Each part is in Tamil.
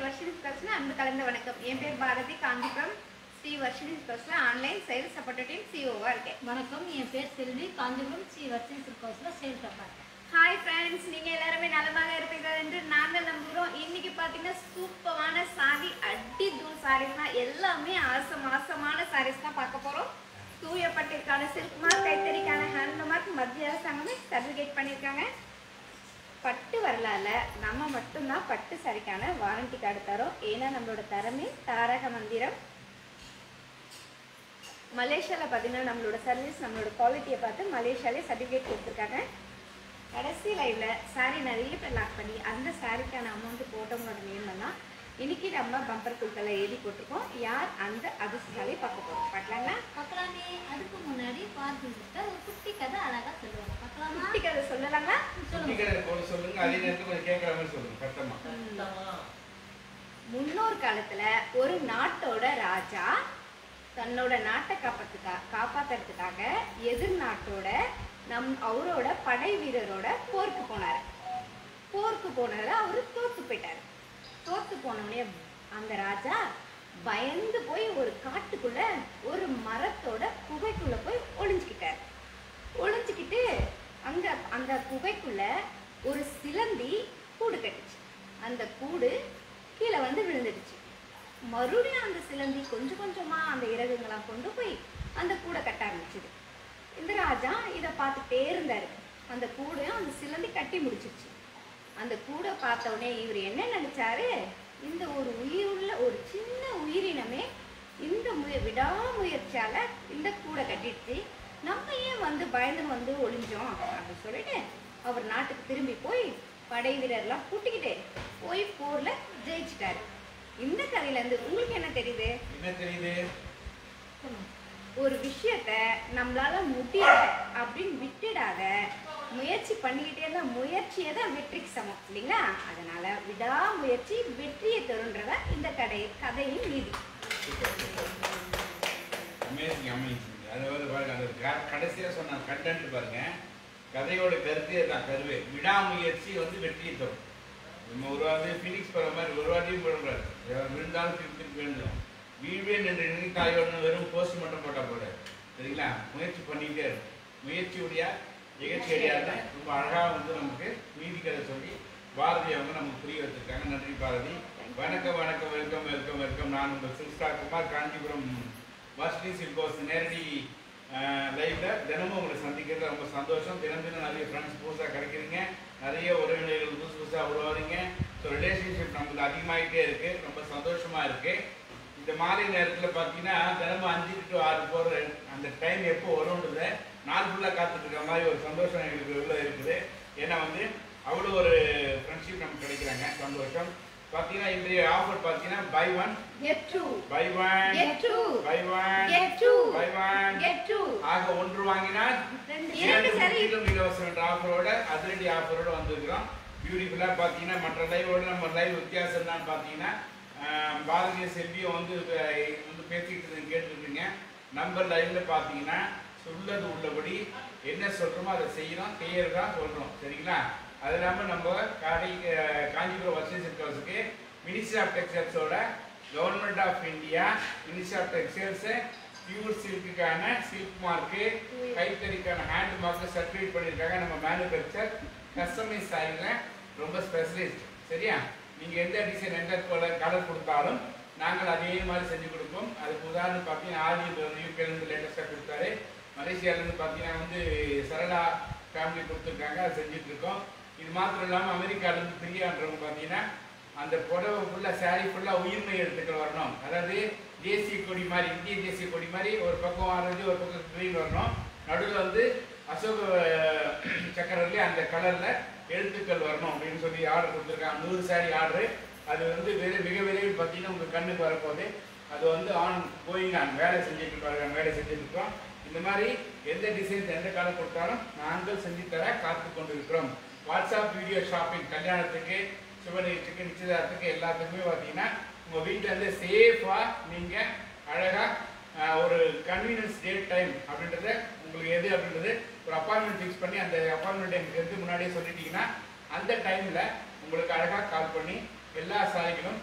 வர்ஷினி ஸ்பெஷல் அன்பு கலந்த வணக்கம். என் பேர் Bharathi, Kanchipuram Sri Varshini special online sales support team சிஓவா இருக்கேன். வணக்கம், என் பேர் Selvi, Kanchipuram Sri Varshini special sales support. Hi friends, நீங்கள் எல்லாருமே நலமாக இருப்பீர்கள் என்று நாங்கள் நம்புகிறோம். இன்னைக்கு பார்த்தீங்கன்னா சூப்பரான சாரி, அடி தூள் சாரீஸ்னா எல்லாமே ஆசமான சாரீஸ் தான் பார்க்க போகிறோம். தூயப்பட்டிற்கான சில்க் மார்க், கைத்தறிக்கான ஹேண்ட் மார்க் மத்திய அரசாங்கமே சர்டிஃபிகேட் பண்ணியிருக்காங்க. பட்டு வரலால நம்ம மட்டும்தான் பட்டு சாரிக்கான வாரண்டி கார்டு தரோம். ஏன்னா நம்மளோட தரமே தாரக மந்திரம். மலேசியாவில் பார்த்தீங்கன்னா நம்மளோட சர்வீஸ், நம்மளோட குவாலிட்டியை பார்த்து மலேசியாலே சர்டிஃபிகேட் கொடுத்துருக்காங்க. கடைசி லைவ்ல சாரி நிறைய பேர் லாக் பண்ணி அந்த சாரிக்கான அமௌண்ட் போட்டவங்களோட நேம் எல்லாம் இன்னைக்கு நம்ம பம்பர் குழுக்களை எழுதி போட்டிருக்கோம். யார் அந்த அதிர்ஷ்டசாலி பார்க்க போறோம், பார்க்கலாங்களா? பார்க்கலாமே. அதுக்கு முன்னாடி பார்த்து ஒரு குட்டி கதை அழகா சொல்லுவாங்க, பார்க்கலாமா? குட்டி கதை சொல்லலாங்களா? சொல்லுங்க. அதே நேரத்துல கொஞ்சம் கேட்கற மாதிரி சொல்லுங்க, கஷ்டமா. முன்னொரு காலத்துல ஒரு நாட்டோட ராஜா தன்னோட நாட்டை காப்பாத்துறதுக்காக எதிர் நாட்டோட அவரோட படை வீரரோட போருக்கு போனாரு. போருக்கு போனதுல அவரு தோத்து போயிட்டாரு. தோத்து போனோடனே அந்த ராஜா பயந்து போய் ஒரு காட்டுக்குள்ள ஒரு மரத்தோட குகைக்குள்ள போய் ஒளிஞ்சுக்கிட்டாரு. ஒளிஞ்சுக்கிட்டு அந்த குகைக்குள்ள ஒரு சிலந்தி கூடு கட்டுச்சு. அந்த கூடு கீழே வந்து விழுந்துடுச்சு. மறுபடியும் அந்த சிலந்தி கொஞ்சம் கொஞ்சமா அந்த இறகுங்களாம் கொண்டு போய் அந்த கூடை கட்ட ஆரம்பிச்சுது. இந்த ராஜா இதை பார்த்துட்டே இருந்தாரு. அந்த கூடையும் அந்த சிலந்தி கட்டி முடிச்சிருச்சு. அந்த கூடை பார்த்த உடனே இவர் என்ன நினைச்சாரு, இந்த ஒரு உயிருள்ள ஒரு சின்ன உயிரினமே இந்த விடாமுயற்சியால இந்த கூடை கட்டிடுச்சு, நம்ம ஏன் வந்து பயந்து வந்து ஒளிஞ்சோம் அப்படின்னு சொல்லிட்டு அவர் நாட்டுக்கு திரும்பி போய் படை வீரர்லாம் கூட்டிக்கிட்டு போய் போர்ல ஜெயிச்சிட்டாரு. இந்த கதையில இருந்து உங்களுக்கு என்ன தெரியுது? ஒரு விஷயத்த நம்மளால முடியல அப்படின்னு விட்டுடாத, முயற்சி பண்ணிக்கிட்டே இருந்தா முயற்சியை தான் வெற்றிக்கு சமம் இல்லைங்களா? அதனால விடாமுயற்சி வெற்றியை தருன்றத இந்த கதையின் நீதி. கடைசியா சொன்ன கண்டென்ட் பாருங்க, கதையோட கருத்தே தான். கருவே விடாமுயற்சி வந்து வெற்றியை தரும். நம்ம ஒரு வாட்டி பினிக்ஸ் போற மாதிரி ஒரு வாட்டியும் போடக்கூடாது. விழுந்தாலும் திருப்பி விழுந்துடும். வீழ்வேன் என்று நினைத்தாயோன்னு வெறும் போஸ்ட் மட்டும் போட்டா போட, சரிங்களா? முயற்சி பண்ணிக்கிட்டே இருக்கும். முயற்சியுடைய நிகழ்ச்சி அடையாத ரொம்ப அழகாக வந்து நமக்கு மீதி கதை சொல்லி பாரதி அவங்க நமக்கு புரிய வச்சிருக்காங்க. நன்றி பாரதி. வணக்கம் வணக்கம், வெல்கம் வெல்கம் வெல்கம். நான் உங்கள் சில்ஸ்டார் குமார், காஞ்சிபுரம் வர்ஷினி சில்க் நேரடி லைவ்ல தினமும் உங்களை சந்திக்கிறது ரொம்ப சந்தோஷம். தினம் நிறைய ஃப்ரெண்ட்ஸ் புதுசாக கிடைக்கிறீங்க, நிறைய உறவினர்கள் புதுசாக உருவாறீங்க. ஸோ ரிலேஷன்ஷிப் நமக்கு அதிகமாகிட்டே இருக்கு, ரொம்ப சந்தோஷமா இருக்கு. இந்த மாலை நேரத்தில் பார்த்தீங்கன்னா தினமும் 5 to 6 போகிற அந்த டைம் எப்போ வரும்ன்றத நாள் ஃபுல்லாக காத்துட்டு இருக்க மாதிரி ஒரு சந்தோஷம் எங்களுக்கு உள்ள இருக்குது. ஏன்னா வந்து அவ்வளோ ஒரு ஃப்ரெண்ட்ஷிப் நமக்கு கிடைக்கிறாங்க, சந்தோஷம். பார்த்தீங்கன்னா இன்றைய ஆஃபர் பார்த்தீங்கன்னா பை ஒன் ஆக ஒன்று வாங்கினால் 2 இலவசம் என்ற ஆஃபரோட அதிரடி ஆஃபரோட வந்திருக்கிறோம். பியூட்டிஃபுல்லாக பார்த்தீங்கன்னா மற்ற லைவோட நம்ம லைவ் வித்தியாசம் என்னன்னு பார்த்தீங்கன்னா, பாரதிய செல்வியை வந்து பேசிக்கிட்டு கேட்டுருக்கீங்க. நம்ம லைவ்ல பார்த்தீங்கன்னா உள்ளது உள்ளபடி என்ன சொல்றோமோ அதை செய்யணும், செய்யறதா சொல்றோம், சரிங்களா? அது இல்லாமல் நம்ம காஞ்சிபுரம் வர்ஷினி சில்க்ஸுக்கு மினிஸ்ட்ரி ஆஃப் டெக்ஸ்டைல்ஸோட government of India ministry of textiles pure சில்க்குக்கான சில்க் மார்க்கு, கைத்தறிக்கான ஹேண்ட் மார்க்கு சர்டிஃபிகேட் பண்ணியிருக்காங்க. நம்ம மேனுஃபேக்சர் கஸ்டமைஸ் சாரியில் ரொம்ப ஸ்பெஷலிஸ்ட், சரியா? நீங்கள் எந்த டிசைன் எந்த கலர் கொடுத்தாலும் நாங்கள் அதே மாதிரி செஞ்சு கொடுப்போம். அதுக்கு உதாரணம் பார்த்தீங்கன்னா ஆதி யூகேலேருந்து லேட்டஸ்ட்டாக கொடுத்தாரு. மலேசியாவிலேருந்து பார்த்தீங்கன்னா வந்து சரளா ஃபேமிலி கொடுத்துருக்காங்க, அதை செஞ்சுட்டு இருக்கோம். இது மாத்திரம் இல்லாமல் அமெரிக்காவிலேருந்து பிரியான்றவங்க பார்த்தீங்கன்னா அந்த புடவை ஃபுல்லாக சாரீ ஃபுல்லாக உயிர்மை எழுத்துக்கள் வரணும். அதாவது தேசிய கொடி மாதிரி, இந்திய தேசிய கொடி மாதிரி ஒரு பக்கம் ஆரஞ்சு ஒரு பக்கம் கிரீன் வரணும், நடுவில் வந்து அசோக சக்கரத்துலேயே அந்த கலரில் எழுத்துக்கள் வரணும் அப்படின்னு சொல்லி ஆர்டர் கொடுத்துருக்காங்க. 100 சாரீ ஆர்டரு. அது வந்து மிக விரைவில் பார்த்தீங்கன்னா உங்கள் கண்ணுக்கு வரப்போகுது. அது வந்து கோயிங் ஆன் வேலை செஞ்சுட்டு இருக்கோம். இந்த மாதிரி எந்த டிசைன்ஸ் எந்த கலர் கொடுத்தாலும் நாங்கள் செஞ்சு தர காத்து கொண்டு இருக்கிறோம். வாட்ஸ்அப் வீடியோ ஷாப்பிங், கல்யாணத்துக்கு, சுபநிகழ்ச்சிக்கு, நிச்சயதார்த்தத்துக்கு எல்லாத்துக்குமே பார்த்தீங்கன்னா உங்கள் வீட்டிலேருந்து சேஃபாக நீங்கள் அழகாக ஒரு கன்வீனியன்ஸ் டேட் டைம் அப்படின்றத உங்களுக்கு எது அப்படின்றது ஒரு அப்பாயின்மெண்ட் ஃபிக்ஸ் பண்ணி அந்த அப்பாயின்மெண்ட் எனக்கு எடுத்து முன்னாடியே சொல்லிட்டீங்கன்னா அந்த டைமில் உங்களுக்கு அழகாக கால் பண்ணி எல்லா சாரிகளும்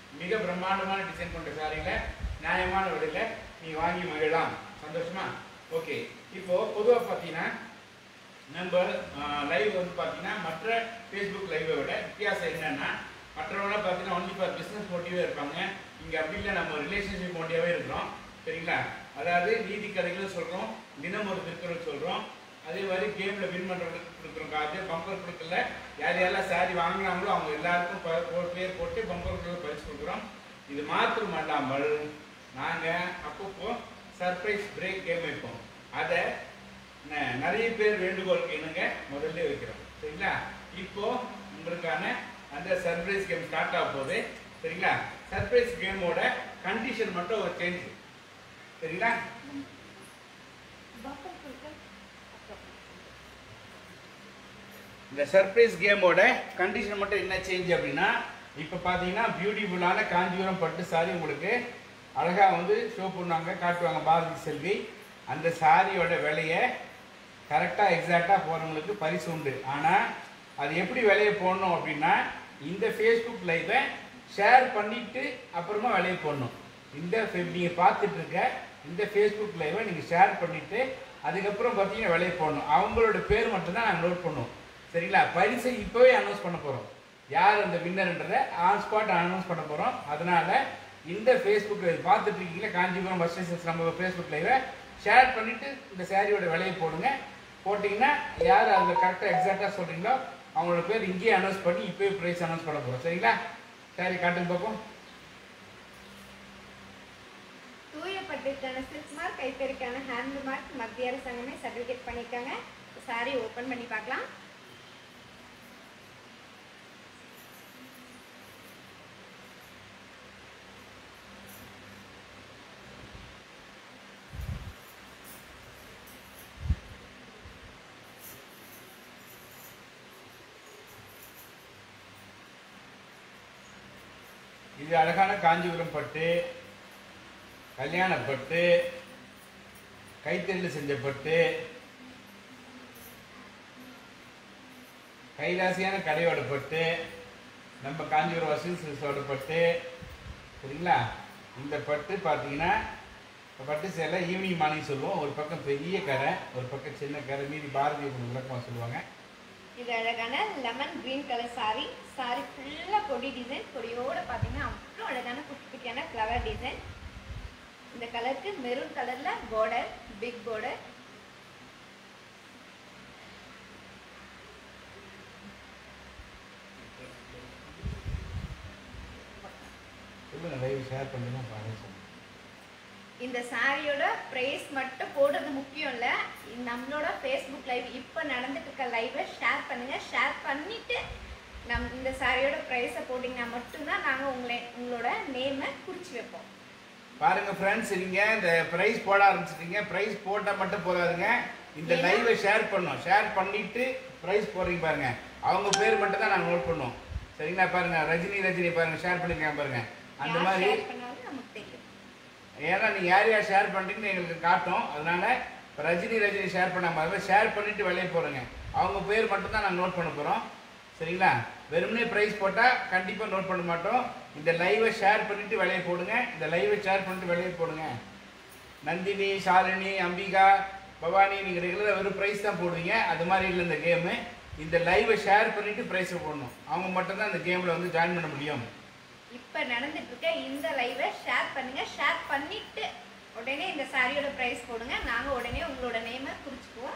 மிக பிரம்மாண்டமான டிசைன் கொண்ட சாரியில நியாயமான விலையில நீ வாங்கி மகிழலாம். சந்தோஷமா? ஓகே. இப்போ பொதுவாக பார்த்தீங்கன்னா நம்ம லைவ் வந்து பார்த்தீங்கன்னா மற்ற ஃபேஸ்புக் லைவை விட வித்தியாசம் என்னன்னா, மற்றவங்கள பார்த்தீங்கன்னா ஒன்லி ஃபார் பிஸ்னஸ் மோட்டிவாக இருப்பாங்க. இங்கே அப்படி இல்லை, நம்ம ரிலேஷன்ஷிப் மோட்டிவாகவே இருக்கிறோம். சரிங்களா? அதாவது நீதி கதைகளும் சொல்கிறோம், தினம் ஒரு திருக்குறள் சொல்கிறோம். அதே மாதிரி கேமில் வின் பண்ணுறவங்களுக்கு கொடுக்குறோம் காசு. பம்பர் கொடுக்கல, யார் யாரெல்லாம் சாரி வாங்கினாங்களோ அவங்க எல்லாருக்கும் பேர் போட்டு பம்பர் கொடுக்க பரிசு கொடுக்குறோம். இது மாத்திரம் அல்லாமல் நாங்கள் அப்பப்போ சர்ப்ரைஸ் பிரேக் கேம் வைப்போம். அதை நிறைய பேர் வேண்டுகோளுக்கு என்னங்க முதல்ல வைக்கிறோம். சரிங்களா? இப்போ உங்களுக்கான அந்த சர்ப்ரைஸ் கேம் ஸ்டார்ட் ஆக போகுது. சரிங்களா? சர்ப்ரைஸ் கேமோட கண்டிஷன் மட்டும் ஒரு சேஞ்ச். சரிங்களா? இந்த சர்ப்ரைஸ் கேமோட கண்டிஷன் மட்டும் என்ன சேஞ்ச் அப்படின்னா, இப்போ பார்த்தீங்கன்னா பியூட்டிஃபுல்லான காஞ்சிபுரம் பட்டு சாரி உங்களுக்கு அழகாக வந்து ஷோ பண்ணுவாங்க, காட்டுவாங்க பாரதி செல்வி. அந்த சாரியோட விலையை கரெக்டாக எக்ஸாக்டாக போகிறவங்களுக்கு பரிசு உண்டு. ஆனால் அது எப்படி விலையை போடணும் அப்படின்னா, இந்த ஃபேஸ்புக் லைவை ஷேர் பண்ணிவிட்டு அப்புறமா விலையை போடணும். இந்த நீங்கள் பார்த்துட்டு இருக்க இந்த ஃபேஸ்புக் லைவை நீங்கள் ஷேர் பண்ணிவிட்டு அதுக்கப்புறம் பார்த்தீங்கன்னா விலையை போடணும். அவங்களோட பேர் மட்டும்தான் நாங்கள் நோட் பண்ணுவோம். சரிங்களா? பரிசை இப்போவே அனௌன்ஸ் பண்ண போகிறோம். யார் அந்த வின்னர்ன்றதை ஆன் ஸ்பாட் அனௌன்ஸ் பண்ண போகிறோம். அதனால் இந்த ஃபேஸ்புக் பார்த்துட்டு இருக்கீங்களா காஞ்சிபுரம் பஸ் நம்ம ஃபேஸ்புக் லைவை ஷேர் பண்ணிவிட்டு இந்த சாரியோட விலையை போடுங்க. போட்டிங்கன்னா யார் அதில் கரெக்டாக எக்ஸாக்டாக சொல்கிறீங்களோ அவங்களோட பேர் இங்கேயே அனௌன்ஸ் பண்ணி இப்போயே ப்ரைஸ் அனௌன்ஸ் பண்ண போகிறோம். சரிங்களா? சாரி காட்டுங்க பார்ப்போம். தூயப்பட்டிற்கான சில்க் மார்க், கைத்தறிக்கான ஹேண்ட் மார்க் மத்திய அரசாங்கமே சர்டிஃபிகேட் பண்ணியிருக்காங்க. சாரி ஓப்பன் பண்ணி பார்க்கலாம். இது அழகான காஞ்சிபுரம் பட்டு, கல்யாண பட்டு, கைத்தறியில் செஞ்ச பட்டு, கைராசியான கடையோட பட்டு, நம்ம காஞ்சிபுரம் வசூல் பட்டு. சரிங்களா? இந்த பட்டு பார்த்தீங்கன்னா பட்டு சேலை ஈவினிங் மார்னிங் சொல்லுவோம். ஒரு பக்கம் பெரிய கரை, ஒரு பக்கம் சின்ன கரை, மீதி பாரதிய விளக்கமாக சொல்லுவாங்க. இது அழகான lemon green colour sari. Sari ஃபுல்லாக கொடி டிசைன். கொடியோட பார்த்தீங்கன்னா அவ்வளோ அழகான குட்டி குட்டியான ஃப்ளவர் டிசைன். இந்த கலருக்கு மெரூன் கலரில் border, big border. Live share பண்ணுங்க பாருங்க. இந்த சாரியோட ப்ரைஸ் மட்டும் போடுறது முக்கியம் இல்லை. நம்மளோட ஃபேஸ்புக் லைவ் இப்போ நடந்துட்டு இருக்க லைவை ஷேர் பண்ணுங்கள். ஷேர் பண்ணிவிட்டு இந்த சாரியோட ப்ரைஸை போட்டிங்கன்னா மட்டும்தான் நாங்கள் உங்களோட நேமை குறித்து வைப்போம். பாருங்க ஃப்ரெண்ட்ஸ், நீங்கள் இந்த ப்ரைஸ் போட ஆரம்பிச்சிட்டீங்க. ப்ரைஸ் போட்டால் மட்டும் போதாதுங்க, இந்த லைவை ஷேர் பண்ணோம். ஷேர் பண்ணிவிட்டு ப்ரைஸ் போடுறீங்க பாருங்க, அவங்க பேர் மட்டும் தான் நாங்கள் நோட் பண்ணுவோம். சரிங்களா? பாருங்க ரஜினி பாருங்க ஷேர் பண்ணிருக்காங்க பாருங்க. அந்த மாதிரி நமக்கு தெரியும். ஏன்னா நீங்கள் யார் யார் ஷேர் பண்ணுறீங்கன்னு எங்களுக்கு காட்டும். அதனால ரஜினி ஷேர் பண்ண மாதிரி ஷேர் பண்ணிவிட்டு விலையை போடுங்க. அவங்க பேர் மட்டும் தான் நாங்கள் நோட் பண்ண போகிறோம். சரிங்களா? வெறுமனே ப்ரைஸ் போட்டால் கண்டிப்பாக நோட் பண்ண மாட்டோம். இந்த லைவை ஷேர் பண்ணிவிட்டு விலையை போடுங்க. இந்த லைவை ஷேர் பண்ணிட்டு விலையை போடுங்க. நந்தினி, ஷாலினி, அம்பிகா, பவானி, நீங்கள் ரெகுலராக வெறும் ப்ரைஸ் தான் போடுவீங்க. அது மாதிரி இல்லை இந்த கேமு. இந்த லைவை ஷேர் பண்ணிவிட்டு ப்ரைஸை போடணும். அவங்க மட்டும்தான் இந்த கேமில் வந்து ஜாயின் பண்ண முடியும். இப்போ நடந்துட்டு இருக்க இந்த லைவை ஷேர் பண்ணுங்க. ஷேர் பண்ணிட்டு உடனே இந்த சாரியோட ப்ரைஸ் போடுங்க. நாங்கள் உடனே உங்களோட நேமை குறிச்சுக்குவோம்.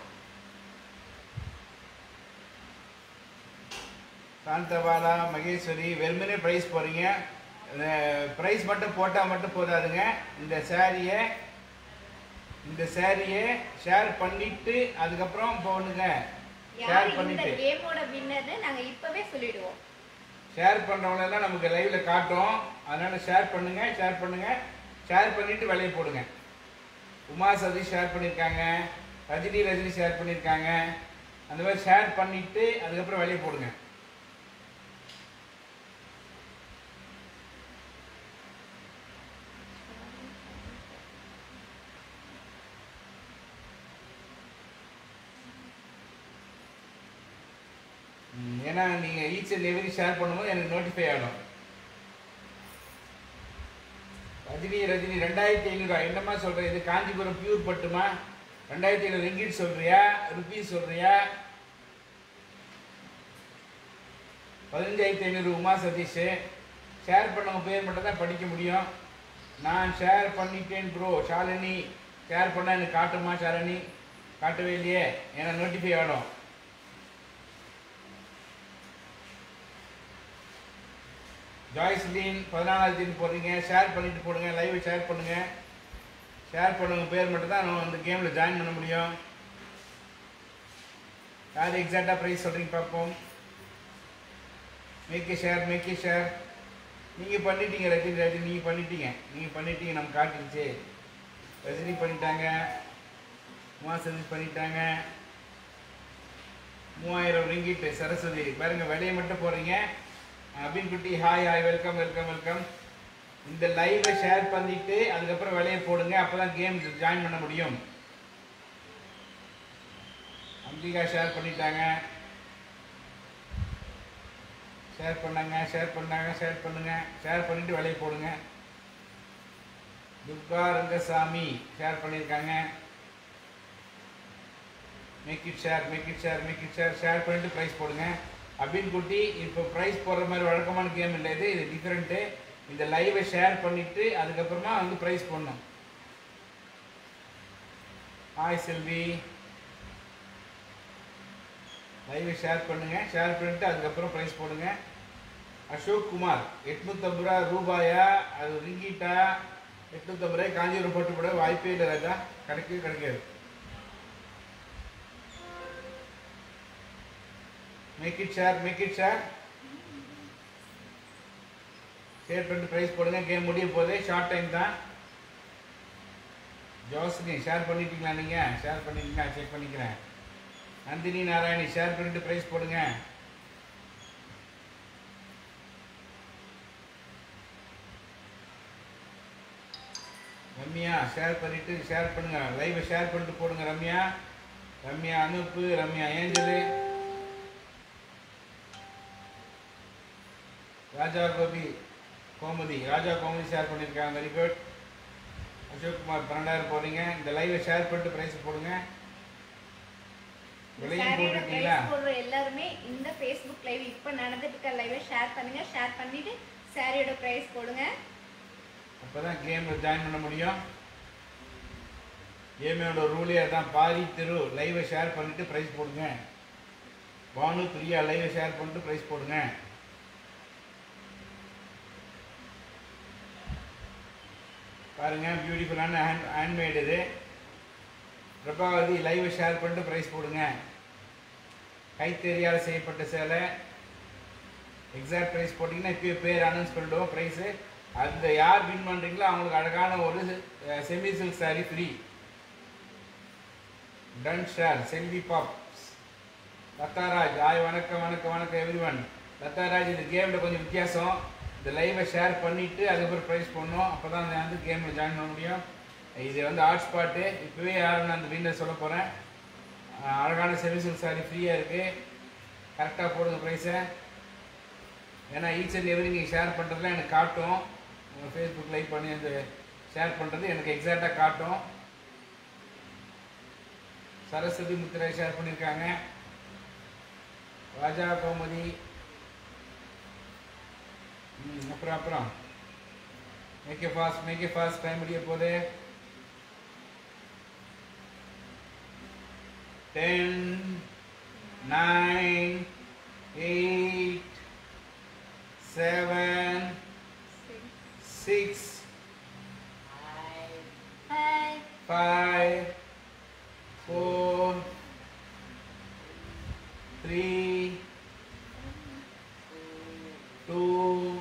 சாந்தபாலா, மகேஸ்வரி வெறுமனே ப்ரைஸ் போடுறீங்க. ப்ரைஸ் மட்டும் போட்டால் மட்டும் போதாதுங்க. இந்த சாரியை ஷேர் பண்ணிட்டு அதுக்கப்புறம் போடுங்க. ஷேர் பண்ணிட்டு இந்த கேமோட வின்னர்னு நாங்கள் இப்போவே சொல்லிடுவோம். ஷேர் பண்ணுறவங்களெல்லாம் நமக்கு லைவ்ல காட்டும். அதனால ஷேர் பண்ணுங்க. ஷேர் பண்ணிட்டு விலையை போடுங்க. உமா சதீஷ் ஷேர் பண்ணியிருக்காங்க, ரஜினி ஷேர் பண்ணியிருக்காங்க. அந்த மாதிரி ஷேர் பண்ணிட்டு அதுக்கப்புறம் விலையை போடுங்க. ஏன்னா நீங்கள் ஈச் அண்ட் எவ்ரி ஷேர் பண்ணும்போது எனக்கு நோட்டிஃபை ஆகிடும். ரஜினி 2500 என்னம்மா சொல்ற? இது காஞ்சிபுரம் பியூர் பட்டுமா? 2500 ரிங்கிட் சொல்றியா, ருபீஸ் சொல்றியா? 15,500 உமா சதீஷ். ஷேர் பண்ணவங்க பேர் மட்டும் தான் படிக்க முடியும். நான் ஷேர் பண்ணிட்டேன் ப்ரோ. ஷாலினி ஷேர் பண்ண எனக்கு காட்டுமா? ஷாலினி காட்டவே இல்லையே, ஏன்னா நோட்டிஃபை ஆகிடும். ஜாய்ஸ்லீன் 14,000 போடுறீங்க. ஷேர் பண்ணிட்டு போடுங்க, லைவை ஷேர் பண்ணுங்க. ஷேர் பண்ணவங்க பேர் மட்டும் தான் நம்ம அந்த கேமில் ஜாயின் பண்ண முடியும். யார் எக்ஸாக்டாக ப்ரைஸ் சொல்கிறீங்க பார்ப்போம். Make a share. நீங்கள் பண்ணிட்டீங்க ரஜினி, நீங்கள் பண்ணிட்டீங்க நம்ம காட்டுச்சு. ரஜினி பண்ணிட்டாங்க, உமா சதீஷ் பண்ணிட்டாங்க. 3000 ரிங்கிட் சரஸ்வதி. பாருங்க விலையை மட்டும் போடுறீங்க. அபின் குட்டி ஹாய் வெல்கம். இந்த லைவை ஷேர் பண்ணிட்டு அதுக்கப்புறம் விலையை போடுங்க, அப்பதான் கேம் ஜாயின் பண்ண முடியும். அம்பிகா ஷேர் பண்ணிட்டாங்க. ஷேர் பண்ணுங்க. ஷேர் பண்ணிட்டு விலையை போடுங்க. துர்கா ரங்கசாமி ஷேர் பண்ணியிருக்காங்க. Make it share. ஷேர் பண்ணிட்டு ப்ரைஸ் போடுங்க. அப்படின்னு குட்டி இப்போ ப்ரைஸ் போடுற மாதிரி வழக்கமான கேம் இல்லை, இது டிஃப்ரெண்ட்டு. இந்த லைவை ஷேர் பண்ணிட்டு அதுக்கப்புறமா வந்து ப்ரைஸ் போடணும். ஹாய் செல்வி, லைவை ஷேர் பண்ணுங்க. ஷேர் பண்ணிட்டு அதுக்கப்புறம் ப்ரைஸ் போடுங்க. அசோக் குமார் 850 ரூபாயா? அது ரிங்கிட்டா? 850 காஞ்சிபுரம் போட்டு போட வாய்ப்பே இல்லை ராஜா, கிடைக்காது. Make it share. ஷேர் பண்ணிட்டு ப்ரைஸ் போடுங்க. கேம் முடிய போதே, ஷார்ட் டைம் தான். ஜோஸ்னி ஷேர் பண்ணிட்டீங்களா? நீங்கள் ஷேர் பண்ணிட்டீங்களா? செக் பண்ணிக்கிறேன். நந்தினி நாராயணி ஷேர் பண்ணிட்டு ப்ரைஸ் போடுங்க. ரம்யா ஷேர் பண்ணுங்க. லைவை ஷேர் பண்ணிட்டு போடுங்க. ரம்யா அனுப்பு, ரம்யா ஏஞ்சலு, ராஜா கோமதி ஷேர் பண்ணியிருக்காங்க. Very good. அசோக் குமார் 12,000 போடுறீங்க. இந்த லைவை ஷேர் பண்ணிட்டு ப்ரைஸ் போடுங்க. விலையும் போட்டுட்டீங்களா? எல்லாருமே இந்த ஃபேஸ்புக் லைவ் இப்போ நடந்துட்டு இருக்க லைவை ஷேர் பண்ணுங்க. ஷேர் பண்ணிட்டு சாரியோட ப்ரைஸ் போடுங்க. அப்பதான் கேம்ல ஜாயின் பண்ண முடியும். கேமோட ரூலே அதான். பாரி திரு லைவை ஷேர் பண்ணிட்டு ப்ரைஸ் போடுங்க. பானு பிரியா லைவை ஷேர் பண்ணிட்டு ப்ரைஸ் போடுங்க. பாருங்க பியூட்டிஃபுல்லான ஹேண்ட்மேடு இது. பிரபாவதி லைவை ஷேர் பண்ணிட்டு ப்ரைஸ் போடுங்க. கைத்தறியால் செய்யப்பட்ட சேலை. எக்ஸாக்ட் ப்ரைஸ் போட்டிங்கன்னா இப்போ பேர் அனௌன்ஸ் பண்ணிடுவோம் ப்ரைஸு. அந்த யார் வின் பண்ணுறீங்களோ அவங்களுக்கு அழகான ஒரு semi silk sari free. Done share. Selvi பாப்ஸ். லத்தாராஜ் ஹாய் வணக்கம் எவ்ரிவன். லத்தாராஜ் இந்த கேமில் கொஞ்சம் வித்தியாசம். இந்த லைவை ஷேர் பண்ணிவிட்டு அதுக்கப்புறம் ப்ரைஸ் பண்ணணும், அப்போ தான் வந்து கேமில் ஜாயின் பண்ண முடியும். இது வந்து ஹாட் ஸ்பாட்டு. இப்போவே யாரும் நான் அந்த வின்னர் சொல்ல போகிறேன். அழகான செமிசில் சாரி ஃப்ரீயாக இருக்குது. கரெக்டாக போடுங்க ப்ரைஸை. ஏன்னா ஈச் அண்ட் எவ்ரி நீங்கள் ஷேர் பண்ணுறதுலாம் எனக்கு காட்டும். உங்கள் ஃபேஸ்புக் லைக் பண்ணி அந்த ஷேர் பண்ணுறது எனக்கு எக்ஸாக்டாக காட்டும். சரஸ்வதி முத்திரை ஷேர் பண்ணியிருக்காங்க. ராஜா கோமதி. அப்புறம் மேக் ஏ ஃபாஸ்ட் டைம் முடிய போது. 10 9 8 7 6 5 4 3 2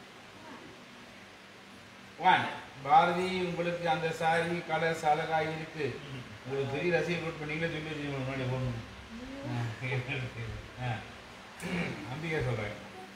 1. பாரதி உங்களுக்கு அந்த சாரி கலர்ஸ் அழகா இருக்கு. உங்களுக்கு பெரிய ரசிகர் கூட்டு பண்ணீங்களே சொல்லி முன்னாடி போடணும். அம்பிகா சொல்றேன்.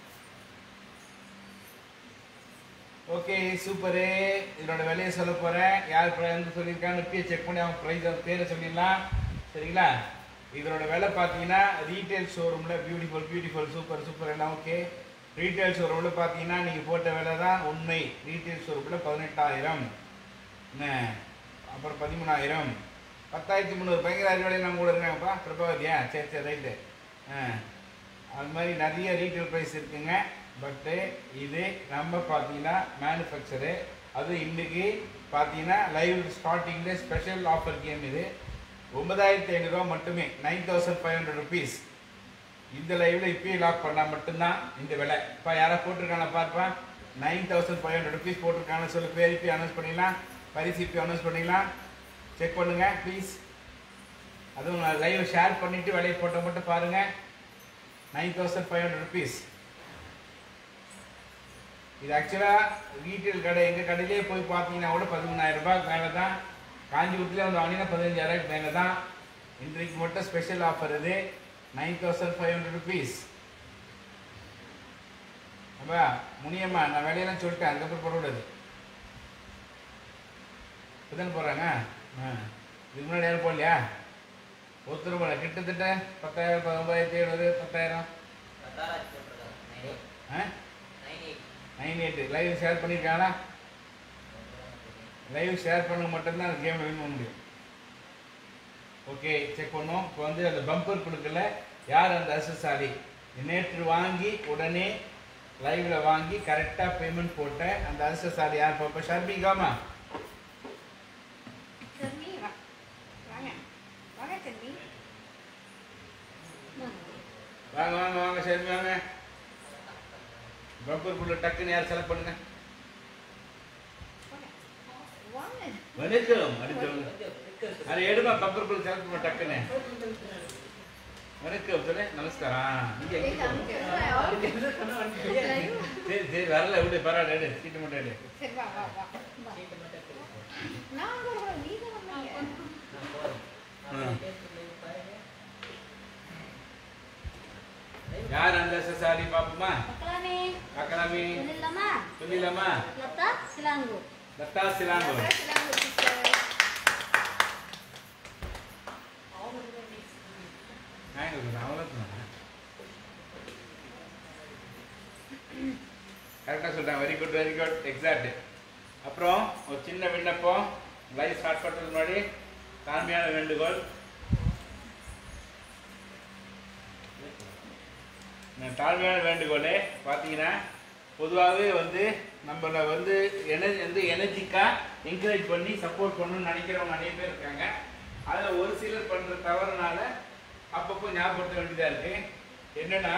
Okay super. இதோட விலையை சொல்ல போறேன். யார் வந்து சொல்லியிருக்காங்க இப்பயே செக் பண்ணி அவங்க ப்ரைஸ் பேரை சொல்லிடலாம். சரிங்களா? இதோட விலை பார்த்தீங்கன்னா ரீட்டைல் ஷோரூமில் பியூட்டிஃபுல் சூப்பர் எல்லாம் ஓகே. ரீட்டைல் ஷோரூமில் பார்த்தீங்கன்னா நீங்கள் போட்ட விலை தான் உண்மை. ரீட்டைல் ஷோரூமில் 18,000 என்ன, அப்புறம் 13,000, 10,300 பயங்கர அறிவாளியில் நம்ம கூட இருக்காங்கப்பா பிரபாவதியா. சரி சரி ரைட்டு. அது மாதிரி நிறைய ரீட்டைல் ப்ரைஸ் இருக்குங்க. பட்டு இது நம்ம பார்த்தீங்கன்னா மேனுஃபேக்சரு. அது இன்றைக்கி பார்த்தீங்கன்னா லைவ் ஸ்டார்டிங்கில் ஸ்பெஷல் ஆஃபர் கேம் இது. 9,500 மட்டுமே, 9,500 ருபீஸ். இந்த லைவில் இப்பயே லாக் பண்ணால் மட்டும்தான் இந்த விலை. இப்போ யாராவது போட்டிருக்காங்க பார்ப்பா, 9,500 ருபீஸ் போட்டிருக்காங்கன்னு சொல்லி பேர் இப்போ அனௌன்ஸ் பண்ணிடலாம். பரிசு இப்போ அனௌன்ஸ் பண்ணிடலாம். செக் பண்ணுங்கள் ப்ளீஸ். அதுவும் நான் லைவ் ஷேர் பண்ணிவிட்டு விலையை போட்ட மட்டும் பாருங்கள். 9,500 ருபீஸ். இது ஆக்சுவலாக ரீட்டைல் கடை எங்கள் கடையிலே போய் பார்த்தீங்கன்னா கூட 13,000 ரூபாய்க்கு மேலே தான். காஞ்சிபுரத்தில் வந்து வாங்கினா 15,000 மேலே தான். இன்றைக்கு மட்டும் ஸ்பெஷல் ஆஃபர் இது 9,500 ருபீஸ். அப்பா முனியம்மா நான் வேலையெல்லாம் சொல்லிட்டேன், அதுக்கப்புறம் போடக்கூடாது. இப்போதானே போகிறாங்க. இதுக்கு முன்னாடி யாரும் போடலையா? ஒருத்தர் போல கிட்டத்தட்ட 10,000, 9,700, 10,000. 9,800 லைவ் ஷேர் பண்ணியிருக்காங்களா? லைவ் ஷேர் பண்ண மட்டும்தான் அந்த கேம் வின் பண்ண முடியும். ஓகே செக் பண்ணோம். இப்போ வந்து அந்த பம்பர் கொடுக்கல. யார் அந்த அசசாரி நேற்று வாங்கி உடனே லைவில் வாங்கி கரெக்டாக பேமெண்ட் போட்ட அந்த அசசாரி யார் பாப்பா? ஷர்மிகாமா. வாங்க வாங்க வாங்க ஷர்மி வாங்க. பம்பர் குள்ள டக்குன்னு யார் செலக்ட் பண்ணுங்க. வணக்கம் அடுத்தவங்க. அது எடுமா பம்பர் குள்ள செலக்ட் பண்ண டக்குன்னு. வணக்கம் சொல்லு. நமஸ்காரம். சரி சரி வரல விடு பரவாயில்ல. எடு சீட்டு மட்டும் எடு. யார் அந்த சாரி பாப்போமா? பார்க்கலாமே. சொல்லிடலாமா? லதா சிலாங்கோ. கரெக்டாக சொல்லிட்டேன். Very good very good exact. அப்புறம் ஒரு சின்ன விண்ணப்பம். லைவ் ஸ்டார்ட் பண்ணுறதுக்கு முன்னாடி தாழ்மையான வேண்டுகோள். தாழ்மையான வேண்டுகோளே பார்த்தீங்கன்னா பொதுவாகவே வந்து நம்மளை வந்து எனர்ஜிக்காக என்கரேஜ் பண்ணி சப்போர்ட் பண்ணணும்னு நினைக்கிறவங்க நிறைய பேர் இருக்காங்க. அதில் ஒரு சிலர் பண்ணுற தவறுனால அப்பப்போ ஞாபகப்படுத்த வேண்டியதாக இருக்குது. என்னென்னா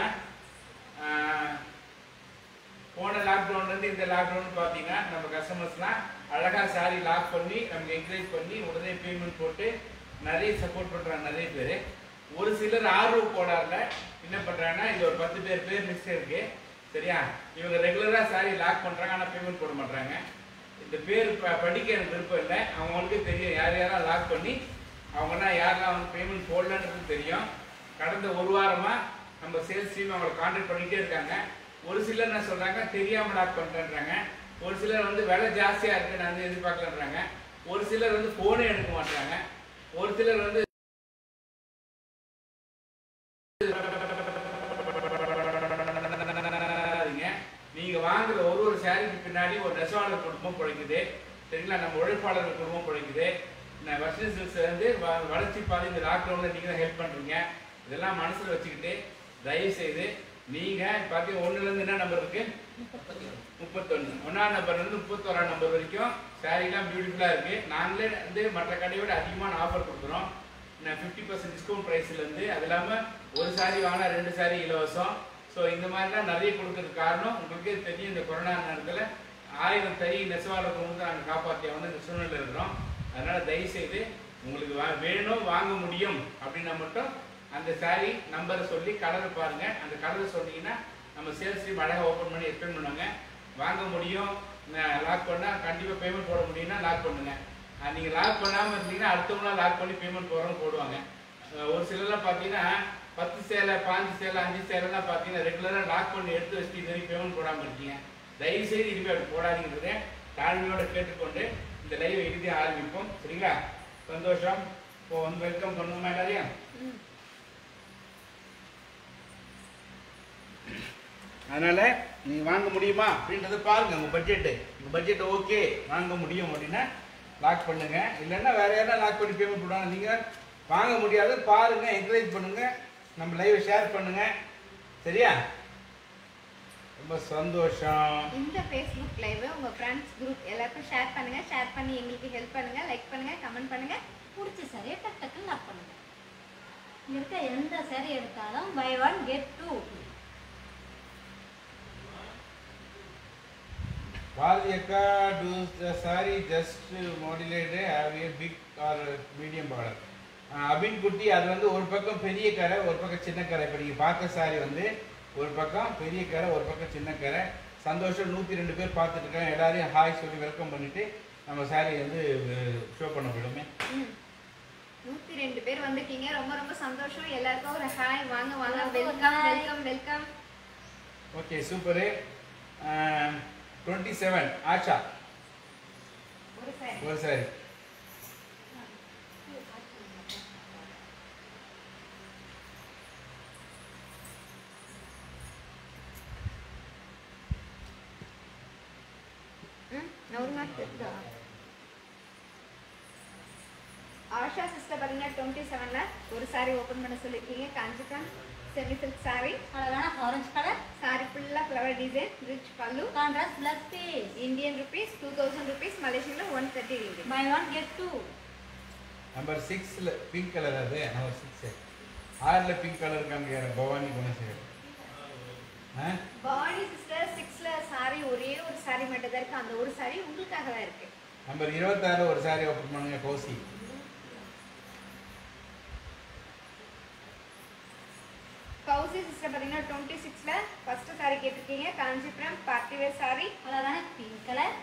போன லாக்டவுன்லேருந்து இந்த லாக்டவுன் பார்த்தீங்கன்னா நம்ம கஸ்டமர்ஸ்லாம் அழகாக சாரி லாக் பண்ணி நமக்கு என்கரேஜ் பண்ணி உடனே பேமெண்ட் போட்டு நிறைய சப்போர்ட் பண்ணுறாங்க நிறைய பேர். ஒரு சிலர் ஆர்வம் போடாத என்ன பண்ணுறாங்கன்னா இது ஒரு 10 பேர் மிஸ் இருக்கு சரியா. இவங்க ரெகுலராக சாரி லாக் பண்ணுறாங்க ஆனால் பேமெண்ட் போட மாட்டாங்க. இந்த பேர் படிக்க எனக்கு விருப்பம் இல்லை. அவங்களுக்கு தெரியும் யார் யாரெல்லாம் லாக் பண்ணி அவங்கன்னா யாரெல்லாம் வந்து பேமெண்ட் போடலன்றது தெரியும். கடந்த ஒரு வாரமாக நம்ம சேல்ஸ் டீம் அவங்களை கான்டாக்ட் பண்ணிகிட்டே இருக்காங்க. ஒரு சிலர் என்ன சொல்கிறாங்க தெரியாமல் லாக் பண்ணுறேன்றாங்க. ஒரு சிலர் வந்து விலை ஜாஸ்தியாக இருக்குது நான் வந்து எதிர்பார்க்கலன்றாங்க. ஒரு சிலர் வந்து ஃபோனே எடுக்க மாட்டாங்க. ஒரு சிலர் வந்து நீங்கள் வாங்குற ஒரு சாரிக்கு பின்னாடி ஒரு நெசவாளர் குடும்பம் பிழைக்குது சரிங்களா. நம்ம உழைப்பாளர்கள் குடும்பம் பிழைக்குது. வர்ஷன் சில்க்ஸ் வந்து வளர்ச்சி பாதி இந்த லாக்டவுனில் நீங்கள் தான் ஹெல்ப் பண்ணுறீங்க. இதெல்லாம் மனசில் வச்சுக்கிட்டு தயவுசெய்து நீங்கள் பார்த்தீங்கன்னா 1லேருந்து என்ன நம்பர் இருக்குது 31 1ஆம் நம்பர்லேருந்து 31ஆம் நம்பர் வரைக்கும் சாரீலாம் பியூட்டிஃபுல்லாக இருக்குது. நாங்களே வந்து மற்ற கடையோட அதிகமான ஆஃபர் கொடுக்குறோம். 50% டிஸ்கவுண்ட் ப்ரைஸ்லேருந்து. அது இல்லாமல் ஒரு சாரி வாங்கினா 2 சாரி இலவசம். ஸோ இந்த மாதிரிலாம் நிறைய கொடுக்கறதுக்கு காரணம் உங்களுக்கே தெரியும். இந்த கொரோனா நேரத்தில் 1000 தை நெசவாளர் வந்து நாங்கள் காப்பாற்றிய வந்து இந்த சூழ்நிலை இருக்கிறோம். அதனால் தயவுசெய்து உங்களுக்கு வேணும் வாங்க முடியும் அப்படின்னா மட்டும் அந்த சாரி நம்பரை சொல்லி கலரை பாருங்கள். அந்த கலரை சொன்னீங்கன்னா நம்ம சேல்ஸ் டீம் அழகாக ஓப்பன் பண்ணி எக்ஸ்பிளைன் பண்ணுவாங்க. வாங்க முடியும் லாக் பண்ணால் கண்டிப்பாக பேமெண்ட் போட முடியும்னா லாக் பண்ணுங்கள். நீங்கள் லாக் பண்ணாமல் இருந்தீங்கன்னா அடுத்தவங்களாம் லாக் பண்ணி பேமெண்ட் போடுவாங்க. ஒரு சிலர்லாம் பார்த்தீங்கன்னா 10 சேலை 5 சேலை 5 சேலைலாம் பார்த்தீங்கன்னா ரெகுலராக லாக் பண்ணி எடுத்து வச்சுட்டு இது வரைக்கும் பேமெண்ட் போடாமல் இருக்கீங்க. தயவுசெய்து இனிமேல் அப்படி போடாதீங்கிறத தாழ்மையோடு கேட்டுக்கொண்டு இந்த லைவை இறுதியாக ஆரம்பிப்போம் சரிங்களா. சந்தோஷம். இப்போ வந்து வெல்கம் பண்ணுவோமா எல்லாரையும். அதனால் நீங்கள் வாங்க முடியுமா அப்படின்றத பாருங்கள். உங்கள் பட்ஜெட் ஓகே வாங்க முடியும் அப்படின்னா லாக் பண்ணுங்கள். இல்லைன்னா வேறு யாரா லாக் பண்ணி பேமெண்ட் பண்ணுவாங்க. நீங்கள் வாங்க முடியாது பாருங்கள், என்கரேஜ் பண்ணுங்கள், நம்ம லைவை ஷேர் பண்ணுங்கள். சரியா? ரொம்ப சந்தோஷம். இந்த ஃபேஸ்புக் லைவ் உங்கள் ஃப்ரெண்ட்ஸ் குரூப் எல்லாருக்கும் ஷேர் பண்ணுங்கள். ஷேர் பண்ணி எங்களுக்கு ஹெல்ப் பண்ணுங்கள். லைக் பண்ணுங்கள், கமெண்ட் பண்ணுங்கள். பிடிச்ச சாரியை டக்கு டக்குன்னு லாக் பண்ணுங்க. இங்க இருக்க எந்த சாரி எடுத்தாலும் buy 1 get 2. Bharati Akka does the saree just modulated have a big or medium border. Abin Kutty அது வந்து ஒரு பக்கம் பெரிய கரை ஒரு பக்கம் சின்ன கரை. இப்போ நீங்கள் பார்க்க சாரி வந்து ஒரு பக்கம் பெரிய கரை ஒரு பக்கம் சின்ன கரை. சந்தோஷம் 102 பேர் பார்த்துட்டு இருக்காங்க. எல்லாரையும் ஹாய் சொல்லி வெல்கம் பண்ணிட்டு நம்ம சாரி வந்து ஷோ பண்ண விடுமே. 102 பேர் வந்திருக்கீங்க. ரொம்ப ரொம்ப சந்தோஷம். எல்லாருக்கும் ஒரு ஹாய். வாங்க வாங்க, welcome welcome welcome. Okay super. 27 ஆச்சா ஒரு சாரி. ஆஷா சிஸ்டர் பாத்தீங்கன்னா 27ல ஒரு சாரி ஓபன் பண்ண சொல்லிருக்கீங்க. காஞ்சிபுரம் செமி சில்க் சாரி, அழகான ஆரஞ்சு கலர் சாரி ஃபுல்லா flower design, rich pallu, contrast blouse piece. Indian rupees 2000 rupees, மலேசியால 130 ringgit. Buy 1 get 2. நம்பர் 6ல பிங்க் கலர். அது நம்பர் 6 6ல பிங்க் கலர் இருக்காங்க. பவானி குணசேகர். பவானி சிஸ்டர் 6ல சாரி ஒரே ஒரு சாரி மட்டும் தான் இருக்கு. அந்த ஒரு சாரி உங்களுக்காக தான் இருக்கு. நம்பர் 26 ஒரு சாரி ஓபன் பண்ணுங்க. கௌசி. கௌசி சிஸ்டர் பாத்தீங்கன்னா 26ல ஃபர்ஸ்ட் சாரி கேட்டிருக்கீங்க. காஞ்சிபுரம் பார்ட்டி வேர் சாரி, அழகான pink colour.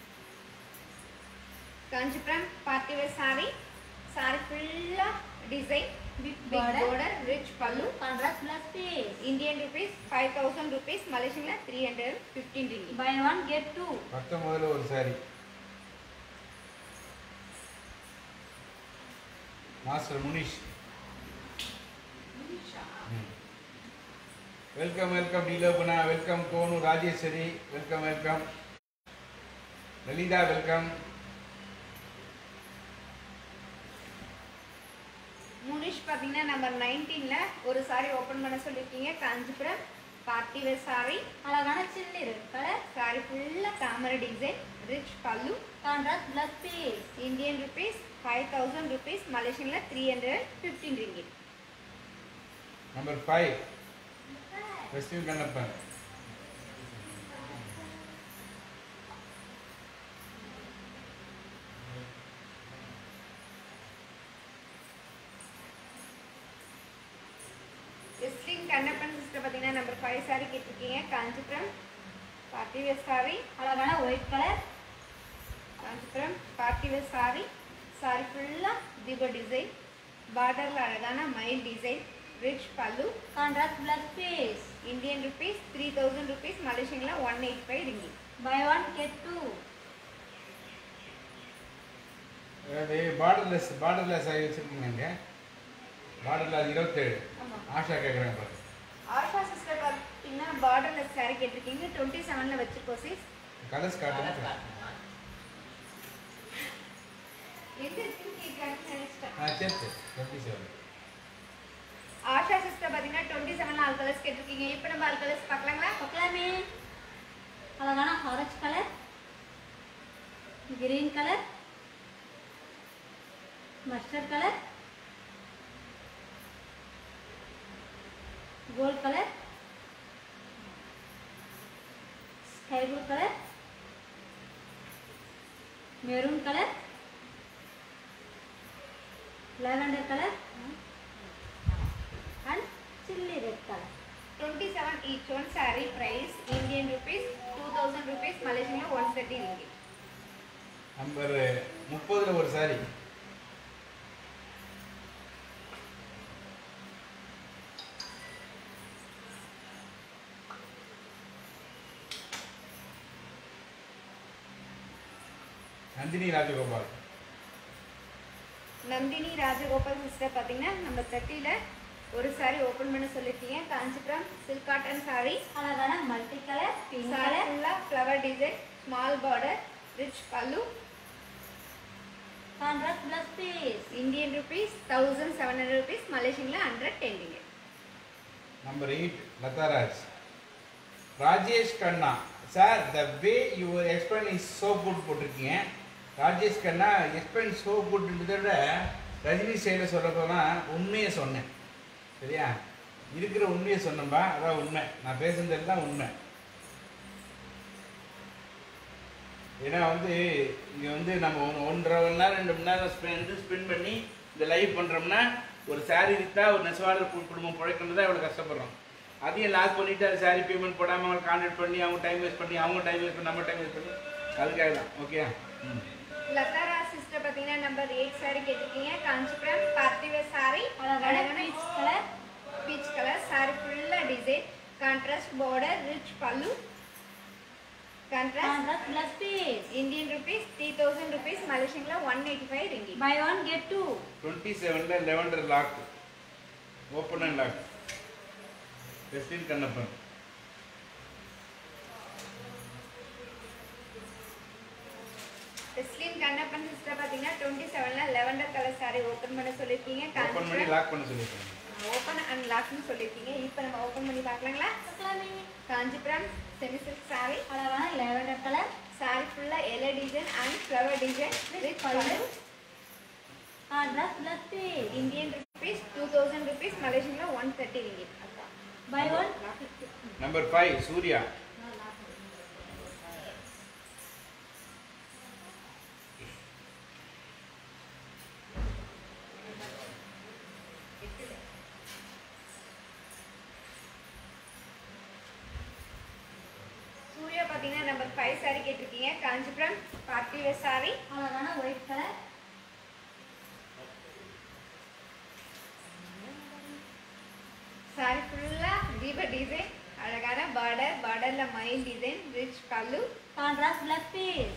Kanchipuram party wear sari, sari ஃபுல்லா design, Big big border. border, rich pallu, contrast blouse piece. Indian rupees 5000 rupees, மலேசியால 315 ringgit. Buy 1 get 2. 19ல ஒரு sari. Master Munish. Welcome welcome Neelobana, welcome Konu Rajeswari, welcome welcome Lalitha, welcome. Munish பாத்தீங்கன்னா நம்பர் 19ல ஒரு சாரி ஓபன் பண்ண சொல்லிருக்கீங்க. காஞ்சிபுரம் பார்ட்டி வேர் சாரி, அழகான சில்லி ரெட் கலர். சாரி ஃபுல்லா தாமரை design, rich pallu, contrast blouse piece. Indian rupees 5000 rupees, மலேசியால 315 ringgit. Number 5 Westin Kannappan. வெஸ்லின் Kannappan sister பாத்தீங்கன்னா நம்பர் 5 சாரி கேட்டிருக்கீங்க. காஞ்சிபுரம் பார்ட்டி வேர் சாரி, அழகான white colour. Kanchipuram party wear sari, sari ஃபுல்லா தீப டிசைன், பார்டர்ல அழகான மயில் design, rich pallu, contrast blouse piece. Indian rupees 3000 rupees, மலேசியால 185 ringgit. Buy 1 get 2. அதாவது பார்டர்லெஸ் ஆகி வச்சிருக்கீங்க. பார்டர்லெஸ் 27. ஆமா. ஆஷா கேட்குறாங்க பாரு. ஆஷா சிஸ்டர் பாத்தீங்கன்னா பார்டர்லெஸ் சாரி கேட்டிருக்கீங்க. 27ல வச்சுக்கோ சிஸ். கலர்ஸ் காட்டுங்க. எங்க இருக்குன்னு கேட்கறாங்கன்னு நினைச்சிட்டேன். சரி சரி 27. ஆஷா சிஸ்டர் பாத்தீங்கன்னா 27ல ஆல் கலர்ஸ் கேட்டிருக்கீங்க. இப்போ நம்ம ஆல் கலர்ஸ் பார்க்கலாங்களா? பார்க்கலாமே. அழகான orange colour, green colour, mustard colour, gold colour, sky blue colour, maroon colour, lavender colour and chilli red colour. 27 each one saree price Indian rupees 2000 rupees, Malaysian 130 ringgit. Number 30ல ஒரு சாரி. நந்தினி ராஜகோபால். நந்தினி ராஜகோபால் சிஸ்டர் பார்த்தீங்கன்னா நம்ம 30ல ஒரு saree ஓபன் பண்ண சொல்லிருக்கீங்க. Kanchipuram silk cotton saree. அழகான multi colour pink saree colour full flower design, small border, rich pallu. Contrast blouse piece. Indian rupees 1700 rupees, Malaysian la 110 ringgit. Number 8, Lata Raj. Rajesh Khanna. Sir, the way you explain is so good போட்டிருக்கீங்க. Rajesh Khanna explain so good ன்றதை விட ரஜினி செயலை சொல்ல போனால் உண்மையை சொன்னேன். சரியா? இருக்கிற உண்மையை சொன்னப்பா, அதான் உண்மை. நான் பேசுனது தான் உண்மை. ஏன்னா வந்து இங்கே வந்து நம்ம 1.5 மணி நேரம் 2 மணி நேரம் ஸ்பெண்ட் பண்ணி இந்த லைவ் பண்ணுறோம்னா ஒரு saree விற்றா ஒரு நெசவாளர் குடும்பம் பிழைக்கணும் தான் எவ்வளோ கஷ்டப்படுறோம். அதையும் லாக் பண்ணிவிட்டு அது saree பேமெண்ட் போடாமல் அவங்க கான்டாக்ட் பண்ணி அவங்க டைம் வேஸ்ட் பண்ணி அவங்க டைம் வேஸ்ட் பண்ணி நம்ம டைம் வேஸ்ட் பண்ணி அதுக்காக தான். ஓகே. லதாரா சிஸ்டர் பார்த்தீங்கன்னா நம்பர் 8 saree கேட்டிருக்கீங்க. Kanchipuram party wear saree. அழகான peach colour peach colour saree ஃபுல்லாக design, contrast border, rich pallu. Contrast blouse piece. Indian rupees 3000 rupees, Malaysian la 185 ringgit. Buy 1 get 2. 27ல lavender lock open and lock Westin Kannappan. வெஸ்லின் Kannappan sister பார்த்தீங்கன்னா 27ல lavender கலர் saree ஓபன் பண்ண சொல்லிருக்கீங்க. ஓப்பன் பண்ணி லாக் பண்ண சொல்லிருக்கேன். ஓபன் அண்ட் லாக்னு சொல்லிருக்கீங்க. இப்போ நம்ம ஓபன் பண்ணி பார்க்கலாங்களா? Kanchipuram semi silk saree. அழகான lavender கலர் saree ஃபுல்லா yellow design and flower design, rich pallu. Contrast blouse piece. Indian rupees 2000 rupees, Malaysian la 130 ringgit. Buy 1 number 5 Surya. Surya பார்த்தீங்கன்னா நம்பர் 5 saree கேட்டிருக்கீங்க. Kanchipuram party wear saree. அழகான ஒயிட் கலர் saree ஃபுல்லா தீப டிசைன், அழகான பார்டர், பார்டர்ல மயில் design, rich pallu. Contrast blouse piece.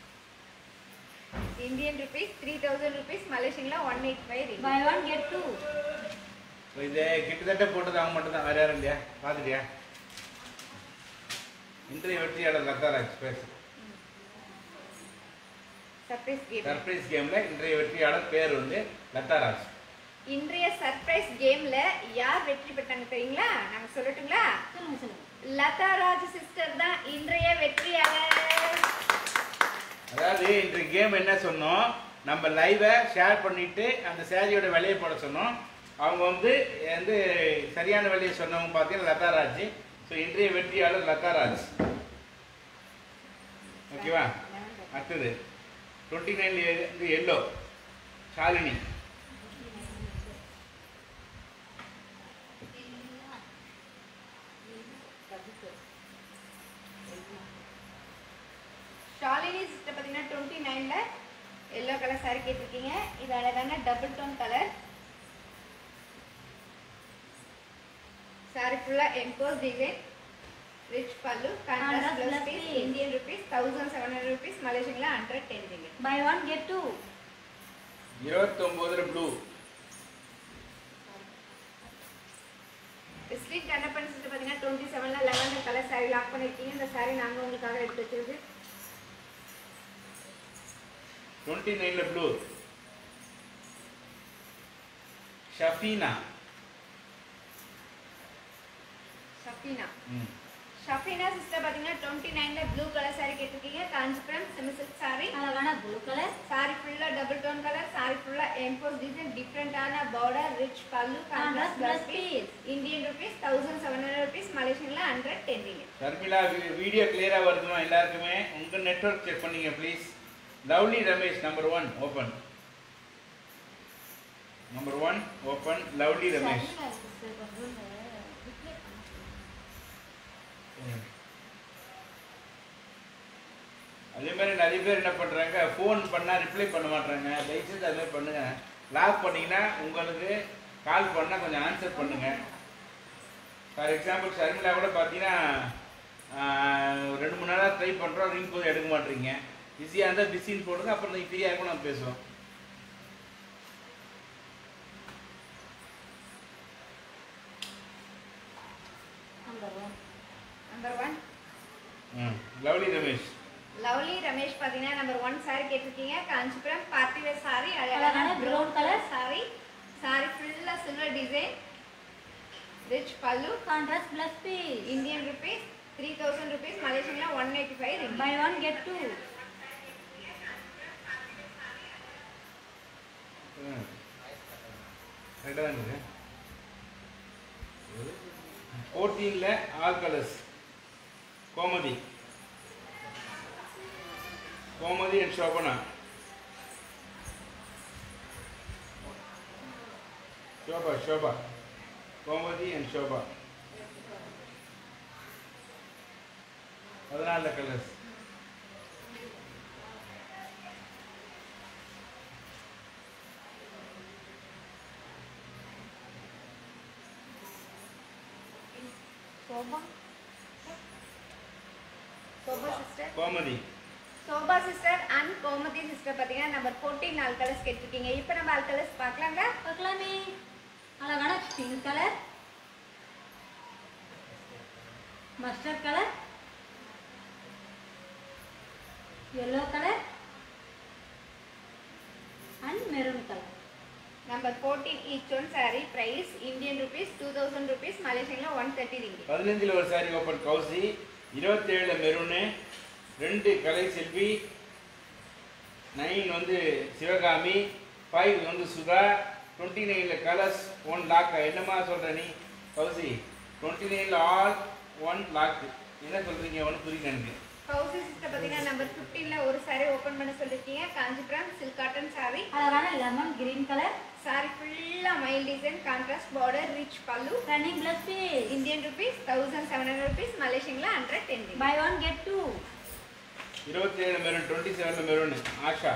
Indian rupees 3000 rupees, Malaysian la 185 ringgit. Buy 1 get 2. இது கிட்டத்தட்ட போட்டது அவங்க மட்டும் தான், வேற யாரும் இல்லையா? பார்த்துட்டியா? இன்றைய வெற்றியாளர் Lathara express surprise game. Surprise கேம்ல இன்றைய வெற்றியாளர் பேர் வந்து லதாராஜ். இன்றைய சர்ப்ரைஸ் கேம்ல யார் வெற்றி பெற்றாங்க தெரியுங்களா? நாங்க சொல்லட்டுங்களா? சொல்லுங்க சொல்லுங்க. லதாராஜ் சிஸ்டர் தான் இன்றைய வெற்றியாளர். அதாவது இன்றைய கேம் என்ன சொன்னோம், நம்ம லைவை ஷேர் பண்ணிட்டு அந்த சேரீயோட விலையை போட சொன்னோம். அவங்க வந்து சரியான விலையை சொன்னவங்க பார்த்தீங்கன்னா லதாராஜ். ஸோ இன்றைய வெற்றியாளர் லதாராஜ். ஓகேவா? அடுத்தது 29 எல்லோ ஷாலினி. ஷாலினி சிஸ்டர் பார்த்தீங்கன்னா 29ல எல்லோ கலர் saree கேட்டிருக்கீங்க. இது அழகான டபுள் டோன் கலர். saree ஃபுல்லா emboss design, rich pallu, contrast blouse piece. Indian rupees 1700 rupees, Malaysian la 110 ringgit. Buy 1 get 2. 29 blue. ஸ்லீட் கண்ணப்பன் சிஸ்டர் பார்த்தீங்கன்னா 27ல lavender கலர் saree லாக் பண்ணிருக்கீங்க. இந்த saree நாங்க உங்களுக்காக எடுத்து வச்சிருக்கு. 29 ப்ளூ. ஷஃபீனா. ஷஃபீனா. ஷஃபீனா சிஸ்டர் பார்த்தீங்கன்னா 29ல ப்ளூ கலர் saree கேட்டிருக்கீங்க. Kanchipuram semi silk saree. அழகான ப்ளூ கலர் saree ஃபுல்லா டபுள் டோன் கலர். saree ஃபுல்லா எம்போஸ் டிசைன், டிஃபரெண்டான border, rich pallu, contrast blouse piece. Indian rupees 1700 rupees, Malaysian la 110 ringgit. Sharmila, video கிளியரா வருதுமா எல்லாருக்குமே? உங்க நெட்வொர்க் செக் பண்ணீங்க please. Lovely Ramesh number 1 open. Number 1 open lovely Ramesh. அதே மாதிரி நிறைய பேர் என்ன பண்றாங்க, ஃபோன் பண்ணா ரிப்ளை பண்ண மாட்டாங்க. தயவுசெய்து அது மாதிரி பண்ணுங்க. லாக் பண்ணீங்கன்னா உங்களுக்கு கால் பண்ணா கொஞ்சம் ஆன்சர் பண்ணுங்க. ஃபார் எக்ஸாம்பிள் ஷர்மிளா கூட பார்த்தீங்கன்னா 2-3 நாளாக ட்ரை பண்ணுறோம், ரிங் போது எடுக்க மாட்டீங்க. பிஸியாக இருந்தால் பிஸின்னு போடுங்க, அப்புறம் நீங்கள் ஃப்ரீயாக இருக்கும் நம்ம பேசுவோம். லவ்லி ரமேஷ். லவ்லி ரமேஷ் பாத்தீங்கன்னா நம்பர் 1 saree கேட்டிருக்கீங்க. காஞ்சிபுரம் பார்ட்டி வேர் saree அழகான அழகான brown brown color color. saree. saree ஃபுல்லா silver design. rich pallu. Contrast plus piece. Indian rupees 3000 rupees. Malaysian 185 ringgit. Buy one get two. கரெக்டாக தான் இருக்கு. 14ல all colours Gomathi and Sobana. Shoba Gomathi and Shoba 14 colours. Soba sister. Gomathi Soba sister and Gomathi sister பாத்தீங்கன்னா நம்பர் 14 ஆல் கலர்ஸ் கேட்டிருக்கீங்க. இப்போ நம்ம ஆல் கலர்ஸ் பார்க்கலாங்க. பார்க்கலாமே. அழகான pink colour, mustard colour, yellow colour and maroon colour. Number 14 each one saree price Indian rupees 2000 rupees. Malaysian 130 ringgit. 15ல ஒரு சாரி ஓப்பன் கௌசி, 27ல மெரூனு, 2 கலை செல்வி, 9 வந்து சிவகாமி, 5 வந்து சுதா, 29ல கலர்ஸ் 1 லாக். என்னமா சொல்ற நீ கௌசி? 29ல all 1 lock. என்ன சொல்றீங்க? ஒன்று புரியல எனக்கு. கௌசி சிஸ்டர் பாத்தீங்கன்னா நம்பர் 15ல ஒரு saree ஓபன் பண்ண சொல்லிருக்கீங்க. Kanchipuram silk cotton saree. அழகான லெமன் கிரீன் கலர், saree ஃபுல்லா மைல் design, contrast border, rich pallu. Running blouse piece. Indian rupees 1700 rupees. Malaysian 110 ringgit. Buy one get two. 27ல மெரூன், 27ல மெரூன் ஆஷா.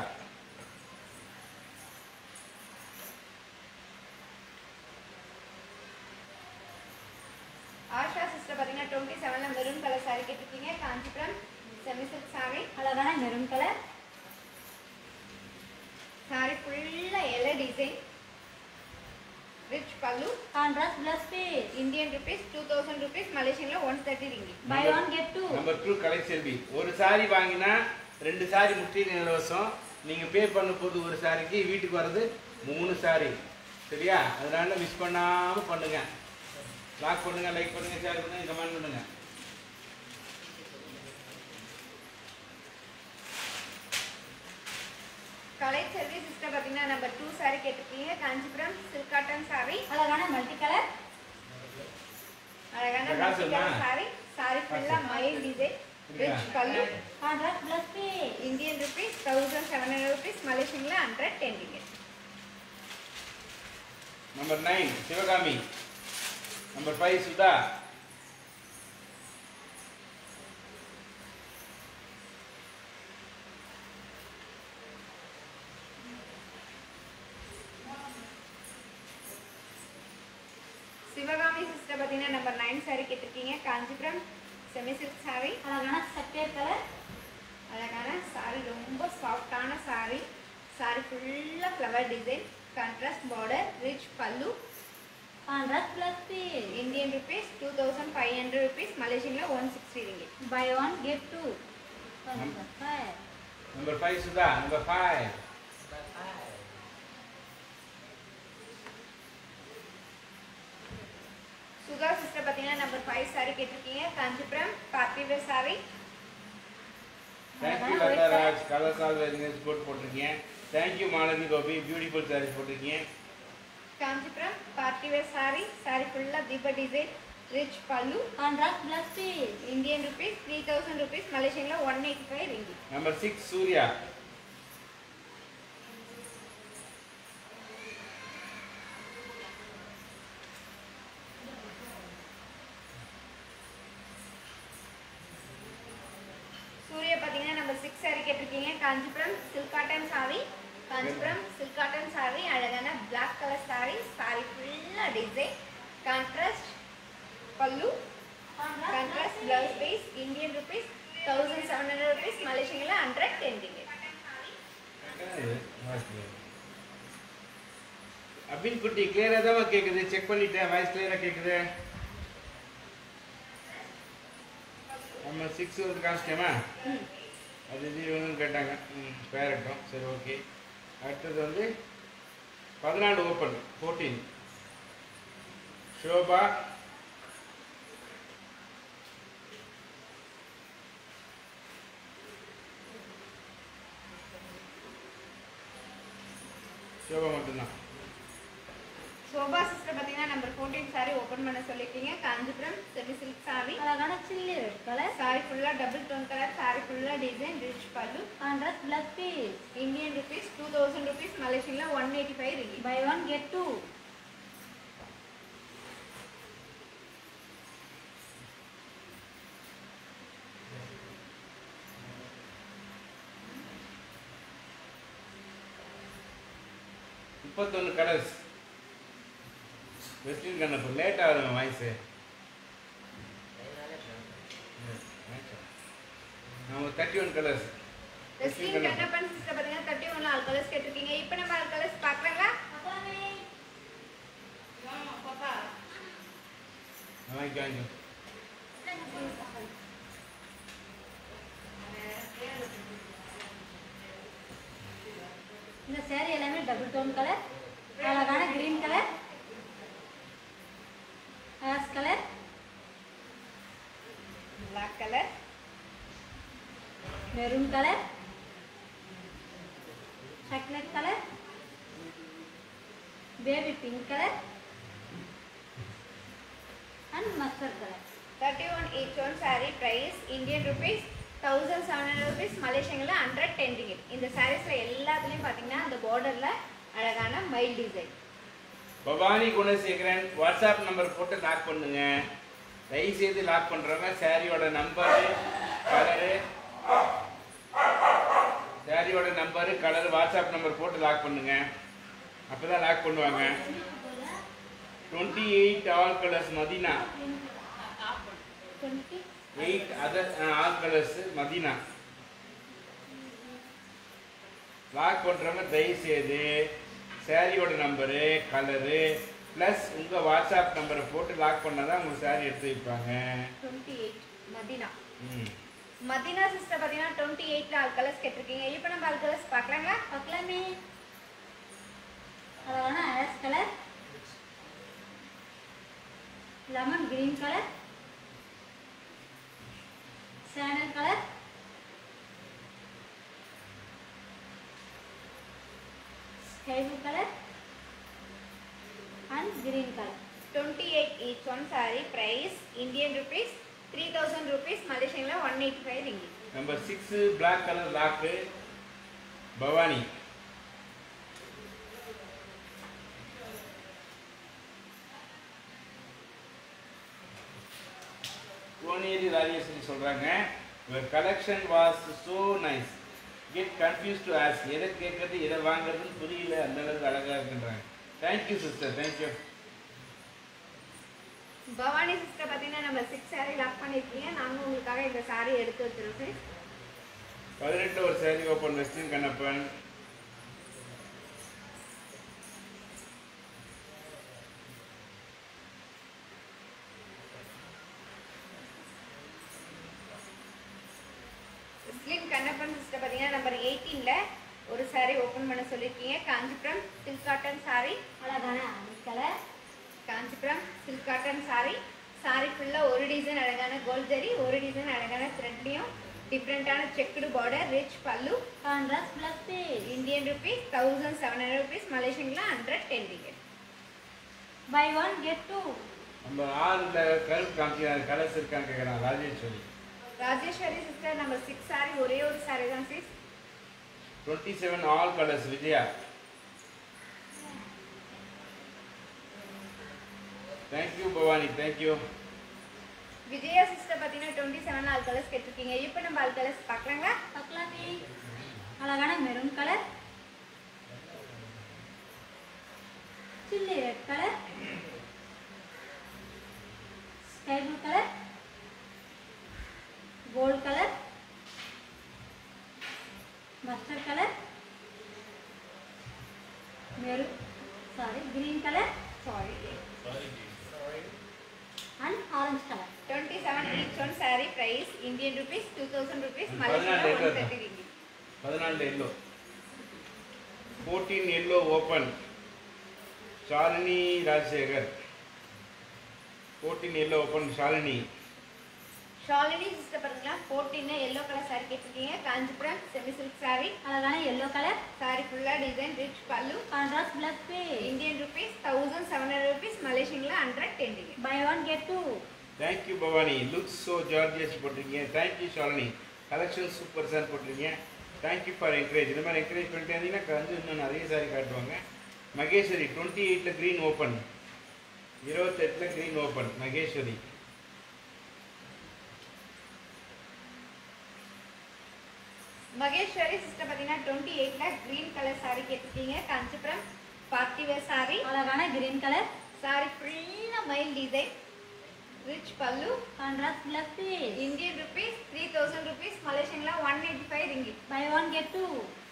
ஆஷா சிஸ்டர் பாத்தீங்கன்னா 27ல மெரூன் கலர் saree கேட்டிருக்கீங்க. Kanchipuram semi silk saree. அழகான மெரூன் கலர், saree ஃபுல்லா எல்ல design, rich pallu. Contrast blouse piece. Indian rupees 2000 rupees. Malaysian 130 ringgit. Buy one get two. Number 2 Kalai Selvi. ஒரு சாரி வாங்கினா 2 சாரி முற்றிலும் இலவசம். நீங்க பே பண்ண போது ஒரு சாரிக்கு வீட்டுக்கு வர்றது 3 சாரி. சரியா? அதனால மிஸ் பண்ணாம பண்ணுங்க. லாக் பண்ணுங்க, லைக் பண்ணுங்க, ஷேர் பண்ணுங்க, கமெண்ட் பண்ணுங்க. கலை செல்வி சிஸ்டர் பாத்தீங்கன்னா நம்பர் 2 saree கேட்டிருக்கீங்க. Kanchipuram silk cotton saree. அழகான மல்டி கலர், அழகான பிரகாஷ் multi color saree. saree ஃபுல்லா மைல் design, rich pallu. Contrast blouse piece. Indian rupees 1700 rupees. Malaysian 110 ringgit. Number 9 Sivagami. Number 5 Sudha. Sivagami sister பாத்தீங்கன்னா நம்பர் 9 saree கேட்டிருக்கீங்க. Kanchipuram semi silk saree. அழகான சட்டை கலர், அழகான saree, ரொம்ப சாஃப்டான saree. saree ஃபுல்லா flower design, contrast border, rich pallu. Contrast blouse piece. Indian rupees 2500 rupees. Malaysian 160 ringgit. Buy one get two. Number 5 Sudha. Number 5 Sudha sister பாத்தீங்கன்னா நம்பர் 5 saree கேட்டிருக்கீங்க. Kanchipuram party wear saree. Thank you Latharaj. Colours all wearing sport போட்டிருக்கீங்க. தேங்க்யூ மாலதி கோபி. பியூட்டிஃபுல் சாரீஸ் போட்டிருக்கீங்க. Kanchipuram party wear saree. saree ஃபுல்லா தீப design, rich pallu. Contrast blouse piece. Indian rupees 3000 rupees. Malaysian 185 ringgit. Number 6 Surya. Surya பாத்தீங்கன்னா நம்பர் 6 saree கேட்டிருக்கீங்க. Kanchipuram silk cotton saree. Kanchipuram silk cotton saree. அழகான black color saree. saree ஃபுல்லா design, contrast pallu, contrast blouse piece. Indian rupees 1700 rupees. Malaysian 110 ringgit. Abin Kutty கிளியரா தான் கேக்குது. செக் பண்ணிட்டேன். வாய்ஸ் கிளியரா கேக்குது. நம்ம 6 வந்து காமிச்சிட்டோமா? ம். அது இது வேணும்னு கேட்டாங்க. பேரட்டும் சரி ஓகே. அடுத்தது வந்து 14 ஓப்பன் 14 ஷோபா ஷோபா மட்டும்தான். சோபா சிஸ்டர் பார்த்தீங்கன்னா நம்பர் 14 சாரி ஓப்பன் பண்ண சொல்லியிருக்கீங்க. Kanchipuram semi silk sari. அழகான சில்லி ரெட் கலர். சாரி ஃபுல்லாக டபுள் டோன் கலர். சாரி ஃபுல்லாக design rich pallu. Contrast blouse piece. Indian rupees 2000 rupees. மலேசியன்ல 185 ringgit. Buy one get two. முப்பத்தொன்று கலர்ஸ். வெஸ்டின் கண்ணப்பு லேட் ஆகுங்க வாய்ஸு. நம்ம 31 கலர்ஸ். வெஸ்டின் கண்ணப்பன் சிஸ்டர் பார்த்தீங்கன்னா 31 ஆல் கலர்ஸ் கேட்டிருக்கீங்க. இப்போ நம்ம ஆல் கலர்ஸ் பார்க்குறாங்களா? பாப்பா வாங்கிக்கோ வாங்கிக்கோ. இந்த சேரீ எல்லாமே டபுள் டோன் கலர். அழகான green colour, ash colour, black colour, maroon colour, chocolate colour, baby pink colour and mustard colour. 31 each one saree price Indian rupees 1700 rupees. மலேசியன்ல 110 ringgit. இந்த sareesல எல்லாத்துலயும் பாத்தீங்கன்னா அந்த borderல அழகான மைல் design. Bhavani Gunasekaran WhatsApp number போட்டு லாக் பண்ணுங்க. தயவு செய்து லாக் பண்றவங்க சாரியோட நம்பரு, கலரு, சாரியோட நம்பரு, கலர், வாட்ஸ்அப் நம்பர் போட்டு லாக் பண்ணுங்க. அப்பதான் லாக் பண்ணுவாங்க. 28 all colours Madina. 8 other all colours Madina. Lock பண்றவங்க தயவு செய்து சாரியோட நம்பரு, கலரு ப்ளஸ் உங்கள் வாட்ஸ்அப் நம்பரை போட்டு லாக் பண்ணால் தான் உங்கள் சாரி எடுத்து வைப்பாங்க. 28 மதீனா. மதீனா சிஸ்டர் பார்த்தீங்கன்னா 28 ஆல் கலர்ஸ் கேட்டிருக்கீங்க. இப்போ நம்ம ஆல் கலர்ஸ் பார்க்கலாங்களா? பார்க்கலாமே. அழகான ash colour, lemon green colour, sandal colour, sky blue colour and green colour. 28 each one saree price Indian rupees 3000 rupees. மலேசியன்ல 185 ringgit. Number 6 black colour lock Bhavani. Koneri Rajeswari சொல்றாங்க, your collection was so nice, get confused to ask, எதை கேட்கறது எதை வாங்குறதுன்னு புரியல, அந்த அளவுக்கு அழகா இருக்குன்றாங்க. Thank you sister, thank you. Bhavani sister பார்த்தீங்கன்னா நம்ம 6 saree லாக் பண்ணியிருக்கீங்க. நாங்கள் உங்களுக்காக இந்த saree எடுத்து வச்சிருக்கோம். 18 ஒரு சாரி ஓப்பன் வெஸ்டின் கண்ணப்பன். முஸ்லிம் கண்ணப்பன் சிஸ்டர் பார்த்தீங்கன்னா நம்பர் 18ல ஒரு saree ஓப்பன் பண்ண சொல்லியிருக்கீங்க. Kanchipuram silk cotton saree. அழகான orange colour, Kanchipuram silk cotton saree. saree ஃபுல்லாக ஒரு டிசைன் அழகான கோல்ட் ஜரி, ஒரு டிசைன் அழகான த்ரெட்லையும் டிஃப்ரெண்ட்டான checked border, rich pallu. Contrast blouse piece. Indian rupees 1700 rupees. மலேசியன்ல 110 ringgit. Buy one get two. நம்ம 6ல கருப்பு காமிக்கிறாங்க, கலர்ஸ் இருக்கான்னு கேட்குறாங்க Rajeshwari. Rajeshwari sister number 6 saree ஒரே ஒரு saree தான் sis. 27 all colours Vijaya. Thank you Bhavani, thank you. Vijaya sister பார்த்தீங்கன்னா 27 ஆல் கலர்ஸ் கேட்டிருக்கீங்க. இப்போ நம்ம ஆல் கலர்ஸ் பார்க்கலாங்களா? பார்க்கலாமே. அழகான maroon colour, chilli red colour, sky blue colour, gold colour, mustard colour, green colour sari and orange colour. 27 each one saree price Indian rupees 2000 rupees 14 Malaysian yellow 130 ringgit. 14 yellow. 14 yellow open. Shalini Rajsekhar. 14 yellow open Shalini. Shalini sister பாருங்க 14 yellow color saree கேட்டிருக்கீங்க காஞ்சிபுரம் semi silk saree அழகான yellow colour saree full design rich pallu contrast blouse piece Indian rupees 1700 rupees Malaysian la 110 ringgit. Buy one get two. Thank you Bhavani. Looks so gorgeous போட்டிருக்கீங்க. Thank you Shalini. Collection super sir போட்டிருக்கீங்க. Thank you for encourage. இந்த மாதிரி encourage பண்ணிட்டு இருந்தீங்கன்னா வந்து இன்னும் நிறைய saree காட்டுவாங்க. மகேஸ்வரி 28ல green open. 28ல green open Maheshwari. Maheshwari sister பாத்தீங்கன்னா 28ல green color saree கேட்டிருக்கீங்க காஞ்சிபுரம் party wear saree அழகான green colour saree full mile design rich pallu contrast blouse piece Indian rupees 3000 rupees Malaysian la 185 ringgit. Buy one get two.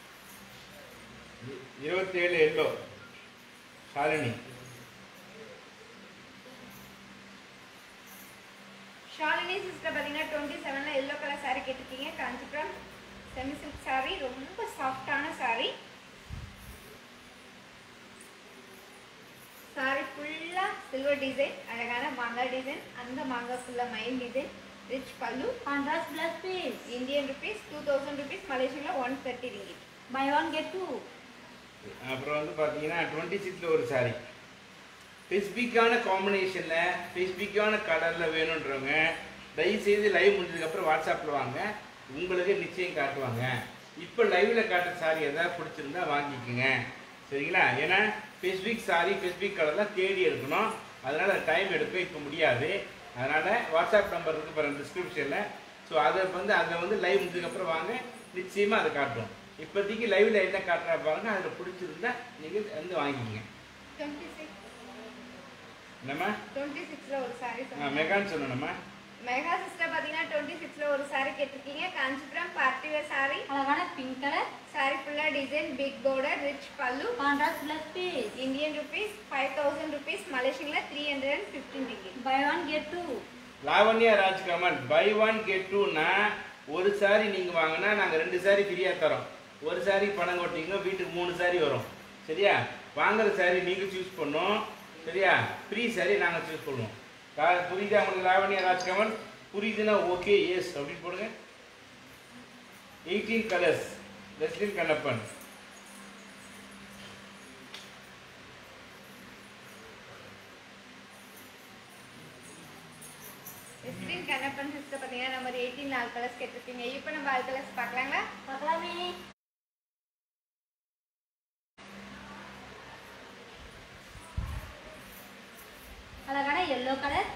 27 yellow Shalini. Shalini sister பாத்தீங்கன்னா 27ல yellow color saree கேட்டிருக்கீங்க காஞ்சிபுரம் semi silk saree ரொம்ப சாஃப்ட்டான saree saree ஃபுல்லா silver design அழகான மாங்காய் டிசைன் அந்த மாங்காய் ஃபுல்லா மயில் design rich pallu contrast blouse piece Indian rupees 2000 rupees Malaysian la 130 ringgit. Buy one get two. அப்புறம் வந்து பார்த்தீங்கன்னா 26ல ஒரு saree. ஸ்பெசிஃபிக்கான காம்பினேஷனில் ஸ்பெசிஃபிக்கான கலரில் வேணுன்றவங்க தயவுசெய்து லைவ் முடிஞ்சதுக்கப்புறம் வாட்ஸ்அப்பில் வாங்க, உங்களுக்கு நிச்சயம் காட்டுவாங்க. இப்போ லைவில் காட்டுற சாரி எதாவது பிடிச்சிருந்தா வாங்கிக்கோங்க, சரிங்களா? ஏன்னா ஸ்பெசிஃபிக் சாரி ஸ்பெசிஃபிக் கலர்லாம் தேடி எடுக்கணும், அதனால் டைம் எடுக்க இப்போ முடியாது. அதனால் வாட்ஸ்அப் நம்பர் இருக்குது பாருங்கள் டிஸ்கிரிப்ஷனில். ஸோ அதை வந்து லைவ் முடிஞ்சதுக்கப்புறம் வாங்க, நிச்சயமாக அதை காட்டுறோம். இப்போதைக்கு லைவில் என்ன காட்டுறா பாருங்கள், அதில் பிடிச்சிருந்தா நீங்கள் வந்து வாங்கிக்கோங்க. 26 என்னம்மா 26ல ஒரு saree மெகான்னு சொன்னோம்மா. மெகா சிஸ்டர் பாத்தீங்கன்னா 26ல ஒரு saree கேட்டிருக்கீங்க காஞ்சிபுரம் பார்ட்டி வேர் saree அழகான பிங்க் கலர் saree ஃபுல்லா design big border rich pallu contrast blouse piece Indian rupees 5000 rupees Malaysian la 315 ringgit. Buy one get two. Lavanya Rajkamal buy one get டூனா ஒரு சாரி நீங்கள் வாங்கினா நாங்கள் 2 சாரி ஃப்ரீயாக தரோம். ஒரு சாரி பணம் கொட்டிங்கன்னா வீட்டுக்கு 3 சாரி வரும், சரியா? வாங்குற சாரி நீங்கள் சூஸ் பண்ணோம், சரியா? ஃப்ரீ சாரி நாங்கள் சூஸ் பண்ணுவோம். புரியுதா உங்களுக்கு லாவண்யா ராஜ்கமல்? புரியுதுன்னா ஓகே எஸ் அப்படின்னு போடுங்க. 18 கலர்ஸ் வெஸ்லின் கண்ணப்பன். வெஸ்லின் கண்ணப்பன் சிஸ்டர் பாத்தீங்கன்னா நம்பர் 18 நாலு கலர்ஸ் கேட்டிருக்கீங்க. இப்போ நம்ம ஆல் கலர்ஸ் பார்க்கலாங்களா? பார்க்கலாமே. அழகான yellow colour,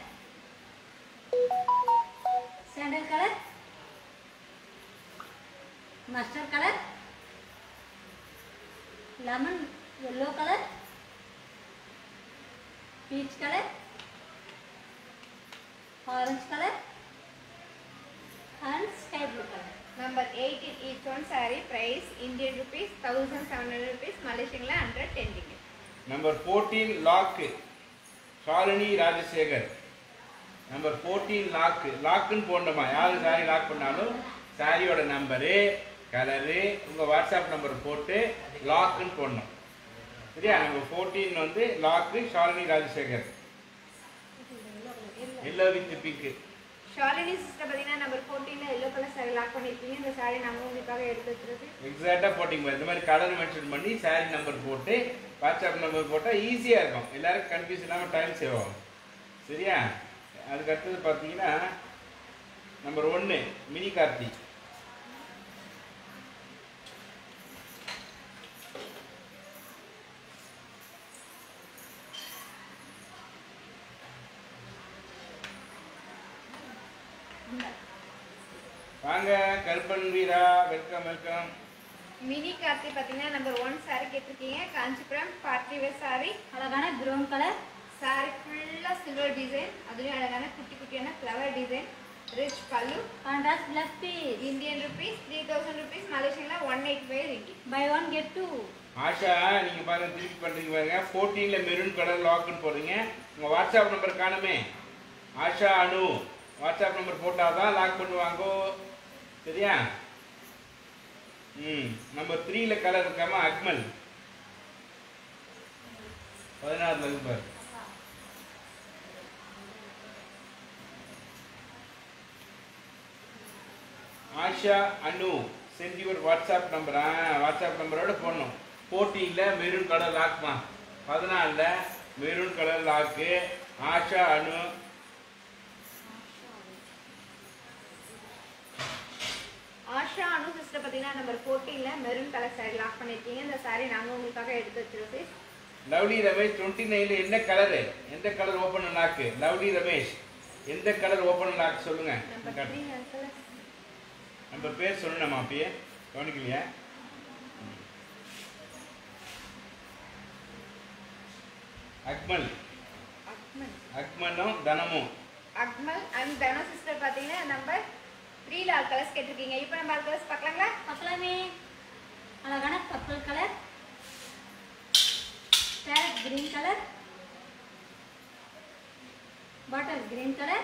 sandal colour, mustard colour, lemon yellow colour, peach colour, orange colour and sky blue colour. Number 18 each one saree price Indian rupees 1700 rupees Malaysian la 110 ringgit. Number 14 lock Shalini Rajasekar. Number 14 லாக்குன்னு போடணுமா? யாரு சாரி லாக் பண்ணாலும் சாரியோட நம்பரு கலரு உங்கள் வாட்ஸ்அப் நம்பர் போட்டு லாக்குன்னு போடணும், சரியா? நம்பர் 14 வந்து lock Shalini Rajasekar. Yellow with pink. Shalini sister பாத்தீங்கன்னா நம்பர் 14ல yellow கலர் saree லாக் பண்ணிருக்கீங்க. இந்த saree நம்ம உங்களுக்காக எடுத்து வச்சிருக்கு. எக்ஸாக்டாக போட்டிங்க இந்த மாதிரி கலர் மென்ஷன் பண்ணி சாரி நம்பர் போட்டு வாட்ஸ்அப் நம்பர் போட்டால் ஈஸியாக இருக்கும், எல்லாருக்கும் கன்ஃபியூஸ் இல்லாமல் டைம் சேவ் ஆகும், சரியா? அதுக்கு அடுத்தது பார்த்தீங்கன்னா நம்பர் 1 மினி கார்த்தி. வாங்க கருப்பன் வீரா, வெல்கம் வெல்கம். மினி கார்த்தி பாத்தீங்கன்னா நம்பர் 1 saree கேட்டிருக்கீங்க காஞ்சிபுரம் பார்ட்டி வேர் saree அழகான ப்ரௌன் கலர், saree ஃபுல்லா சில்வர் டிசைன், அதுலயும் அழகான குட்டி குட்டியான flower design, rich pallu, contrast blouse piece Indian rupees 3000 rupees மலேசியன்ல 185 ringgit. Buy one get two. Asha நீங்கள் பாருங்க திருப்பி பண்ணுறீங்க பாருங்க. 14ல மெரூன் கலர் லாக்குன்னு போடுறீங்க. உங்கள் வாட்ஸ்அப் நம்பர் காணுமே. ஆஷா அனு வாட்ஸ்அப் நம்பர் போட்டாதான் லாக் பண்ணுவாங்கோ. சரியா? நம்பர் 3ல கலர் இருக்காம Akmal 16 number. Asha Anu send your WhatsApp number. WhatsApp நம்பரோட போடணும். 14ல மெரூன் கலர் லாக்மா. 14ல maroon colour lock. Asha Anu. Asha Anu sister பார்த்தீங்கன்னா நம்பர் 14ல மெரூன் கலர் சாரி லாக் பண்ணிருக்கீங்க. இந்த சாரி நாங்கள் உங்களுக்காக எடுத்து வச்சிருக்கோம். லவ்லி ரமேஷ் 29ல என்ன கலரு? எந்த colour open lock? Lovely Ramesh எந்த கலர் ஓப்பன் லாக் சொல்லுங்க. நம்ம பேர் சொல்லணுமா? அப்பயே கவனிக்கலையா? அக்மல் அக்மலும் தனமும். அக்மல் அண்ட் தனு சிஸ்டர் பார்த்தீங்கன்னா நம்பர் 3ல ஆல் கலர்ஸ் கேட்டிருக்கீங்க. இப்போ நம்ம ஆல் கலர்ஸ் பார்க்கலாங்களா? பார்க்கலாமே. அழகான purple colour, parrot green colour, bottle green colour,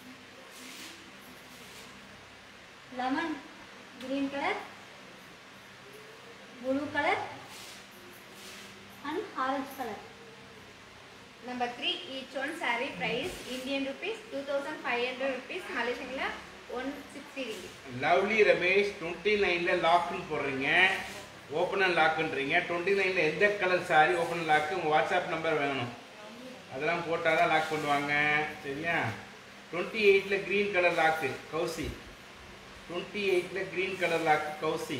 lemon green colour, blue colour and orange colour. Number 3, each one saree price Indian rupees 2500 rupees, Malaysian la 160 ringgit. Lovely Ramesh 29ல லாக்னு போடுறீங்க, ஓப்பன் அண்ட் லாக்ன்றீங்க. 29ல எந்த கலர் சாரி ஓப்பன் லாக்கு? உங்கள் வாட்ஸ்அப் நம்பர் வேணும். அதெல்லாம் போட்டால் தான் லாக் பண்ணுவாங்க. சரியா? 28ல க்ரீன் கலர் லாக்கு கௌசி. 28ல green colour lock Kousi.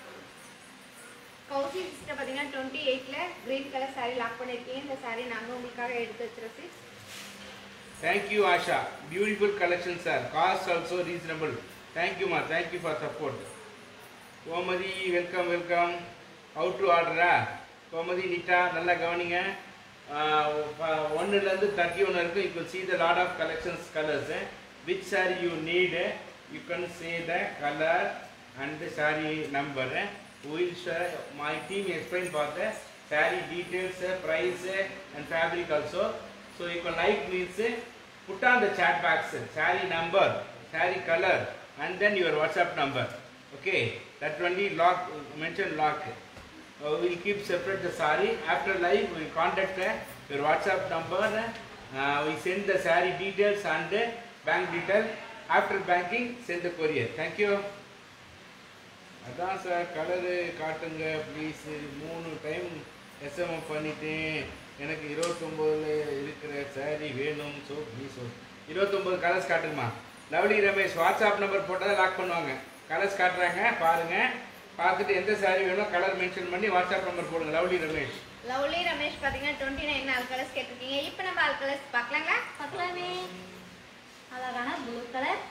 Kousi sister பார்த்தீங்கன்னா 28ல green color saree லாக் பண்ணிருக்கீங்க. இந்த saree நாங்கள் உங்களுக்காக எடுத்து வச்சிருக்கோம். Thank you Asha. Beautiful collection sir. Cost also reasonable. தேங்க்யூமா. Thank you for support. Gomathi welcome welcome. How to ஆர்டரா? Gomathi நீட்டா நல்லா கவனிங்க. 1லேருந்து 31 வரைக்கும் you can see the lot of collections colors. Which saree you need, you can say the color and the saree number. Will share my team explain for the saree details, price and fabric also. So you can like means put on the chat box saree number, saree color and then your WhatsApp number. Okay, that only lock, mention lock. We will keep separate the saree. After live we will contact your WhatsApp number. We send the saree details and bank detail. After banking send the courier. Thank you. அதான் சார் கலரு காட்டுங்க ப்ளீஸு. 3 டைம் எஸ்எம்எஃப் பண்ணிட்டேன். எனக்கு 29ல் இருக்கிற சாரீ வேணும். ஸோ ப்ளீஸ் 29 கலர்ஸ் காட்டுங்கம்மா. லவ்லி ரமேஷ் வாட்ஸ்அப் நம்பர் போட்டால் தான் லாக் பண்ணுவாங்க. கலர்ஸ் காட்டுறாங்க பாருங்கள். பார்த்துட்டு எந்த சாரீ வேணும் கலர் மென்ஷன் பண்ணி வாட்ஸ்அப் நம்பர் போடுங்க. லவ்லி ரமேஷ். லவ்லி ரமேஷ் பார்த்தீங்கன்னா 29 ஆல் கலர்ஸ் கேட்டிருக்கீங்க. இப்போ நம்ம ஆல் கலர்ஸ் பார்க்கலாங்களா? பார்க்கலாமே. அழகான blue colour,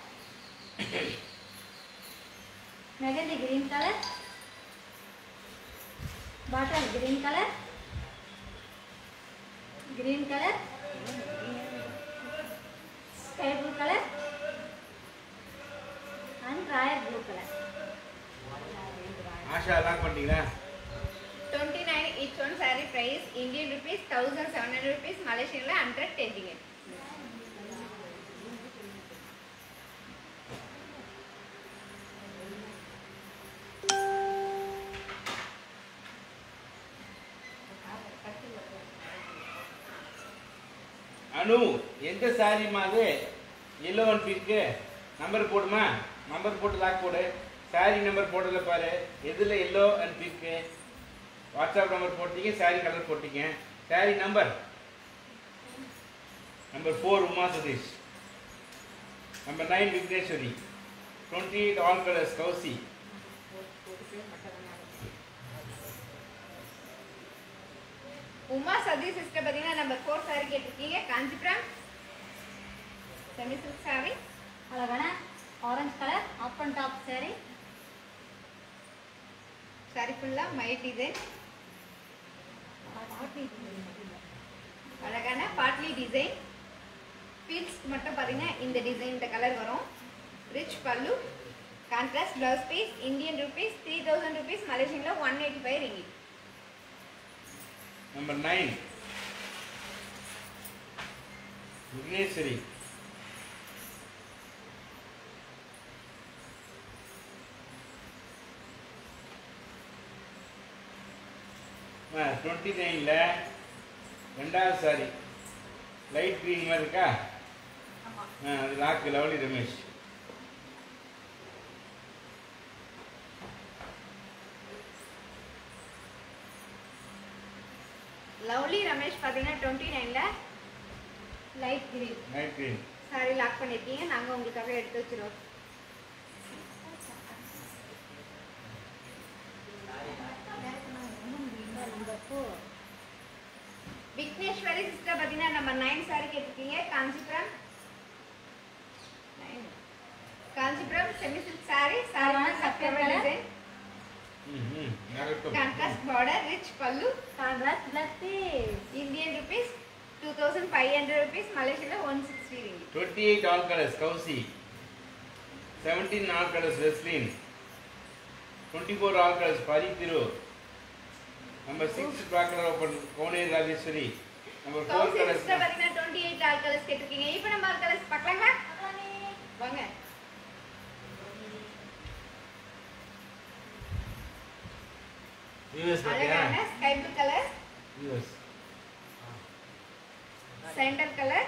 mehndi green colour, bottle green colour, green colour, sky blue colour and royal blue colour. Asha lock பண்ணிட்டீங்களா? 29 each one saree price Indian rupees 1700 rupees, Malaysian la 110 ringgit. அனு எந்த சாரிம்மா அது? Yellow one pink. நம்பர் போடுமா? நம்பர் போட்டு லாக் போடு. சாரி நம்பர் போடல பாரு. எதில் yellow and pink? WhatsApp number போட்டீங்க, சாரி கலர் போட்டீங்க. Sari number number 4 Uma Satish. Number 9 Vigneshwari. 28 all colours Kousi. Uma Satish sister பார்த்தீங்கன்னா நம்பர் 4 saree கேட்டிருக்கீங்க. Kanchipuram semi silk saree. அழகான orange colour up and top saree. saree ஃபுல்லா மை டிசைன். அழகான பாட்லி டிசைன். பீல்ஸ்க்கு மட்டும் பார்த்தீங்கன்னா இந்த டிசைன் இந்த கலர் வரும். Rich pallu, contrast blouse piece. Indian rupees 3000 rupees, மலேசியன்ல 185 ringgit. நம்பர் 9 விக்னேஸ்வரி. 29ல ரெண்டாவது சாரி லைட் க்ரீன் மாதிரி இருக்கா? ஆமா. அது lock lovely Ramesh. Lovely Ramesh பாத்தீங்கன்னா 29ல light green light green sari lock பண்ணிருக்கீங்க. நாங்க உங்களுக்காக எடுத்து வச்சிரோம். விக்னேஸ்வரி சிஸ்டர் பாத்தீங்கன்னா நம்பர் 9 சாரி கேட்டிருக்கீங்க. Kanchipuram semi silk sari subscriber design contrast border rich pallu contrast blouse Indian rupees 2500 rupees மலேசியால 160 ringgit. 28 all colors Kausi, 17 all colors Veslin, 24 all colors Parithiru, number 6 black color open Kone Rajeshwari, number 4 Kousi colors sister பாத்தீங்கன்னா 28 ஆல் கலர்ஸ் கேட்டிருக்கீங்க. இப்போ நம்ம ஆல் கலர்ஸ் பார்க்கலாங்களா? வாங்க. viewers அழகான sky blue colour, viewers sandal colour,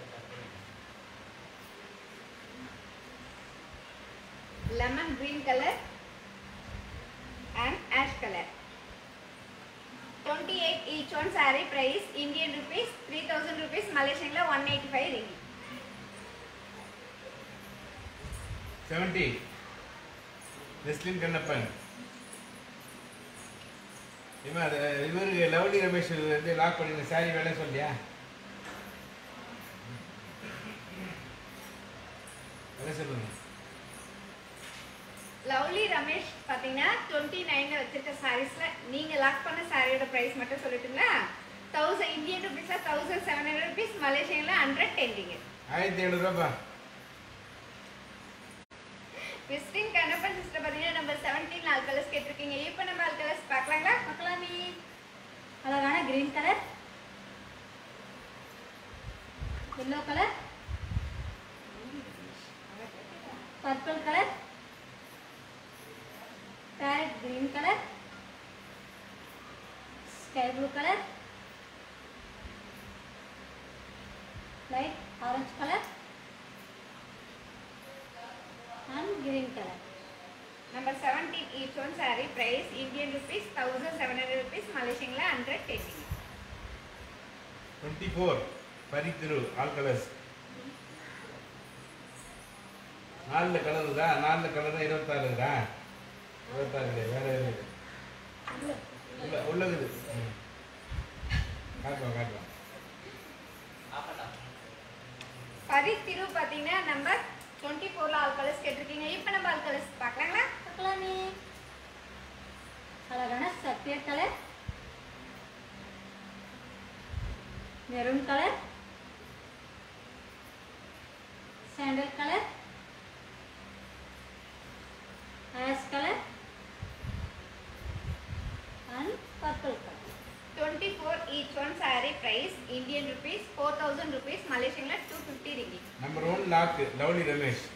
lemon green color and ash color. 28 each one saree price Indian rupees 3000 rupees Malaysian la 185 ringgit. 70 Veslin Kannappan. இவருக்கு லவ்லி ரமேஷ் வந்து லாக் பண்ணி சாரி வேலை சொல்லியா? வேலை சொல்லுங்க. லவ்லி ரமேஷ் பாத்தீங்கன்னா 29ல வச்சிருக்க சாரீஸ்ல நீங்க லாக் பண்ண சாரியோட பிரைஸ் மட்டும் சொல்லிட்டுங்களா? 1000 இந்தியன் ருபீஸா 1700 rupees மலேசியன்ல 110 ringgit. 1700 ரூபாய். விஸ்டிங் கண்ணப்பன் சிஸ்டர் பாத்தீங்கன்னா நம்பர் 17 ஆல் கலர்ஸ் கேட்டிருக்கீங்க. இப்போ நம்ம ஆல் கலர்ஸ் பார்க்கலாங்களா? பார்க்கலாமே. அழகான green colour, yellow colour, purple colour, parrot green colour, sky blue colour, light orange colour and green color. Number 17 each one saree price Indian rupees 1700 rupees Malaysian la 110 ringgit. 24 Parithiru all colors. 4 colour தான் 4 கலர் தான் 26 தான் 26 வேற இல்ல உள்ளது காட்டுவா பரித்திரு பாத்தீங்கன்னா நம்பர் 24ல ஆல் கலர்ஸ் கேட்டிருக்கீங்க. இப்போ நம்ம ஆல் கலர்ஸ் பார்க்கலாங்களா? பார்க்கலாமே. அழகான sapphire colour, maroon colour, sandal colour, ash colour and purple color. 24 each one saree price Indian rupees 4000 rupees Malaysian la 250 ringgit. Number 1 lock lovely Ramesh.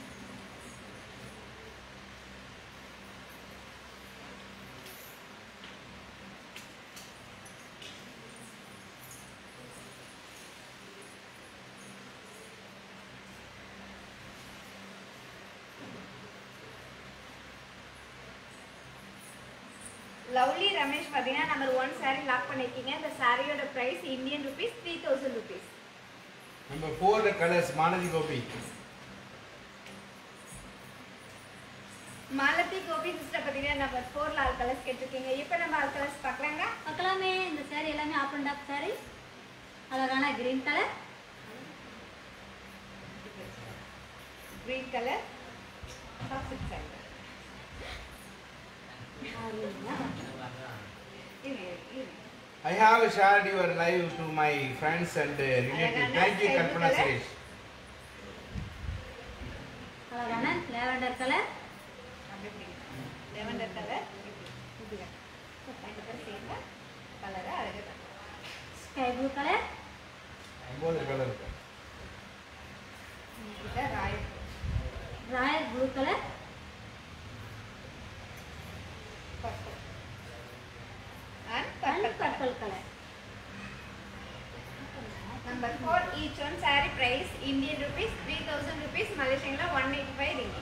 Lovely Ramesh பாத்தீங்கன்னா நம்பர் 1 saree லாக் பண்ணிருக்கீங்க. இந்த சாரியோட price Indian rupees 3000 rupees. Number 4 colours Malathi Gopi. Malathi Gopi sister பாத்தீங்கன்னா நம்பர் 4ல ஆல் கலர்ஸ் கேட்டிருக்கீங்க. இப்போ நம்ம ஆல் கலர்ஸ் பார்க்கலாங்களா? பார்க்கலாமே. இந்த saree எல்லாமே ஆப் அண்ட் டாப் saree. அழகான green colour, green colour soft silk saree. I have shared your live to my friends and relatives. Thank you Kalpana Suresh. அழகான lavender கலர், lavender கலர் இதுல ரெண்டு பேரும் சேர்ந்தா கலர் அழகா இருக்கு. ஸ்கை ப்ளூ கலர், 9 கலர் இருக்கு. இது royal blue colour, purple and purple color. purple color. Number 4, each one saree price Indian rupees 3000 rupees, Malaysian la 185 ringgit.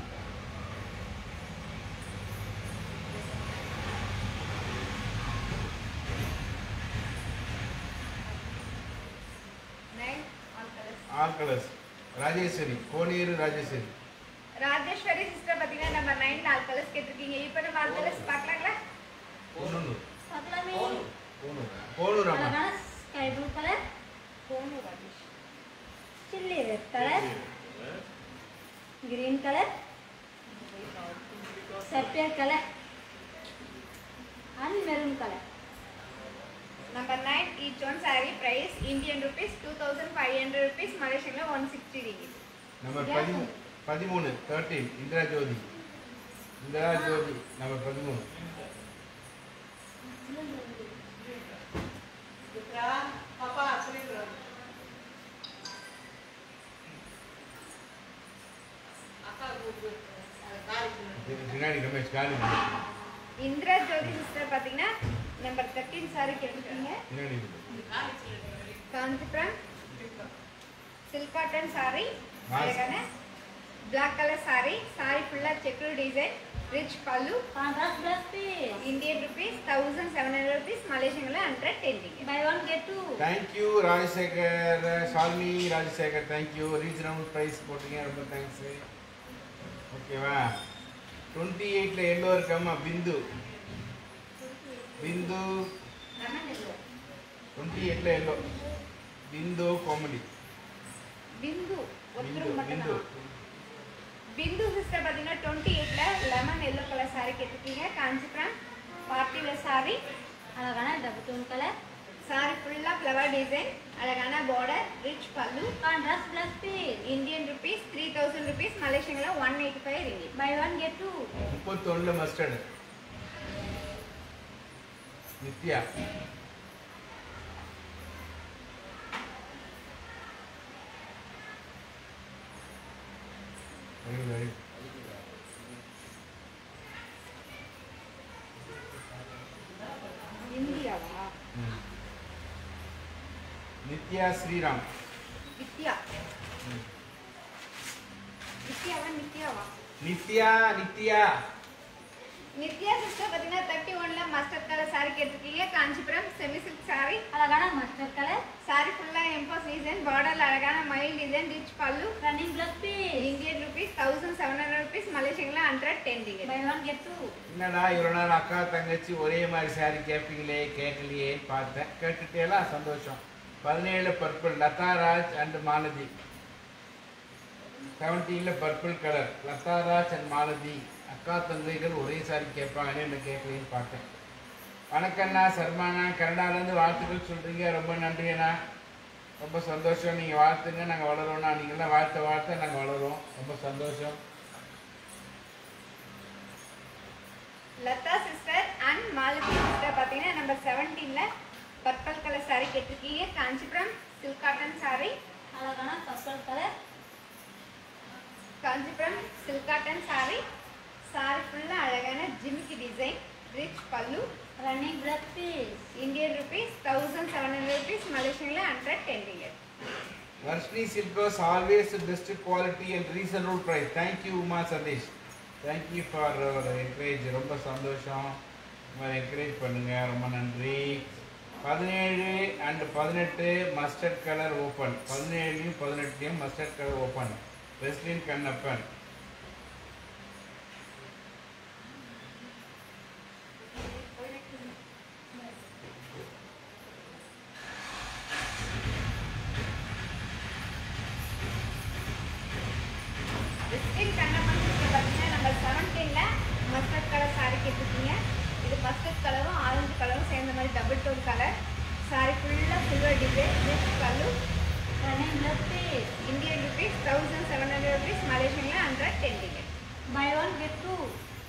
Nine, all colors. All colors. Rajeshwari, Koneeru Rajeshwari. Rajeshwari sister பாத்தீங்கன்னா நம்பர் 9 all colors கேட்டிருக்கீங்க. இப்போ நம்ம all colors பார்க்கலாங்களா? பார்க்கலாமே. Konoor amma. அழகான sky blue color, cone Rajesh. chilli red color, green color, sapphire color, and maroon color. Number 9, each one saree price Indian rupees 2500 rupees, Malaysian la 160 ringgit. Number 13, 13, Indra Jyoti. Indra Jyoti, number 13. பின்னாடி ரமேஷ் காலி இந்திரா ஜோதி சிஸ்டர் பாத்தீங்கன்னா நம்பர் 13 saree கேட்டிருக்கீங்க. பின்னாடி Kanchipuram silk cotton saree, Nice. அழகான black color saree, saree full of checker design, rich pallu, Contrast plus piece. Indian rupees 1700 rupees, Malaysian la 110 ringgit. Buy one get two. Thank you Rajasekar, சால்மி ராஜசேகர், தேங்க்யூ. ரீசனபிள் ப்ரைஸ் போட்டீங்க, ரொம்ப தேங்க்ஸ். ஓகேவா? 28ல எல்லோ இருக்காமா பிந்து. Bindu Lemon yellow. 28ல எல்லோ பிந்து காமெடி. பிந்து பிந்து ஒருத்தர் மட்டும் பிந்து தான். பிந்து சிஸ்டர் பாத்தீங்கன்னா 28ல லெமன் எல்லோ கலர் saree கேட்டிருக்கீங்க. காஞ்சிபுரம் பார்ட்டி வேர் saree, அழகான double tone color. saree full of flower design, அழகான border, rich pallu, Contrast plus piece. Indian rupees 3000 rupees, Malaysian la 185 ringgit. Buy one get two. 31ல மஸ்டர்ட் நித்யா. very. இந்தியாவா? நித்யா ஸ்ரீராம். வித்யா. வித்யாவா நித்யாவா? நித்யா நித்யா நித்யா சிஸ்டர் பாத்தீங்கன்னா 31ல மஸ்டர்ட் கலர் saree கேட்டிருக்கீங்க. காஞ்சிபுரம் செமி சில்க் saree, அழகான mustard color. saree full of embossed design, border அழகான மயில் design, rich pallu, Running plus piece. Indian rupees 1700 rupees, Malaysian la 110 ringgit. Buy one get two. என்னடா இவ்வளோ நாள் அக்கா தங்கச்சி ஒரே மாதிரி சாரி கேட்பீங்களே கேட்கலையேன்னு பார்த்தேன். கேட்டுட்டேலாம் சந்தோஷம். 17ல பர்பிள் லதாராஜ் அண்ட் மாலதி. 17ல purple colour Latharaj and Malathi. அக்கா தங்கைகள் ஒரே சாரி கேட்பாங்கன்னு என்ன கேட்கலைன்னு பார்த்தேன். வணக்கண்ணா சர்மாண்ணா, கனடாலேருந்து வாழ்த்துக்கள் சொல்கிறீங்க, ரொம்ப நன்றிண்ணா. ரொம்ப சந்தோஷம். நீங்கள் வாழ்த்துங்க, நாங்கள் வளரோண்ணா. நீங்கள்லாம் வாழ்த்த நாங்கள் வளரோம். ரொம்ப சந்தோஷம். Latha sister and Malathi sister பாத்தீங்கன்னா நம்பர் 17ல பர்பிள் கலர் saree கேட்டிருக்கீங்க. காஞ்சிபுரம் silk cotton saree, அழகான purple color. Kanchipuram silk cotton saree, saree full அழகான ஜிமிக்கி design, rich pallu, Running plus piece. Indian rupees 1700 rupees, Malaysian la 110 ringgit. Varshni Silkos, always best quality and reasonable price. Thank you, Uma Sadish. Thank you for encourage. ரொம்ப சந்தோஷம். என்கரேஜ் பண்ணுங்க, ரொம்ப நன்றி. 17 and 18 மஸ்டர்ட் கலர் ஓப்பன். 17லையும் 18லையும் mustard colour open. Weslin Kannappan. வெஸ்லின் Kannappan sister பாத்தீங்கன்னா நம்பர் 17ல மஸ்டர்ட் கலர் saree கேட்டிருக்கீங்க. இது மஸ்டர்ட் கலரும் ஆரஞ்சு கலரும் சேர்ந்த மாதிரி டபுள் டோன் கலர். saree ஃபுல்லா silver design, rich pallu, Running plus piece. Indian rupees 1700 rupees, Malaysian la 110 ringgit. Buy one get two.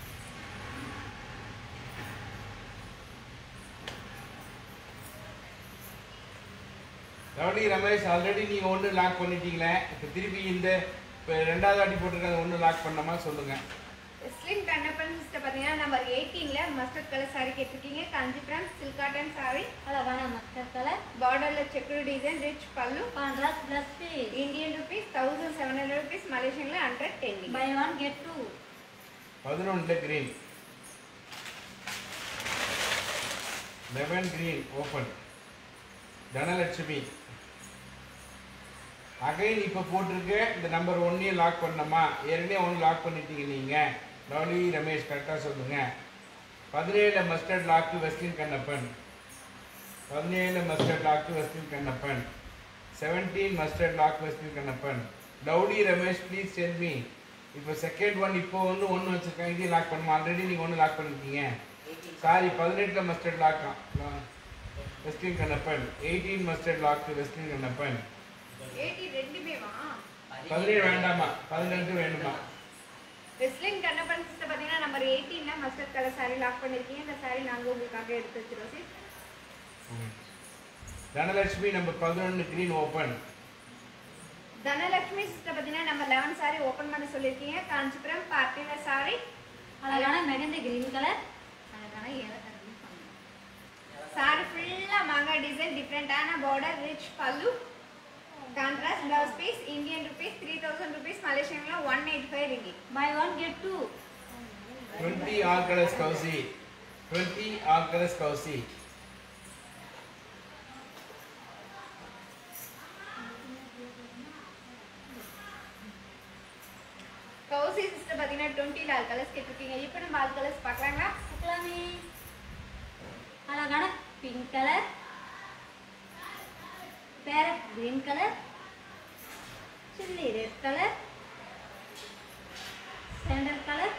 Rowdy Ramesh, already நீங்கள் ஒன்று லாக் பண்ணிட்டீங்களே, இப்போ திருப்பி இந்த இப்போ ரெண்டாவது வாட்டி போட்டிருக்காங்க ஒன்று லாக் பண்ணமா சொல்லுங்கள். வெஸ்லின் கண்ணப்பன் சிஸ்டர் பாத்தீங்கன்னா பார்த்தீங்கன்னா நம்பர் 18ல மஸ்டர்ட் கலர் saree கேட்டிருக்கீங்க. Kanchipuram silk cotton saree. அழகான மஸ்டர்ட் கலர். பார்டர்ல checked design, rich pallu. Contrast blouse piece. Indian rupees 1700 rupees, மலேசியன்ல 110. Buy one get two. 11ல green. 11 green open. Dhanalakshmi. Again இப்போ போட்டிருக்க இந்த நம்பர் 1 லாக் பண்ணமா? ஏற்கனவே 1 லாக் பண்ணிட்டீங்க நீங்க. லவ்லி ரமேஷ் கரெக்டாக சொல்லுங்க. 17ல மஸ்டர்ட் லாக் வெஸ்டின் கண்ணப்பன். 17ல mustard lock Westin Kannappan. 17 mustard lock Westin Kannappan. Lovely Ramesh please tell me. இப்போ செகண்ட் ஒன் இப்போ வந்து 1 வச்சிருக்கேன். இதையும் லாக் பண்ணுமா? ஆல்ரெடி நீங்கள் 1 லாக் பண்ணிருக்கீங்க. சாரி 18ல mustard lock Westin Kannappan. 18 mustard lock Westin Kannappan. 80 ரெண்டுமே வா. 17 வேண்டாமா? 18 வேணுமா? வெஸ்லின் கண்ணப்பன் சிஸ்டர் பார்த்தீங்கன்னா நம்பர் 18ல மஸ்டர்ட் கலர் saree லாக் பண்ணிருக்கீங்க. இந்த saree நாங்க உங்களுக்காக எடுத்து வச்சிரோம் சி. Dhanalakshmi number 11 green open. Dhanalakshmi sister பார்த்தீங்கன்னா நம்பர் 11 saree ஓபன் பண்ண சொல்லிருக்கீங்க. Kanchipuram party wear saree. அழகான மெகந்தி கிரீன் கலர். அழகான ஏலக்காய் green பண்ணு. saree ஃபுல்லா மாங்கா டிசைன், டிஃபரெண்டான border, rich pallu. Contrast blouse piece, Indian rupees 3000 rupees, Malaysian la 185 ringgit. Buy one get two. 20 all colors Kowsi. 20 all colors Kowsi. Kousi sister பார்த்தீங்கன்னா 20 லால் கலர்ஸ் கேட்டிருக்கீங்க. இப்போ நம்ம ஆல் கலர்ஸ் பார்க்கலாங்களா? பார்க்கலாமே. அழகான pink colour, parrot green colour, chilli red colour, sandal colour,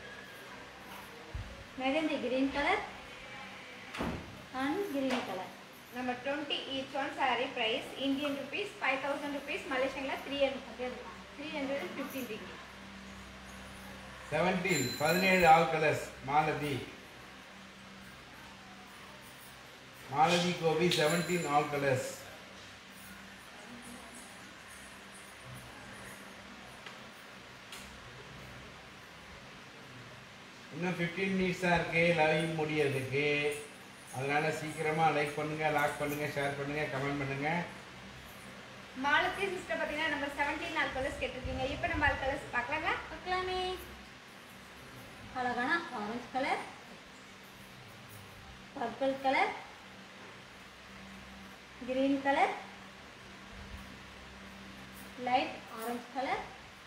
mehndi green colour and green colour. நம்ம 20 each one saree price Indian rupees 5000 rupees, Malaysian la 315 ringgit. 17 all colors Malathi. Malathi Gopi 17 all colors. இன்னும் 15 minutes தான் இருக்கு லைவ் முடியறதுக்கு. அதனால சீக்கிரமா லைக் பண்ணுங்க, லாக் பண்ணுங்க, ஷேர் பண்ணுங்க, கமெண்ட் பண்ணுங்க. மாலதி சிஸ்டர் பார்த்தீங்கன்னா நம்பர் 17 ஆல் கலர்ஸ் கேட்டிருக்கீங்க. இப்போ நம்ம ஆல் கலர்ஸ் பார்க்கலாங்களா? பார்க்கலாமே. அழகான orange colour, purple colour, green colour, light orange colour,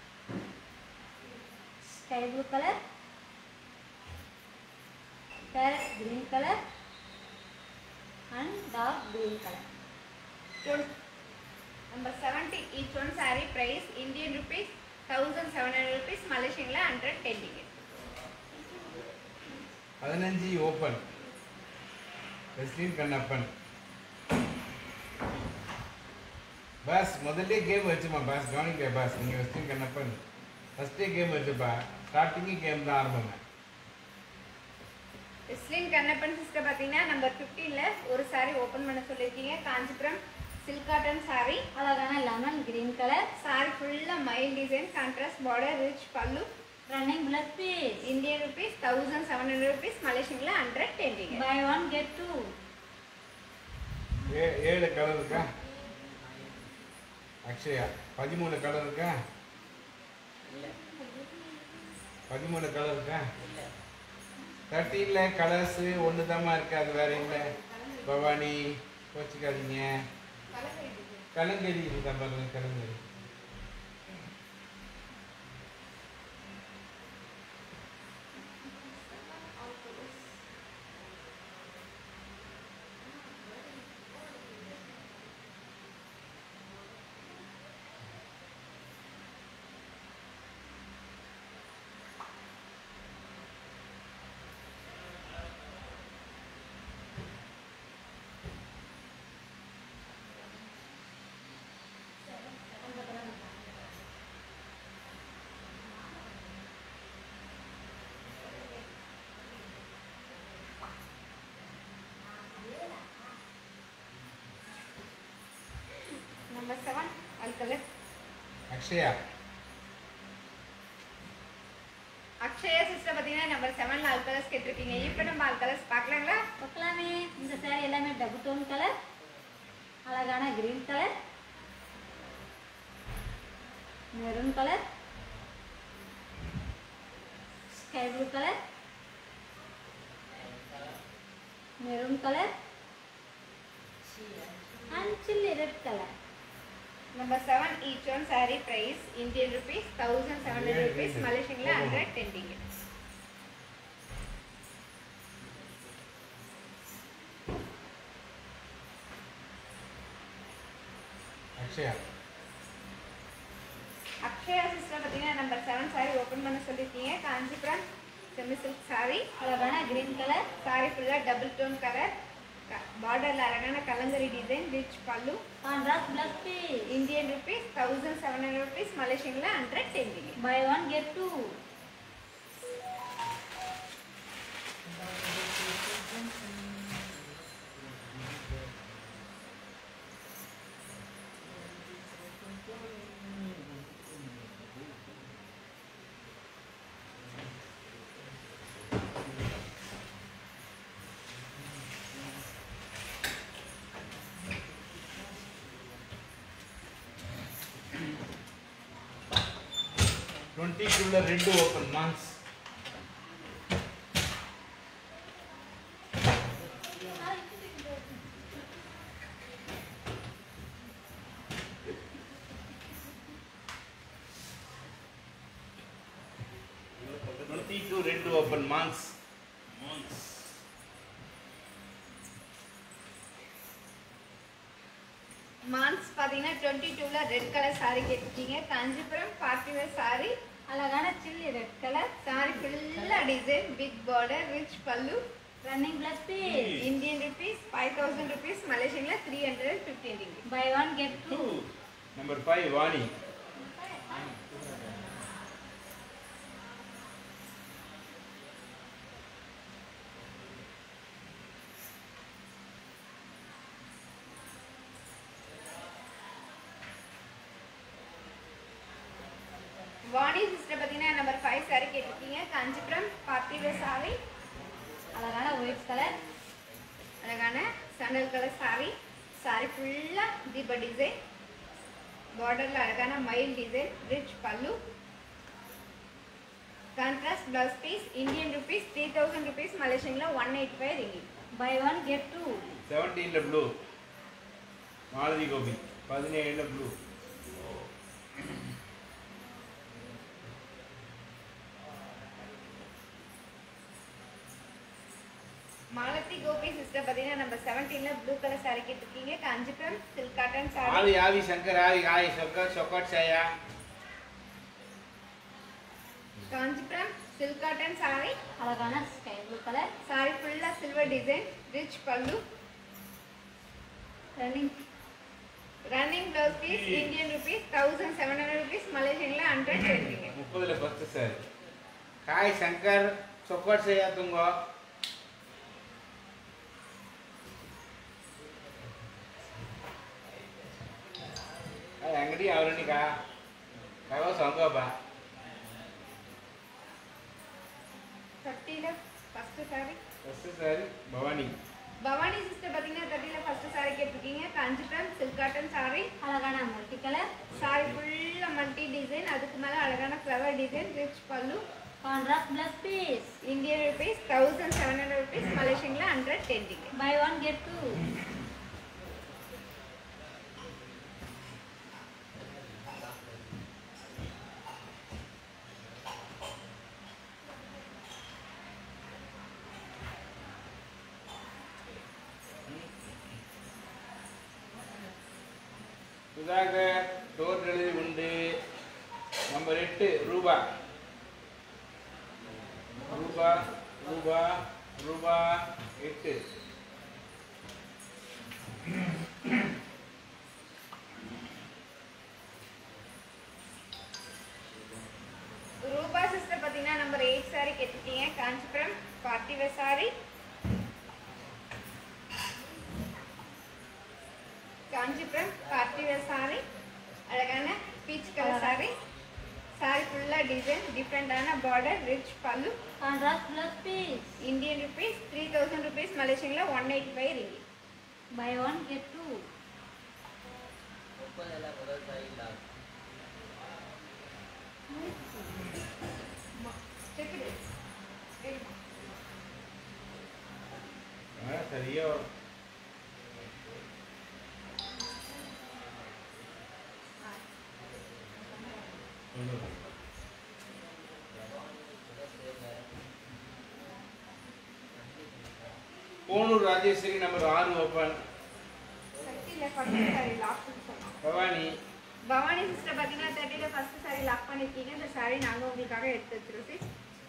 sky blue colour, parrot green colour and dark green colour. Number 70 each one saree price Indian rupees 1700 rupees, Malaysian la 110 ringgit. 15 open. Weslin Kannappan. Boss முதல்ல கேம் வச்சுமா பாஸ், கவனிக்க பாஸ். நீங்க வெஸ்லின் கண்ணப்பன் ஃபர்ஸ்டே கேம் வச்சுப்பா. ஸ்டார்டிங்கே கேம் தான் ஆரம்பங்க. வெஸ்லின் கண்ணப்பன் சிஸ்டர் பார்த்தீங்கன்னா நம்பர் 15ல ஒரு saree ஓபன் பண்ண சொல்லியிருக்கீங்க. Kanchipuram silk cotton saree. அழகான லெமன் கிரீன் கலர், saree ஃபுல்லா மைல் design, contrast border, rich pallu. Running blouse piece. Indian rupees 1700 rupees, Malaysian la 110 ringgit. Buy one get two. 7 colour இருக்கா அக்ஷயா? 13 கலர் இருக்கா? 13 கலர் இருக்கா? 13ல கலர்ஸ் ஒன்று தாம்மா இருக்கு, அது வேற இல்லை. பவானி கோச்சிக்காதீங்க. கலங்கரி இருக்கா பாருங்க, kalamkari. Number 7 all colors. Akshaya. Akshaya sister பார்த்தீங்கன்னா நம்பர் 7 ஆல் கலர்ஸ் கேட்டிருக்கீங்க. இப்போ நம்ம ஆல் கலர்ஸ் பார்க்கலாங்களா? பார்க்கலாமே. இந்த saree எல்லாமே டபுள் டோன் கலர், அழகான green colour, maroon colour, sky blue colour, maroon colour and chilli red color. Number 7 each one saree price Indian rupees 1700 rupees, Malaysian la 110 ringgit. Akshaya sister பார்த்தீங்கன்னா நம்பர் 7 saree ஓபன் பண்ண சொல்லிருக்கீங்க. காஞ்சிபுரம் செமி சில்க் saree, அழகான கிரீன் கலர், saree ஃபுல்லா டபுள் டோன் கலர், பார்டர்ல அழகான kalamkari design, rich pallu, contrast blouse piece. Indian rupees 1700 rupees, மலேசியன்ல 110 ringgit. Buy one get two. ரெண்டு ஓப்பன் மான்ஸ். ரெண்டு ஓப்பன் மான்ஸ். மான்ஸ் பாத்தீங்கன்னா 22ல ரெட் கலர் saree கேட்டிருக்கீங்க. காஞ்சிபுரம் பார்ட்டி வேர் saree, அழகான சில்லி ரெட் கலர், saree ஃபுல்லா design, big border, rich pallu, running blouse piece. Indian rupees 5000 rupees, மலேசியன்ல 315 ringgit. Buy one get two. Number 5 Vani. Vani sister பார்த்தீங்கன்னா நம்பர் 5 saree கேட்டிருக்கீங்க. காஞ்சிபுரம் பார்ட்டி வேர் saree, அழகான ஒயிட் கலர், அழகான சாண்டல் கலர் saree, saree ஃபுல்லா தீப டிசைன், பார்டர்ல அழகான மயில் design, rich pallu, contrast blouse piece, Indian rupees 3000 rupees, மலேசியன்ல 185 ringgit. buy one get two. 17ல ப்ளூ. மாலதி கோபி 17ல ப்ளூ. மாலதி கோபி சிஸ்டர் பார்த்தீங்கன்னா நம்பர் 17ல ப்ளூ கலர் saree கேட்டிருக்கீங்க. காஞ்சிபுரம் சில்க் காட்டன் saree, ஆவி ஆவி சங்கர் ஆவி ஆய் சொக்கட் சாயா. காஞ்சிபுரம் சில்க் காட்டன் saree, அழகான ஸ்கை ப்ளூ கலர், saree ஃபுல்லா silver design, rich pallu, running blouse piece, Indian rupees 1700 rupees, மலேசியன்ல 110 ringgit. 30ல ஃபர்ஸ்ட் சார். காய் சங்கர் சொக்கட் சாயா துங்கோ. ಅಂಗಡಿ ಅವರನಿಕ ಕಾಗೋ ಸಂಗೋಪ 30ல first saree, Bhavani. Bhavani sister பார்த்தீங்கன்னா 30ல ஃபர்ஸ்ட் saree கேட்டிருக்கீங்க. காஞ்சிபுரம் சில்க் காட்டன் saree, அழகான மல்டி கலர், saree ஃபுல்லா மல்டி டிசைன், அதுக்கு மேல அழகான flower design, rich pallu, contrast blouse piece. Indian rupees 1700 rupees, மலேசியன்ல 110 ringgit. buy one get two. Sudhakar door delivery உண்டு. நம்பர் 8 ரூபா. ரூபா ரூபா ரூபா 8. ரூபா சிஸ்டர் பார்த்தீங்கன்னா நம்பர் 8 saree கேட்டிருக்கீங்க. Kanchipuram party wear saree, Kanchipuram party wear saree, அழகான peach colour saree, saree full design, different border, rich pallu. Contrast plus piece. Indian rupees 3000 rupees, Malaysian la 185 ringgit. Buy one get two. Check it. சரியா கோனூர் ராஜேஸ்வரி நம்பர் 6 ஓபன். சக்தில ஃபர்ஸ்ட் saree லாக் பண்ணோம். பவானி சிஸ்டர் பாத்தீங்கன்னா 30ல ஃபர்ஸ்ட் saree லாக் பண்ணிருக்கீங்க. இந்த saree நாங்க உங்களுக்காக எடுத்து வச்சிருக்கோம்.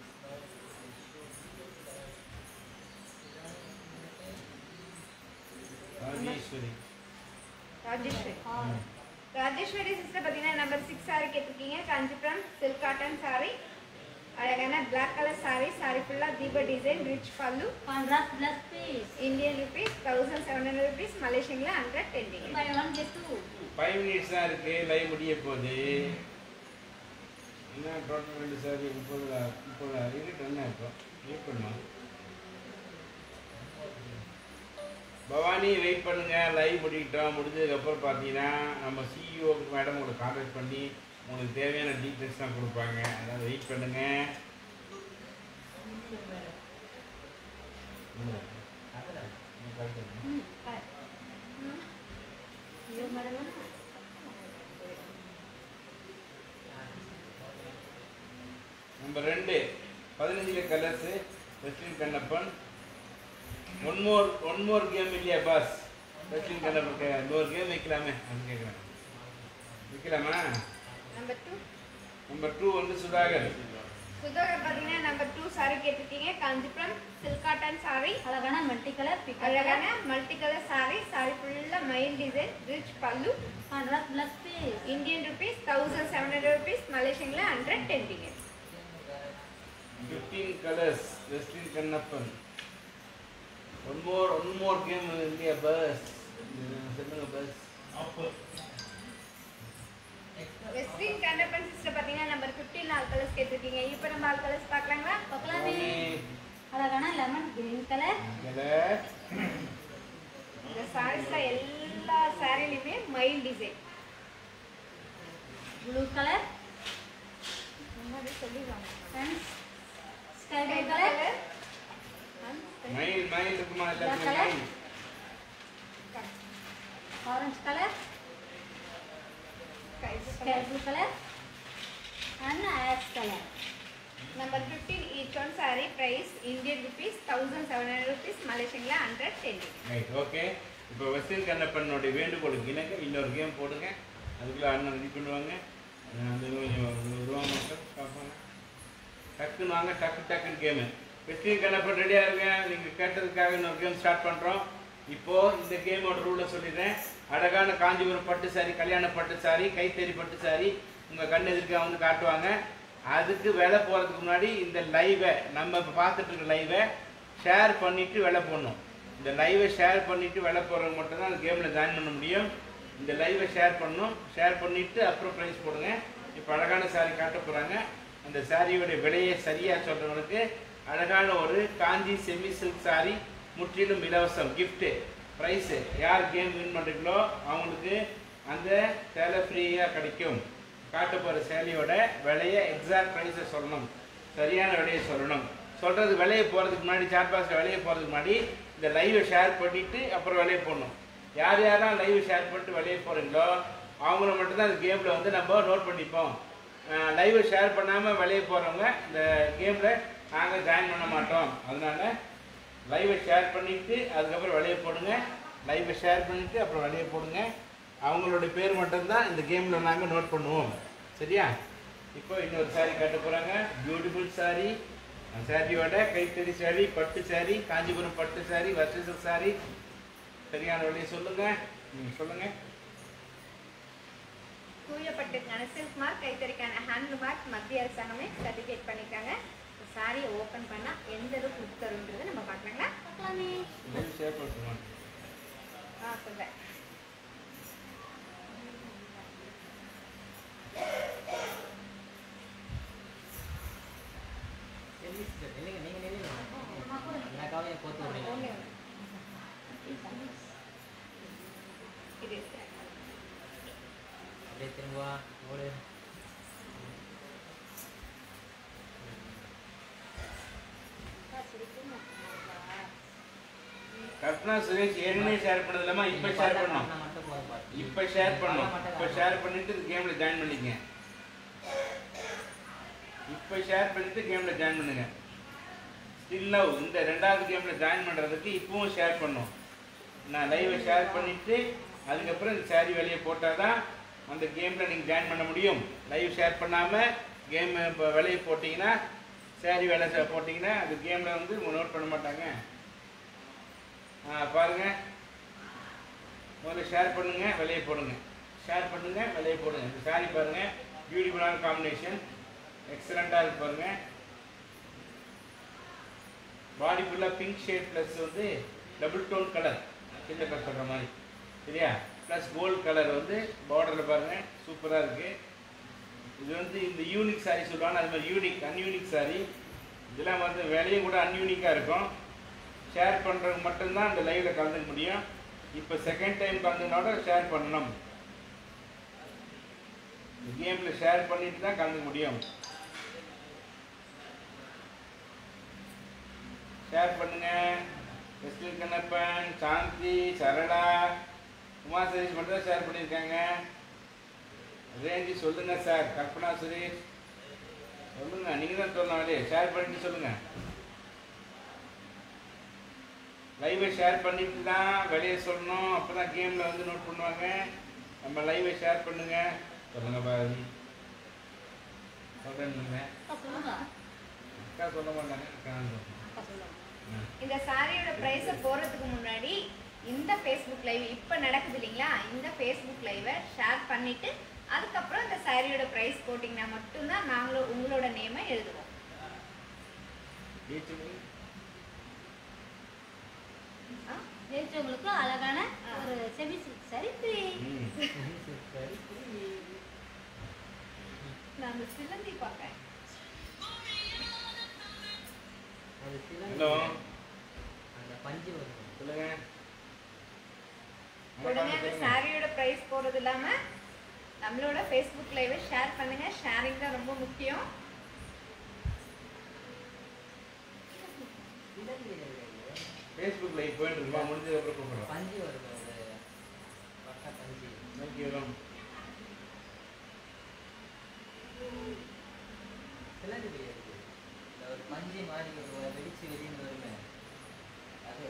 ராஜேஸ்வரி சிஸ்டர் பாத்தீங்கன்னா நம்பர் 6 saree கேட்டிருக்கீங்க. Kanchipuram silk cotton saree. அழகான black color saree ஃபுல்லா தீப design, rich pallu. Contrast plus piece. Indian rupees 1700 rupees, Malaysian la 110 ringgit. Buy one get two. 5 minutes தான் இருக்கு, லைவ் முடிய போகுது. என்ன டோட்டல் 2 சாரி 30 இருக்கு என்ன இப்போ வெயிட் பண்ணுமா? பவானி வெயிட் பண்ணுங்க, லைவ் முடிக்கிட்டோம். முடிஞ்சதுக்கு அப்புறம் பார்த்தீங்கன்னா நம்ம சிஇஓ மேடம் உங்களுக்கு கான்டாக்ட் பண்ணி உங்களுக்கு தேவையான டீட்டெயில்ஸ் தான் கொடுப்பாங்க. அதாவது வெயிட் பண்ணுங்க. Number 2 15 colours வெஸ்லின் Kannappan. One more game இல்லையா பாஸ்? வெஸ்லின் கண்ணப்பனுக்கு இன்னொரு கேம் வைக்கலாமே அது கேட்குறேன். வைக்கலாமா? நம்பர் 2 வந்து சுதாகர் பாத்தீங்கன்னா நம்பர் 2 saree கேட்டிருக்கீங்க. Kanchipuram silk cotton saree. அழகான மல்டி கலர் saree ஃபுல்லா மயில் design, rich pallu. Contrast plus piece. Indian rupees 1700 rupees, Malaysian la 110 ringgit. 15 colours வெஸ்லின் Kannappan. One more game இல்லையா பஸ்? சொல்லுங்க பஸ். வெஸ்லின் கண்ணப்பன் சிஸ்டர் பாத்தீங்கன்னா நம்பர் 15 ஆல் கலர்ஸ் கேட்டிருக்கீங்க. இப்போ நம்ம ஆல் கலர்ஸ் பார்க்கலாங்களா? பார்க்கலாமே. அழகான லெமன் கிரீன் கலர். இந்த சாரீஸ்ல எல்லா சாரிலயுமே மயில் டிசைன். Blue colour. முன்னாடி சொல்லிடுவாங்க. Sky blue colour. மயில் இருக்குமா? Black color. Orange color. Sky blue color. And ash color. Number 15 each one saree price Indian rupees 1700 rupees, Malaysian la 110. Right okay. இப்போ வெஸ்லின் கண்ணப்பனோட வேண்டுகோளுக்கு இணங்க இன்னொரு கேம் போடுங்க. அதுக்குள்ள அண்ணன் ரெடி பண்ணுவாங்க. அது உருவாங்க பார்ப்பாங்க. டக்குன்னு வாங்க, டக்குன்னு கேமு. வெஸ்லின் கண்ணப்பன் ரெடியாக இருங்க. நீங்கள் கேட்டதுக்காக இன்னொரு கேம் ஸ்டார்ட் பண்ணுறோம். இப்போது இந்த கேமோட ரூலை சொல்லிடுறேன். அழகான காஞ்சிபுரம் பட்டு சாரி, கல்யாண பட்டு சாரி, கைத்தறி பட்டு சாரி உங்கள் கண் எதிர்க்க வந்து காட்டுவாங்க. அதுக்கு விலை போகிறதுக்கு முன்னாடி இந்த லைவை நம்ம இப்போ பார்த்துட்டு இருக்க லைவை ஷேர் பண்ணிவிட்டு விலை போடணும். இந்த லைவை ஷேர் பண்ணிவிட்டு விலை போடுறவங்க மட்டும்தான் அந்த கேமில் ஜாயின் பண்ண முடியும். இந்த லைவை ஷேர் பண்ணணும். ஷேர் பண்ணிவிட்டு அப்புறம் ப்ரைஸ் போடுங்க. இப்போ அழகான சாரி காட்ட போகிறாங்க. அந்த சாரியோடைய விலையை சரியாக சொல்கிறவங்களுக்கு அழகான ஒரு காஞ்சி செமி சில்க் சாரி முற்றிலும் இலவசம் கிஃப்ட்டு ப்ரைஸு. யார் கேம் வின் பண்ணுறீங்களோ அவங்களுக்கு அந்த சேலை ஃப்ரீயாக கிடைக்கும். காட்ட போகிற சேலையோட விலையை எக்ஸாக்ட் ப்ரைஸை சொல்லணும், சரியான விலையை சொல்லணும். சொல்கிறது விலையை போகிறதுக்கு முன்னாடி, சாட் பாக்ஸில் விலையை போகிறதுக்கு முன்னாடி இந்த லைவை ஷேர் பண்ணிவிட்டு அப்புறம் விலையை போடணும். யார் யாரெல்லாம் லைவை ஷேர் பண்ணிட்டு விலையை போகிறீங்களோ அவங்கள மட்டும்தான் அந்த கேமில் வந்து நம்ம நோட் பண்ணிப்போம். லைவை ஷேர் பண்ணாமல் விலையை போகிறவங்க இந்த கேமில் நாங்கள் ஜாயின் பண்ண மாட்டோம். அதனால் லைவை ஷேர் பண்ணிவிட்டு அதுக்கப்புறம் விலையை போடுங்க. லைவை ஷேர் பண்ணிவிட்டு அப்புறம் விலையை போடுங்க. அவங்களோட பேர் மட்டும்தான் இந்த கேமில் நாங்கள் நோட் பண்ணுவோம். சரியா? இப்போ இன்னொரு சாரீ காட்ட போகிறாங்க. பியூட்டிஃபுல் சாரீ. அந்த சாரியோட கைத்தறி சாரீ, பட்டு சாரீ, காஞ்சிபுரம் பட்டு சாரீ, வர்ஷல் சாரீ. சரியான விலையை சொல்லுங்கள். சொல்லுங்கள். தூயப்பட்டுக்கான சில்க் மார்க், கைத்தறிக்கான ஹேண்ட் மார்க் மத்திய அரசாங்கமே சர்டிஃபிகேட் பண்ணியிருக்காங்க. சாரியை ஓப்பன் பண்ணால் எந்த அளவுக்கு புக் தருன்றதை நம்ம பார்க்கலாங்களா? பார்க்கலாமே. சொல்கிறேன். இது அப்படியே திரும்ப ஓடு. கல்பனா சுரேஷ் ஏற்கனவே ஷேர் பண்ணதில்லாம இப்போ ஷேர் பண்ணோம். மட்டும் போதும் பாத்து. இப்போ ஷேர் பண்ணோம். இப்போ ஷேர் பண்ணிட்டு கேம்ல ஜாயின் பண்ணிக்கங்க. இப்போ ஷேர் பண்ணிட்டு கேம்ல ஜாயின் பண்ணுங்க. ஸ்டில் லவ் இந்த ரெண்டாவது கேம்ல ஜாயின் பண்றதுக்கு இப்பவும் ஷேர் பண்ணோம். நான் லைவை ஷேர் பண்ணிட்டு அதுக்கப்புறம் இந்த சாரி வெளியே போட்டாதான் அந்த கேம்ல நீங்க ஜாயின் பண்ண முடியும். லைவ் ஷேர் பண்ணாம கேம் இப்போ வெளியே போட்டீங்கன்னா சாரி வேலை போட்டீங்கன்னா அந்த கேம்ல வந்து நோட் பண்ண மாட்டாங்க. பாருங்க, முதல்ல ஷேர் பண்ணுங்க, வெளியே போடுங்க. ஷேர் பண்ணுங்க, வெளியே போடுங்க. இந்த சாரி பாருங்க, பியூட்டிஃபுல்லான காம்பினேஷன், எக்ஸலண்டாக இருக்கு பாருங்க. பாடி ஃபுல்லாக பிங்க் ஷேட் ப்ளஸ் வந்து டபுள் டோன் கலர், சின்ன கலர் சொல்கிற மாதிரி சரியா, ப்ளஸ் கோல்டு கலர் வந்து பார்டரில் பாருங்க, சூப்பராக இருக்கு. இது வந்து இந்த யூனிக் சாரி சொல்லுவாங்க, அது மாதிரி யூனிக் அன்யூனிக் சாரி. இதெல்லாம் வந்து விலையும் கூட அன்யூனிக்காக இருக்கும். ஷேர் பண்ணுறவங்க மட்டும்தான் அந்த லைவில் கலந்துக்க முடியும். இப்போ செகண்ட் டைம் கலந்துனோட ஷேர் பண்ணணும். கேமில் ஷேர் பண்ணிட்டு தான் கலந்துக்க முடியும். ஷேர் பண்ணுங்க. எஸ்டில் கண்ணப்பன், சாந்தி, சரளா, உமா சுரேஷ் மட்டும் தான் ஷேர் பண்ணியிருக்காங்க. ரேஞ்சி சொல்லுங்க சார். கல்பனா சுரேஷ் சொல்லுங்க, நீங்க தான் சொல்லணும். ஷேர் பண்ணிட்டு சொல்லுங்க. லைவை ஷேர் பண்ணிட்டு தான் வெளியே சொல்லணும். அப்போ தான் கேமில் வந்து நோட் பண்ணுவாங்க. நம்ம லைவை ஷேர் பண்ணுங்க. சொல்லுங்க பாரதி. சொல்கிறேன் நீங்கள் அக்கா சொல்ல மாட்டாங்க. அக்கா சொல்லுவாங்க. இந்த சாரியோட ப்ரைஸை போகிறதுக்கு முன்னாடி இந்த ஃபேஸ்புக் லைவ் இப்போ நடக்குது இல்லைங்களா, இந்த ஃபேஸ்புக் லைவை ஷேர் பண்ணிவிட்டு அதுக்கப்புறம் இந்த சாரியோட ப்ரைஸ் போட்டிங்கன்னா மட்டும்தான் நாங்களும் உங்களோட நேமை எழுதுவோம். ஜெயிச்சவங்களுக்கு அழகான ஒரு செமி சில்க் சாரி ஃப்ரீ. நான் சிலந்தி பார்க்கேன். ஹலோ, அந்த பஞ்சு வரும். சொல்லுங்க. உடனே அந்த சாரியோட ப்ரைஸ் போகிறது இல்லாமல் நம்மளோட ஃபேஸ்புக் லைவை ஷேர் பண்ணுங்க. ஷேரிங் தான் ரொம்ப முக்கியம். ஃபேஸ்புக் லைவ் போயிட்டு இருக்குமா, முடிஞ்சதுக்கப்புறம் கூப்பிடுறோம். பஞ்சு வருது, ஒரு பட்டா பஞ்சு. தேங்க்யூ. சிலந்தி இருக்கு, ஒரு பஞ்சு மாதிரி ஒரு வெடிச்சு வெளியிருந்து வருமே அது.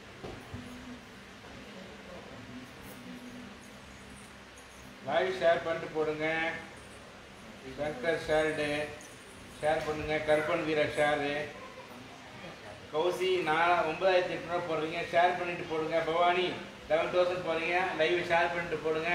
லைவ் ஷேர் பண்ணிட்டு போடுங்க. சங்கர் ஷேர்டு ஷேர் பண்ணுங்க. கருப்பன் வீரர் ஷேரு. கௌசி 9800 போடுறீங்க, ஷேர் பண்ணிட்டு போடுங்க. பவானி 11,000 போடுறீங்க, லைவ் ஷேர் பண்ணிட்டு போடுங்க.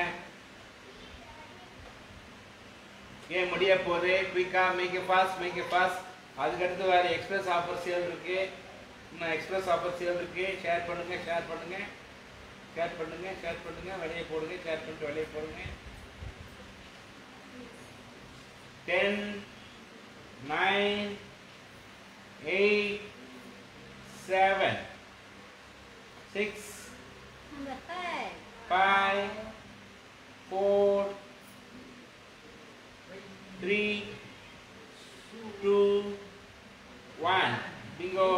ஏன் முடிய போகுது, குயிக்காக மேக் ஃபாஸ்ட், மேக் ஃபாஸ்ட். அதுக்கடுத்து வேறு எக்ஸ்பிரஸ் ஆஃபர் சேல் இருக்கு. இன்னும் எக்ஸ்பிரஸ் ஆஃபர் சேல் இருக்கு. ஷேர் பண்ணுங்க, ஷேர் பண்ணுங்க, ஷேர் பண்ணுங்க, ஷேர் பண்ணுங்க, வெளியே போடுங்க. ஷேர் பண்ணிட்டு வெளியே போடுங்க. 10, 9, 8, 7, 6, 5, 4, 3, 2, 1. Bingo.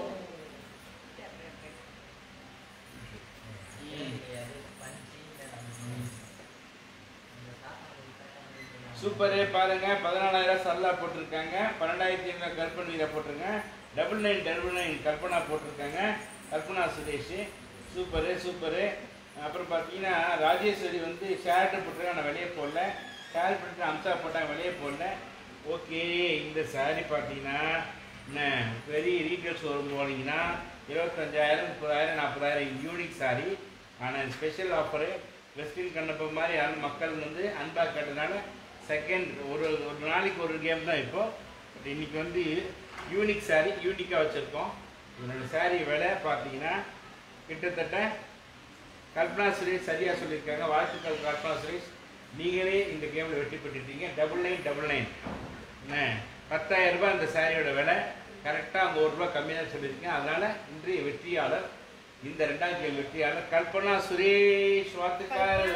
சூப்பரே பாருங்க. 14,000 சரளா போட்டிருக்காங்க. 12,500 கற்பன் வீரா போட்டிருங்க. 9999 கல்பனா போட்டிருக்காங்க. Kalpana Suresh super super. அப்புறம் பார்த்தீங்கன்னா ராஜேஸ்வரி வந்து ஷேர்ட்டு போட்டிருக்காங்க, நான் வெளியே போடல. ஷேர் பண்ணிட்டு அம்சா போட்டாங்க, வெளியே போடல. ஓகே, இந்த சாரி பார்த்தீங்கன்னா என்ன பெரிய ரீட்டெயில் ஷோரூம் போனீங்கன்னா 25,000, 30,000, 40,000 யூனிக் சாரி. ஆனால் ஸ்பெஷல் ஆஃபரு வெஸ்டின் கண்ணப்ப மாதிரி யாரும் மக்கள் வந்து அன்பாக கேட்டதுனால செகண்ட் ஒரு நாளைக்கு ஒரு கேம் தான் இப்போது. பட் இன்றைக்கி வந்து யூனிக் சாரி யூனிக்காக வச்சுருக்கோம். இதனோட சாரி விலை பார்த்தீங்கன்னா கிட்டத்தட்ட கல்பனா சுரேஷ் சரியாக சொல்லியிருக்காங்க. வாழ்த்துக்கள் கல்பனா சுரேஷ், நீங்களே இந்த கேமில் வெற்றி பெற்றுட்டீங்க. 9999 என்ன 10,000 ரூபாய் இந்த சாரியோட விலை. கரெக்டாக அவங்க 1 ரூபா கம்மியாக தான் சொல்லியிருக்கேன். அதனால் இன்றைய வெற்றியாளர் இந்த ரெண்டாம் கேள்வி வெற்றியாளர் கல்பனா சுரேஷ், வாழ்த்துக்கள்.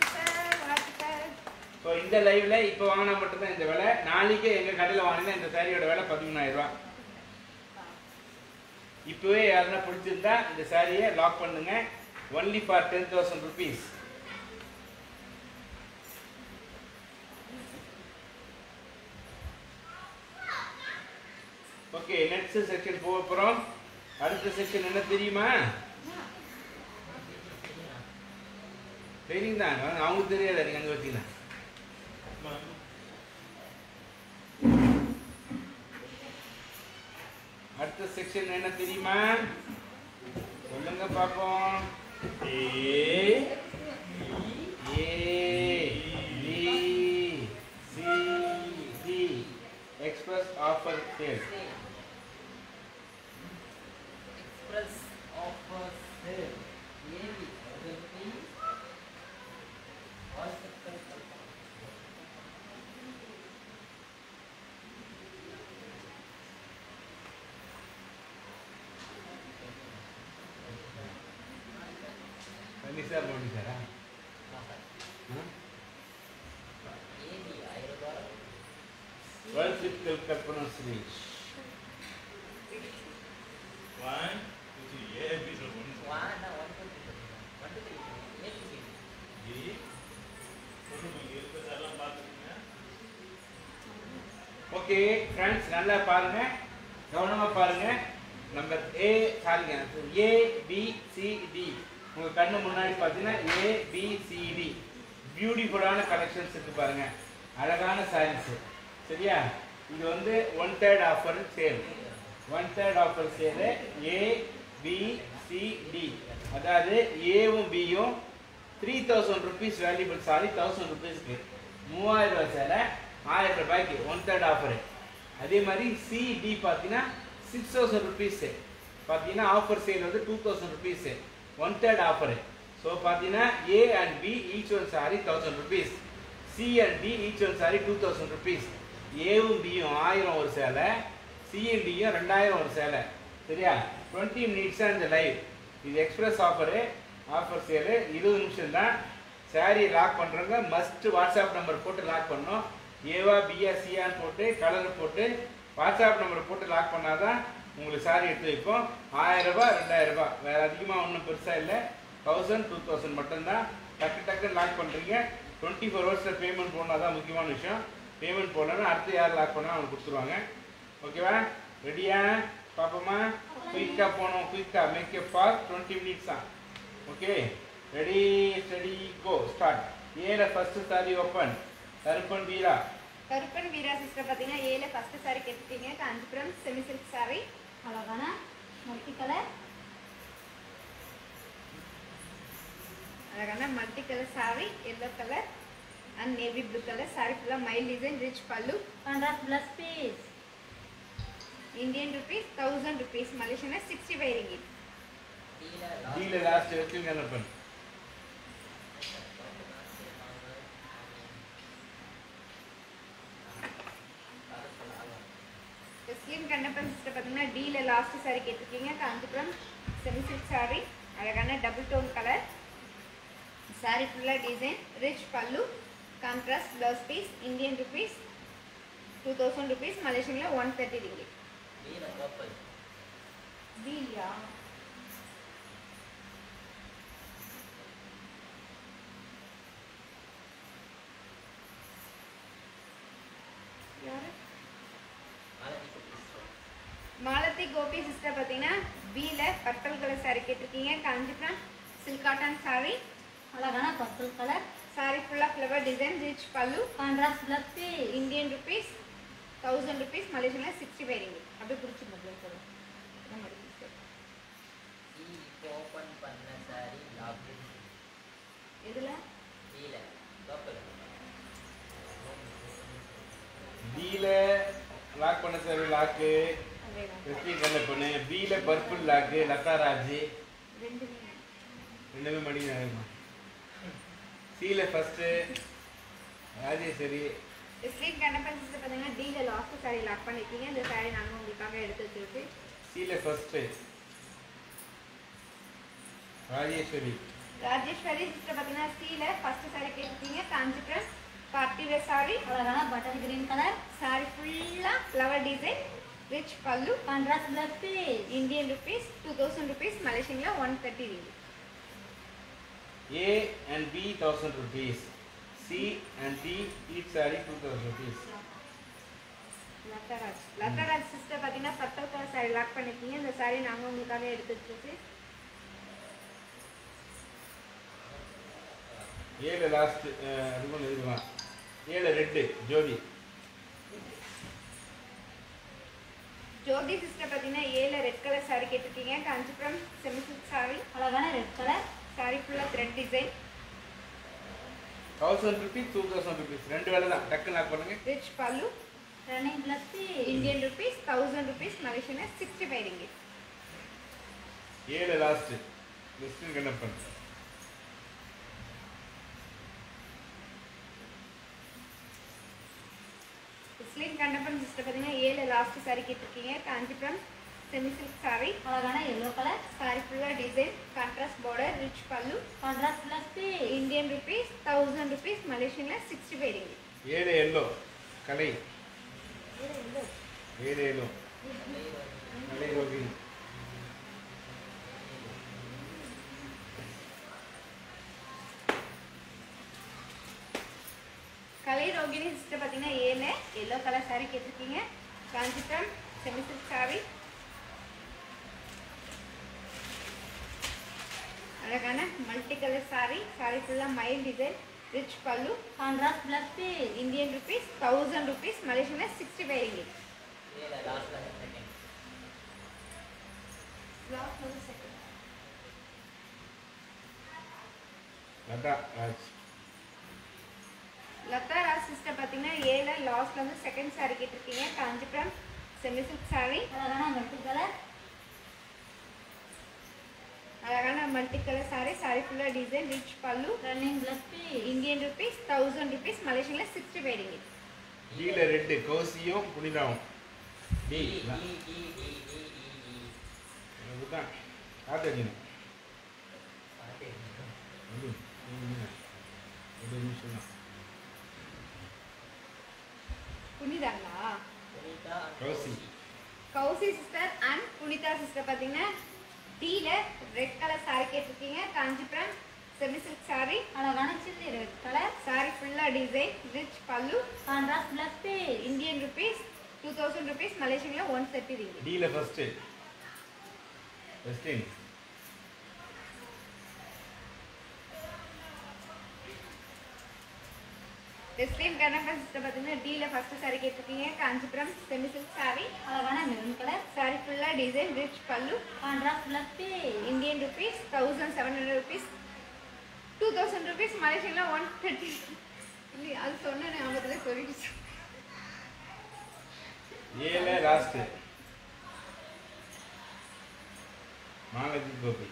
ஸோ இந்த லைவ்ல இப்போ வாங்கினா மட்டும்தான் இந்த விலை. நாளைக்கு எங்க கடையில் வாங்கினா இந்த சாரியோட விலை 13,000 ரூபாய். இப்பவே யாருன்னா பிடிச்சிருந்தா இந்த சாரியை லாக் பண்ணுங்க. Only for 10,000 rupees. Okay, next section போக போறோம். அடுத்த செக்ஷன் என்ன தெரியுமா? தெரியும் தான், அவங்க தெரியாது. நீங்க அங்க வச்சீங்கன்னா அடுத்த செக்ஷன் என்ன தெரியுமா? சொல்லுங்க பாப்போம். A B C D express offer sale. Express offer sale ஏவி அதற்கு வாழ்த்துக்கள். சார் போட்டி சாரா? ஏவி 1000 ரூபாய். World trip Kalpana Suresh. 1 2 3 A B so 1 வானா 1 2 3 ஏவி D சொல்லுங்க இருக்கதெல்லாம் பாத்துக்கங்க. ஓகே ஃப்ரெண்ட்ஸ், நல்லா பாருங்க, கவனமா பாருங்க. நம்பர் ஏ சாரிங்க, ஏ பி சி டி உங்க கண்ணு முன்னாடி பார்த்தீங்கன்னா ஏ பி சி டி பியூட்டிஃபுல்லான கலெக்ஷன்ஸ் இருக்கு பாருங்க. அழகான சாரீஸ். சரியா? இது வந்து 1/3 offer sale. 1/3 offer sale A B C D. அதாவது ஏவும் பியும் 3000 rupees வேல்யூபிள் சாரி 1000 rupeesக்கு 3000 ரூபாய் சேலை 1000 ரூபாய்க்கு 1/3 ஆஃபர். அதே மாதிரி சி டி பார்த்தீங்கன்னா 6000 rupees பார்த்தீங்கன்னா ஆஃபர் சேல் வந்து 2000 rupees 1/3 ஆஃபர். ஸோ பார்த்தீங்கன்னா A and B each one sari 1000 rupees, C and D each one sari 2000 rupees. ஏவும் பியும் 1000 ஒரு சேலை, சி அண்ட் டியும் 2000 ஒரு சேலை. சரியா? 20 minutes இந்த லைவ். இது எக்ஸ்பிரஸ் ஆஃபரு, ஆஃபர் சேலு 20 நிமிஷம் தான். சாரி லாக் பண்ணுறவங்க மஸ்ட் வாட்ஸ்அப் நம்பர் போட்டு லாக் பண்ணணும். ஏவா பியா சியான்னு போட்டு கலர் போட்டு வாட்ஸ்அப் நம்பர் போட்டு லாக் பண்ணாதான் உங்களுக்கு சாரி எடுத்து வைப்போம். 1000 ரூபாய் 2000 ரூபாய், வேற அதிகமாக ஒன்றும் பெருசாக இல்லை. 1000 2000 மட்டும்தான். டக்கு டக்குன்னு லாக் பண்ணுறீங்க. 24 ஹவர்ஸில் பேமெண்ட் போனால் தான் முக்கியமான விஷயம். பேமெண்ட் போடலன்னா அடுத்து யார் லாக் பண்ணால் அவங்க கொடுத்துருவாங்க. ஓகேவா? ரெடியா? பார்ப்போமா? குயிக்காக போகணும். குயிக்காக மேக் எ ஃபாஸ்ட் 20 minutes தான். Okay, ready steady go start. ஏல first sari open. Karuppan Veera. Karuppan Veera sister பார்த்தீங்கன்னா ஏல ஃபர்ஸ்ட் சாரி கேட்டுட்டீங்க. Kanchipuram semi silk sari. அழகான மல்டி கலர் அழகான multi colour sari, yellow colour and navy blue colour. Sari ஃபுல்லாக மைல் design, rich pallu. Contrast blouse piece. Indian rupees 1000 rupees. மலேசியனா 65 ringgit. டீல லாஸ்ட் வச்சு கருப்பன். முஸ்லீம் கண்ணப்பன் சிஸ்டர் பார்த்தீங்கன்னா டீல லாஸ்ட் சாரி கேட்டிருக்கீங்க. காஞ்சிபுரம் செமி சில்க் சாரி, அழகான டபுள் டோன் கலர். சாரி ஃபுல்லாக design, rich pallu, contrast blouse piece. Indian rupees 2000 rupees. மலேசியனில் 130 ringgit. டீலியா யாரு? மாலதி கோபி சிஸ்டர் பார்த்தீங்கன்னா பீல பர்பிள் கலர் சாரி கேட்டிருக்கீங்க. காஞ்சிபுரம் சில்க் காட்டன் சாரி, அழகான பர்பிள் கலர். சாரி ஃபுல்லாக flower design, rich pallu. Contrast blouse piece. Indian rupees 1000 rupees. மலேசியனில் 65 ringgit. அப்படியே பிடிச்சிருந்தது சொல்லுங்கள். ஓபன் பண்ண சாரி லாக். எதுல? டீல பர்பிள். டீல லாக் பண்ண சாரி லாக்கு வெற்றி கண்ணப்பண்ணு. பீல பர்பிள் லாக்கு லதா ராஜ். ரெண்டுமே மடிங்க. சீல ஃபர்ஸ்ட் ராஜேஸ்வரி. முஸ்லீம் கண்ணப்பன் சிஸ்டர் பார்த்தீங்கன்னா டீல லாஸ்ட் சாரி லாக் பண்ணிருக்கீங்க. இந்த சாரி நாங்கள் உங்களுக்காக எடுத்து வச்சிருக்கு. சீல ஃபர்ஸ்ட் ராஜேஸ்வரி. ராஜேஸ்வரி சிஸ்டர் பார்த்தீங்கன்னா சீல ஃபர்ஸ்ட் சாரி கேட்டிருக்கீங்க. Kanchipuram party wear sari. அழகான பட்டர் கிரீன் கலர். சாரி ஃபுல்லா flower design, rich pallu, contrast blouse piece. Indian rupees 2000 rupees, மலேசியன்ல 130 ringgit. A and B 1000 rupees. C and D each saree 2000 rupees. Latharaj sister பார்த்தீங்கன்னா பர்பிள் கலர் சாரி லாக் பண்ணிருக்கீங்க. இந்த சாரி நாங்கள் உங்களுக்காக எடுத்து வச்சிருக்கு. ஏழு லாஸ்ட் அது ஒன்று இதுதான். ஏழு ரெட்டு ஜோதி. ஜோதி சிஸ்டர் பார்த்தீங்கன்னா 7 ரெட் கலர் சாரி கேட்டிருக்கீங்க. Kanchipuram semi silk sari. அழகான ரெட் கலர். சாரி ஃபுல்லாக த்ரெட் டிசைன். 1000 rupees 2000 rupees ரெண்டு வேலை தான். டக்கு லாக் பண்ணுங்க. Rich pallu, running blouse piece. Indian rupees 1000 rupees, மலேசியன்ல 65 ringgit. ஏழு last mister Kannappan. Muslim Kannappan sister பார்த்தீங்கன்னா 7 லாஸ்ட் சாரி கேட்டிருக்கீங்க. Kanchipuram semi silk sari. அழகான எல்லோ கலர். சாரி ஃபுல்லாக design, contrast border, rich pallu, contrast blouse piece. Indian rupees 1000 rupees, மலேசியன்ல 65 ringgit. ஏழு எல்லோ கலை. ஏழு எல்லோ கலை ரோகிணி. கலை ரோகிணி சிஸ்டர் பார்த்தீங்கன்னா 7 எல்லோ கலர் சாரி கேட்டிருக்கீங்க. Kanchipuram semi silk sari. அழகான மல்டி கலர் சாரி. சாரி ஃபுல்லாக மைல் design, rich pallu, contrast blouse piece. Indian rupees 1000 rupees, மலேசியன்ல 65 ringgit. ஏழு லாஸ்ட்ல செகண்ட். லதா ராஜ். லதா ராஜ் சிஸ்டர் பார்த்தீங்கன்னா 7 லாஸ்ட்ல வந்து செகண்ட் சாரி கேட்டிருக்கீங்க. Kanchipuram semi silk sari. அழகான மல்டி கலர். அழகான மல்டி கலர் சாரி. சாரி ஃபுல்லாக design, rich pallu, running blouse piece. Indian rupees 1000 rupees, மலேசியன்ல 65 ringgit. டீல ரெட்டு கௌசியும் புனிதாவும். டி அதுதான் காத்தடினு. ஒரு நிமிஷம் தான். புனிதாங்களா? Punitha Kausi. Kousi sister and Punitha sister பார்த்தீங்கன்னா டீல ரெட் கலர் சாரி கேட்டிருக்கீங்க. Kanchipuram semi silk sari. அழகான சில்லி ரெட் கலர். சாரி ஃபுல்லாக design, rich pallu, contrast blouse piece. Indian rupees 2000 rupees, மலேசியன்ல 130 ringgit. டீல first Westin. Weslin Kannappan sister பார்த்தீங்கன்னா டீல ஃபர்ஸ்ட் சாரி கேட்டிருக்கீங்க. Kanchipuram semi silk sari. அழகான மெரூன் கலர். சாரி ஃபுல்லாக design, rich pallu, contrast blouse piece. Indian rupees 1700 rupees, 2000 rupees, மலேசியன்ல 130. இல்லை அது சொன்ன ஞாபகத்தில் சொல்லிடுச்சு. ஏழு லாஸ்ட் மாலதி கோபி.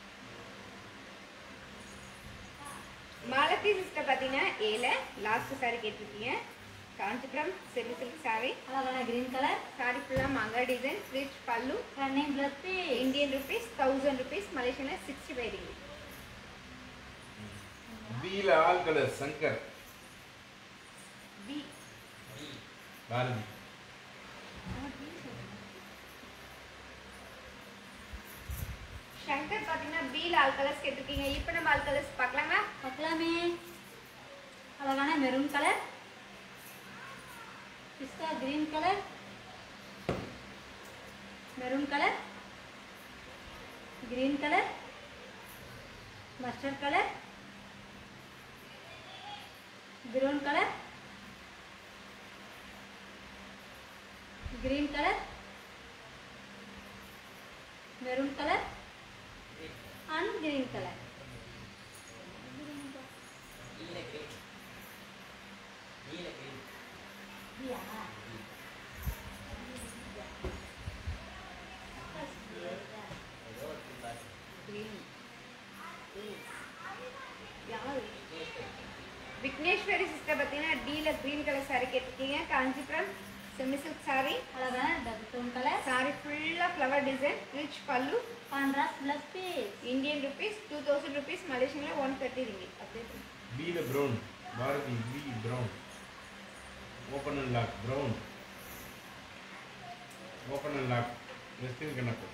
மாலதி சிஸ்டர் பார்த்தீங்கன்னா 7 லாஸ்ட் சாரி கேட்டிருக்கீங்க. Kanchipuram semi silk sari. அழகான கிரீன் கலர். சாரி ஃபுல்லாக மங்கா design, rich pallu, running blouse piece. Indian rupees 1000 rupees, மலேசியன்ல 65 ringgit. பீல all colour Shankar B Bharathi. Shankar பார்த்தீங்கன்னா பீல ஆல் கலர்ஸ் கேட்டிருக்கீங்க. இப்போ நம்ம ஆல் கலர்ஸ் பார்க்கலாங்களா? பார்க்கலாமே. அழகான maroon colour. Pista green colour. Maroon colour. Green colour. Mustard colour. Brown colour. Green colour. Maroon colour and green color. நீல கிரீன். நீல கிரீன். Yeah. ஏதோ ஒரு பாட்டு. green. யாரு? விக்னேஸ்வரி சிஸ்டர் பார்த்தீங்கன்னா டீல கிரீன் கலர் சாரி கேட்டிருக்கீங்க. Kanchipuram semi silk saree. அழகான டபுள் கலர். Saree ஃபுல்லா flower design, rich pallu. Contrast blouse piece. Indian rupees 2000 rupees, Malaysian 130 ringgit. அப்படியே B ல brown. Bharathi B brown. Open and lock brown. Open and lock. Western Kannappan.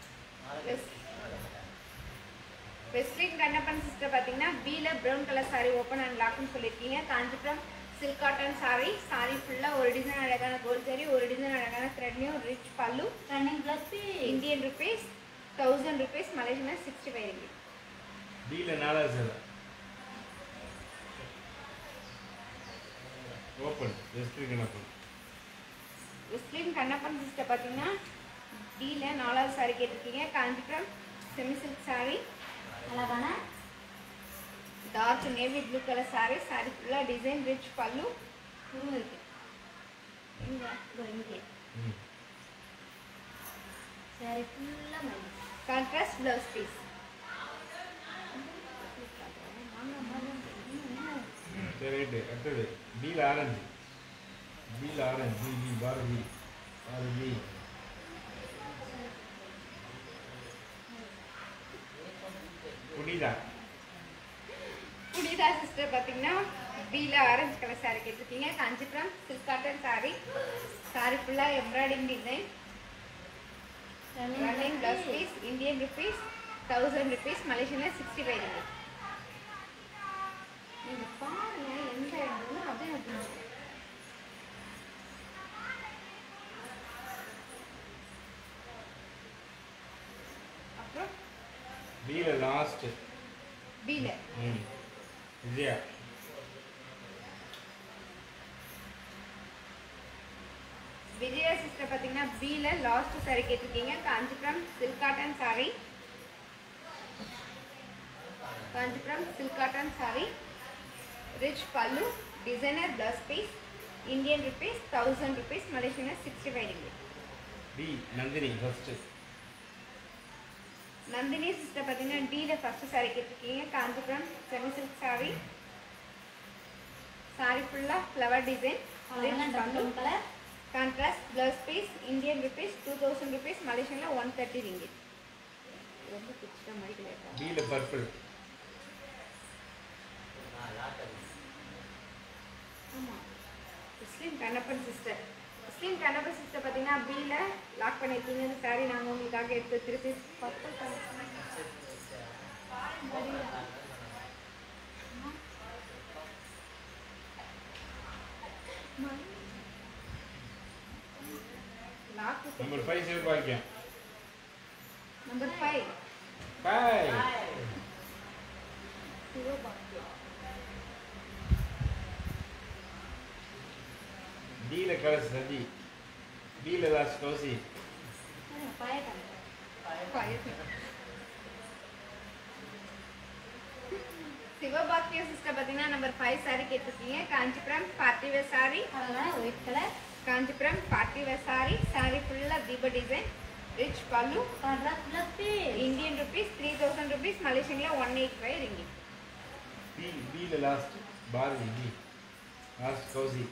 வெஸ்லின் Kannappan sister பார்த்தீங்கன்னா பீல brown colour saree open and லாக்னு சொல்லியிருக்கீங்க. Kanchipuram silk cotton saree. saree ஃபுல்லாக ஒரு டிசைன் அழகான கோல்ட் saree, ஒரு டிசைன் அழகான த்ரெட்லையும் rich pallu. Running blouse piece. Indian rupees 1000 rupees, Malaysian 65 ringgit. பீல 4000. Open Weslin Kannappan. வெஸ்லின் Kannappan sister பார்த்தீங்கன்னா டீல 4வது saree கேட்டிருக்கீங்க. Kanchipuram semi silk saree. அழகான dark navy blue colour saree. saree ஃபுல்லாக டிசைன் ரிச் பல்லு. உருவம் இருக்கு இங்கே இங்கே ம். சரி ஃபுல்லாக மல்லி. Contrast blouse piece. சரி ரைட்டு. அடுத்தது பீல ஆரஞ்சு. பீல orange B Bharathi Bharathi. Punitha. Punitha sister பார்த்தீங்கன்னா பீல ஆரஞ்சு கலர் saree கேட்டிருக்கீங்க. Kanchipuram silk cotton saree. saree ஃபுல்லாக embroidery design, running blouse piece. Indian rupees 1000 rupees, Malaysian 65 ringgit. நீங்க பாருங்க எந்த இடம்னு அப்படியே விட்டுருங்க. அப்புறம் பீல லாஸ்ட். பீல ம். விஜயா. விஜயா சிஸ்டர் பார்த்தீங்கன்னா பீல லாஸ்ட் saree கேட்டிருக்கீங்க. Kanchipuram silk cotton saree. Kanchipuram silk cotton saree, rich pallu, designer blouse piece. Indian rupees 1000 rupees, Malaysian 65 ringgit. டி நந்தினி ஃபர்ஸ்ட். நந்தினி சிஸ்டர் பார்த்தீங்கன்னா டீல ஃபர்ஸ்ட் saree கேட்டிருக்கீங்க. Kanchipuram semi silk saree. saree ஃபுல்லாக ஃப்ளவர் டிசைன், அழகான rich pallu, double colour. Contrast blouse piece. Indian rupees 2000 rupees, Malaysian 130 ringgit. ரொம்ப பிடிச்ச மாதிரி கிடையாது. பீல பர்பிள். ஆமாம், Muslim Kannappan sister. Muslim Kannappan sister பார்த்தீங்கன்னா பீல லாக் பண்ணியிருக்கீங்க. இந்த saree நாங்கள் உங்களுக்காக எடுத்து திருப்பி purple colour lock. Number 5 Sivabakkiyam. Number 5 5. Sivabakkiyam. டீல கலர் சதி. டீல லாஸ்ட் கௌசி. பாயக்கம். சிவபாக்கியம் சிஸ்டர் பார்த்தீங்கன்னா நம்பர் 5 saree கேட்டிருக்கீங்க. Kanchipuram party wear saree. அழகான white colour. Kanchipuram party wear saree. saree ஃபுல்லாக தீப design, rich pallu. Contrast blouse piece. Indian rupees 3000 rupees, Malaysian 185 ringgit. B பீல last Bharathi B last Kausi.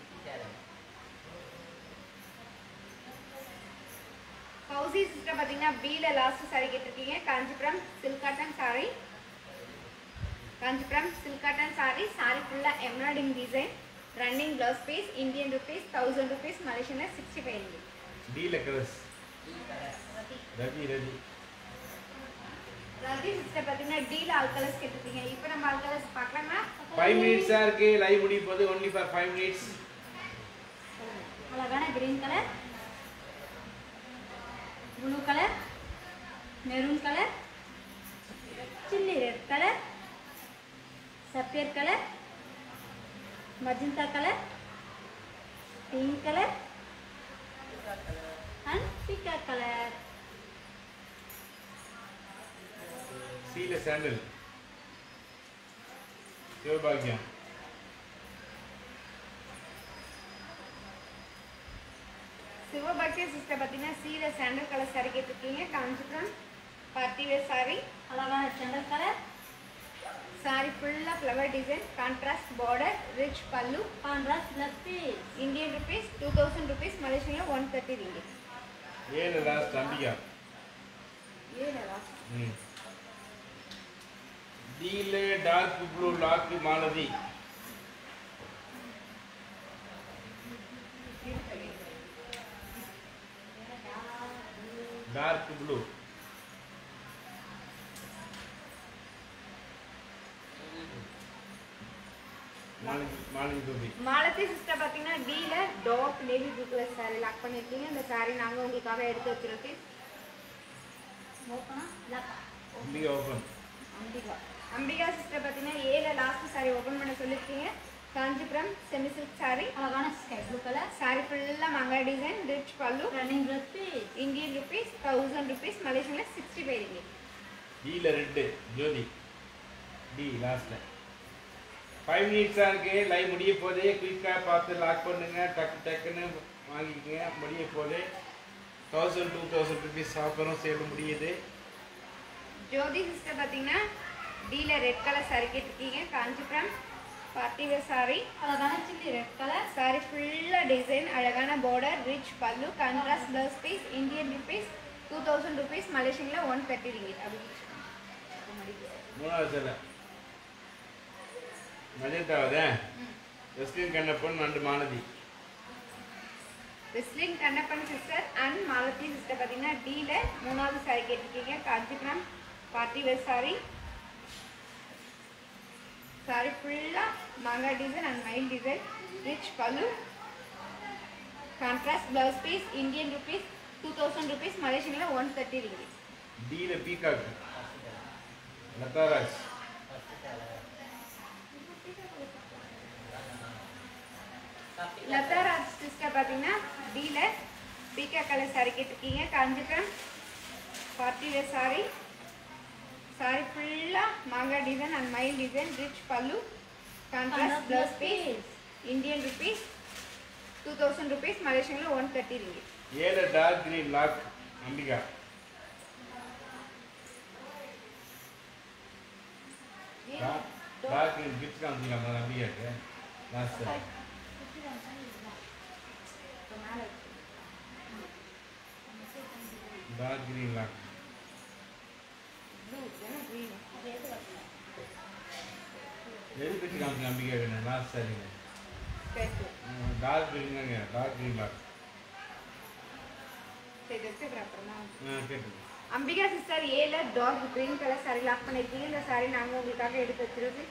Kousi sister பார்த்தீங்கன்னா பீல லாஸ்ட் saree கேட்டிருக்கீங்க. Kanchipuram silk cotton saree. Kanchipuram silk cotton saree. saree ஃபுல்லாக embroidery design, running blouse piece. Indian rupees 1000 rupees, Malaysian 65 ringgit. டீல கலர்ஸ் ரவி ரவி. ரவி சிஸ்டர் பார்த்தீங்கன்னா டீல ஆல் கலர்ஸ் கேட்டிருக்கீங்க. இப்போ நம்ம ஆல் கலர்ஸ் பார்க்கலாமா? 5 minutes இருக்கு. லைவ் முடிய போகுது. only for 5 minutes. அழகான green colour, blue colour, maroon colour, chilli red colour, sapphire colour, magenta colour, pink colour and பிகா கலர். சீல சாண்டல் சிவபாக்கியம். சிவபாக்கியம் சிஸ்டர் பார்த்தீங்கன்னா சீல சாண்டல் கலர் saree கேட்டிருக்கீங்க. Kanchipuram party wear saree. அழகான செண்டல் கலர், சாரி ஃபுல்லா flower design, contrast border, rich pallu, contrast blouse piece. Indian rupees 2000 rupees, மலேசியன்ல 130 ரிங்கிட். 7 லாஸ்ட் அம்பிகா. டீல dark blue lock Malathi. Dark blue. Malathi Gopi. Malathi sister பாத்தீங்கன்னா டீல dark navy blue colour sari lock பண்ணிருக்கீங்க. இந்த சாரி நாங்க உங்களுக்காக எடுத்து வச்சிருக்கோம். ஓப்பனா லக்கா. அம்பிகா ஓபன். அம்பிகா சிஸ்டர் பாத்தீங்கன்னா ஏல லாஸ்ட் சாரி ஓபன் பண்ண சொல்லிருக்கீங்க. காஞ்சிபுரம் செமி சில்க் சாரி, அழகான ஸ்கை ப்ளூ கலர். சாரி ஃபுல்லா மங்கா design, rich pallu, running blouse piece. Indian rupees 1000 rupees, மலேசியன்ல 65 ரிங்கிட். டீல ரெட் ஜோதி. டி லாஸ்ட்ல 5 மினிட்ஸா இருக்கு. லைவ் முடிய போதே குயிக்கா பார்த்து லாக் பண்ணுங்க. டக்குன்னு வாங்கிக்கங்க. முடிய போதே 1000 2000 ருபீஸ் ஆஃபரும் சேல் முடியுது. ஜோதி சிஸ்டர் பாத்தீங்கன்னா டீல ரெட் கலர் சாரி கேட்டிருக்கீங்க. காஞ்சிபுரம் பார்ட்டி வேர் சாரி, அழகான சில்லி ரெட் கலர். சாரி ஃபுல்லா டிசைன், அழகான border, rich pallu, contrast blouse piece, Indian rupees 2000 rupees, மலேசியன்ல 130 ரிங்கிட். மூணாவது சேலை மஜந்தாவதே. Weslin Kannappan and Malathi. Weslin Kannappan sister and Malathi sister பாத்தீங்கன்னா டீல மூணாவது சாரி கேட்டிருக்கீங்க. காஞ்சிபுரம் பார்ட்டி வேர் சாரி, சாரி ஃபுல்லா மாங்கா டிசைன் அண்ட் மைல் design, rich pallu, contrast blouse piece, Indian rupees 2000 rupees, மலேசியன்ல 130 ரிங்கிட். டீல பீகாக் லதாராஜ். லதாராஜ் சிஸ்டர் பாத்தீங்கன்னா டீல பீகா கலர் சாரி கேட்டிருக்கீங்க. காஞ்சிபுரம் பார்ட்டி வேர் சாரி, சாரி ஃபுல்லா மாங்கா டிசைன் அண்ட் மைல் design, rich pallu, contrast blouse piece, Indian rupees 2000 rupees, மலேசியன்ல 130 ரிங்கிட். ஏல dark green lock Ambika. Dark green gift காமிச்சிக்கலாம் அம்பிகாக்கு லாஸ்ட். Dark green lock. எது கிஃப்ட் காமிச்சிக்கலாம் அம்பிகாக்கு லாஸ்ட் சரிங்க. Dark green dark green lock. கேட்டு அம்பிகா சிஸ்டர் ஏல dark green colour sari lock பண்ணிருக்கீங்க. இந்த சாரி நாங்க உங்களுக்காக எடுத்து வச்சிருக்கோம்.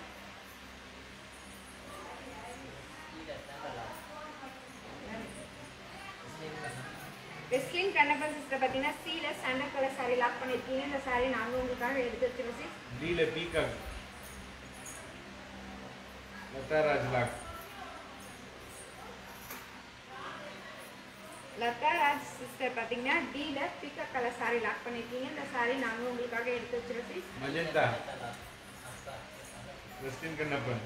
வெஸ்லின் கண்ணப்பன் சிஸ்டர் பாத்தீங்கன்னா சீல சாண்டல் கலர் சாரி லாக் பண்ணிருக்கீங்க. இந்த சாரி நாங்க உங்களுக்காக எடுத்து வச்சிருக்கோம். டீல peacock Latharaj lock. Latharaj sister பாத்தீங்கன்னா டீல பீகாக் கலர் சாரி லாக் பண்ணிருக்கீங்க. இந்த சாரி நாங்க உங்களுக்காக எடுத்து வச்சிருக்கோம். Magenta Weslin Kannappan.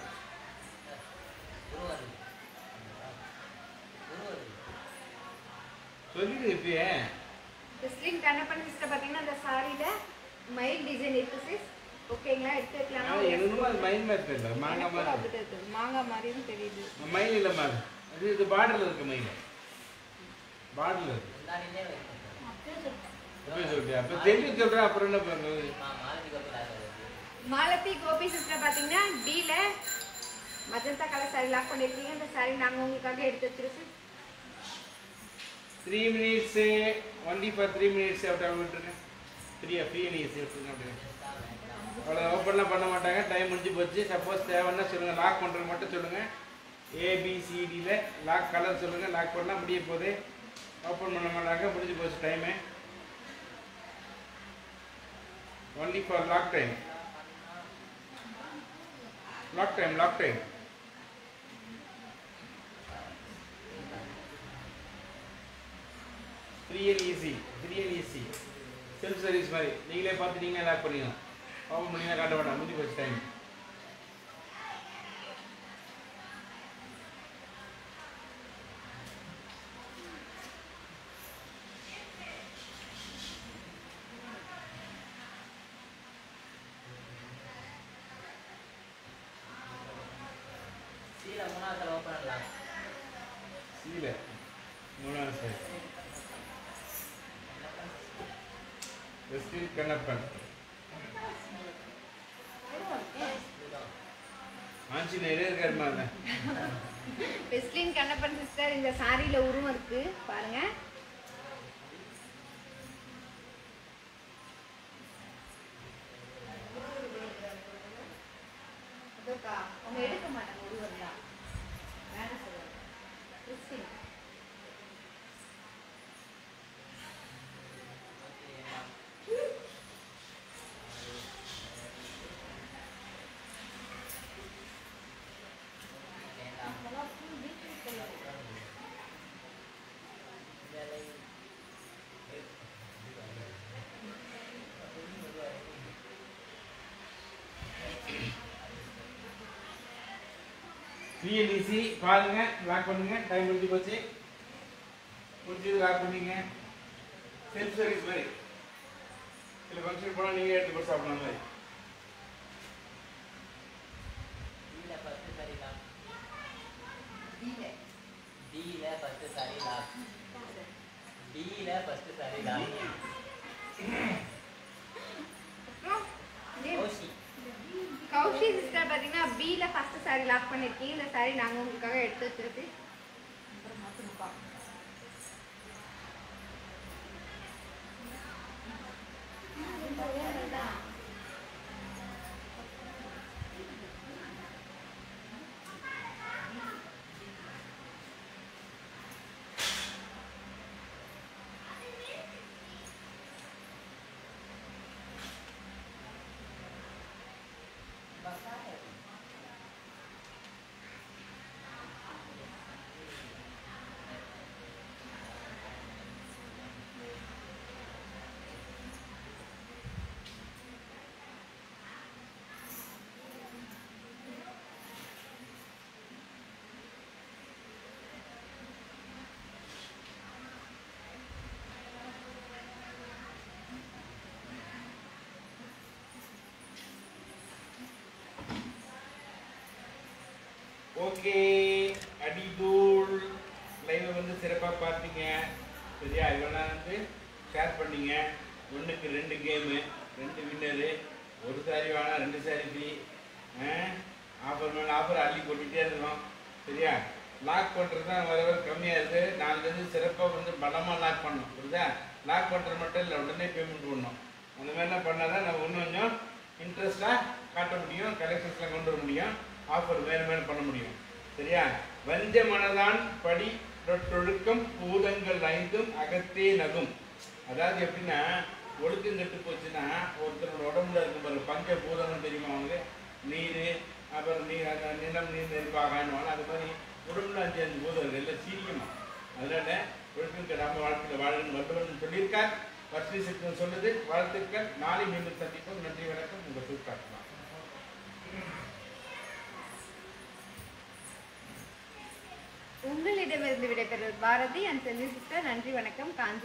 சொல்லிடு இப்பயே. வெஸ்லின் கண்ணப்பன் சிஸ்டர் பாத்தீங்கன்னா இந்த சாரியில மைல் டிசைன் இருக்கு சிஸ். ஓகேங்களா, எடுத்து வைக்கலாமா? என்னமோ அது மயில் மாதிரி தெரியல. மாங்காய் மாதிரி மாங்காய் மாதிரியும் தெரியுது. மயில் இல்லை மாதிரி. அது இது பார்டர்ல இருக்கு மயில். பார்டர்ல இருக்கு. அப்பவே சொல்லிட்டு அப்ப தெரிஞ்சு சொல்றேன். அப்புறம் என்ன பண்ணுறது? மாலதி கோபி சிஸ்டர் பாத்தீங்கன்னா டீல மஜந்தா கலர் சாரி லாக் பண்ணிருக்கீங்க. இந்த சாரி நாங்க உங்களுக்காக எடுத்து வச்சிருக்கோம். 3 minutes only for 3 minutes அப்படி விட்டுருங்க. ஃப்ரீ நீ சேர்த்துங்க அப்படின்னு. அவ்வளோ ஓப்பன்லாம் பண்ண மாட்டாங்க. டைம் முடிஞ்சு போச்சு. சப்போஸ் தேவைன்னா சொல்லுங்கள். லாக் பண்ணுறது மட்டும் சொல்லுங்கள். ஏபிசிடியில் லாக் கலர் சொல்லுங்கள். லாக் பண்ணால் முடிய போகுது. ஓப்பன் பண்ண மாட்டாங்க. முடிஞ்சு போச்சு time. Only for lock time. Lock time lock time. Free and easy self service மாதிரி நீங்களே பார்த்து நீங்களே லாக் பண்ணிக்கணும். ஓப்பன் பண்ணிங்கன்னா காட்ட மாட்டாங்க. முடிஞ்சு போச்சு டைம். கீழே மூணாவது ஓப்பன் பண்ணலாம். சீல 3வது சைடு வெஸ்டில் கண்ணப்பன் ஆஞ்சநேயரே இருக்காரு மாதிரி. வெஸ்லின் கண்ணப்பன் சிஸ்டர் இந்த சாரியில உருவம் இருக்கு பாருங்க. அதோக்கா அவங்க எடுக்க மாட்டாங்க உருவம் தான் வேண்டாம் சொல்லுவாங்க. வெஸ்லின் பிஎல்இசி பாருங்க, லாக் பண்ணுங்க. டைம் முடிஞ்சு போச்சு. முடிஞ்சது லாக் பண்ணீங்க. செல்ஃப் சர்வீஸ் மாதிரி சில ஃபங்க்ஷன் போனால் நீங்கள் எடுத்து போட்டு சாப்பிடலாம் மாதிரி. டீல ஃபர்ஸ்ட் சாரி லாக். இல்ல டீல ஃபர்ஸ்ட் சாரி லாக். டீல ஃபர்ஸ்ட் சாரி லாக். ஓஷி கௌஷி சிஸ்டர் பார்த்தீங்கன்னா பியில் ஃபஸ்ட்டு சாரி லாக் பண்ணியிருக்கீங்க. இந்த சாரி நாங்கள் உங்களுக்காக எடுத்து வச்சிருக்கு. அப்புறம் மாற்றணும்ப்பா. ஓகே, அடிதூள் லைவை வந்து சிறப்பாக பார்த்தீங்க. சரியா? இவெல்லாம் வந்து ஷேர் பண்ணீங்க. 1க்கு 2 கேமு, 2 வின்னரு, ஒரு சாரி வேணாம் 2 சாரி ஃப்ரீ. ஆஃபர் மேலே ஆஃபர் அள்ளி கொட்டிகிட்டே இருக்கோம். சரியா? லாக் பண்ணுறது தான் வர வர கம்மியாக இருக்குது. நாங்கள் வந்து சிறப்பாக வந்து பலமாக லாக் பண்ணோம். புரியுதா? லாக் பண்ணுறது மட்டும் இல்லை, உடனே பேமெண்ட் பண்ணணும். அந்த மாதிரிலாம் பண்ணால் தான் நம்ம இன்னும் கொஞ்சம் இன்ட்ரெஸ்ட்டாக காட்ட முடியும், கலெக்ஷன்ஸ்லாம் கொண்டு வர முடியும், ஆஃபர் மேலே மேலே பண்ண முடியும். சரியா? வஞ்ச மனதான் படி தொழுக்கம் பூதங்கள் 5ம் அகத்தே நகும். அதாவது எப்படின்னா, ஒழுக்கம் கெட்டு போச்சுன்னா ஒருத்தரோட உடம்புல இருக்கும் பாருங்க பஞ்ச பூதங்கள் தெரியுமா அவங்க? நீர், அப்புறம் நிலம், நீர், நெருப்பு, ஆகாயம். அது மாதிரி உடம்புல 5 பூதங்கள் எல்லாம் சீரியமா. அதனால ஒழுக்கம் கெடாமல் வாழ்க்கையில் வாழணும் வள்ளுவன் சொல்லியிருக்கார். வசதி சக்தி சொல்லுது. வாழ்த்துக்கள். நாளை மீண்டும் சந்திப்போம். நன்றி, வணக்கம். உங்கள் சூழ்காட்டுமா. உங்களிடமிருந்து விடைபெறுவது பாரதி அண்ட் செல்வி சிஸ்டர். நன்றி, வணக்கம். காஞ்சி.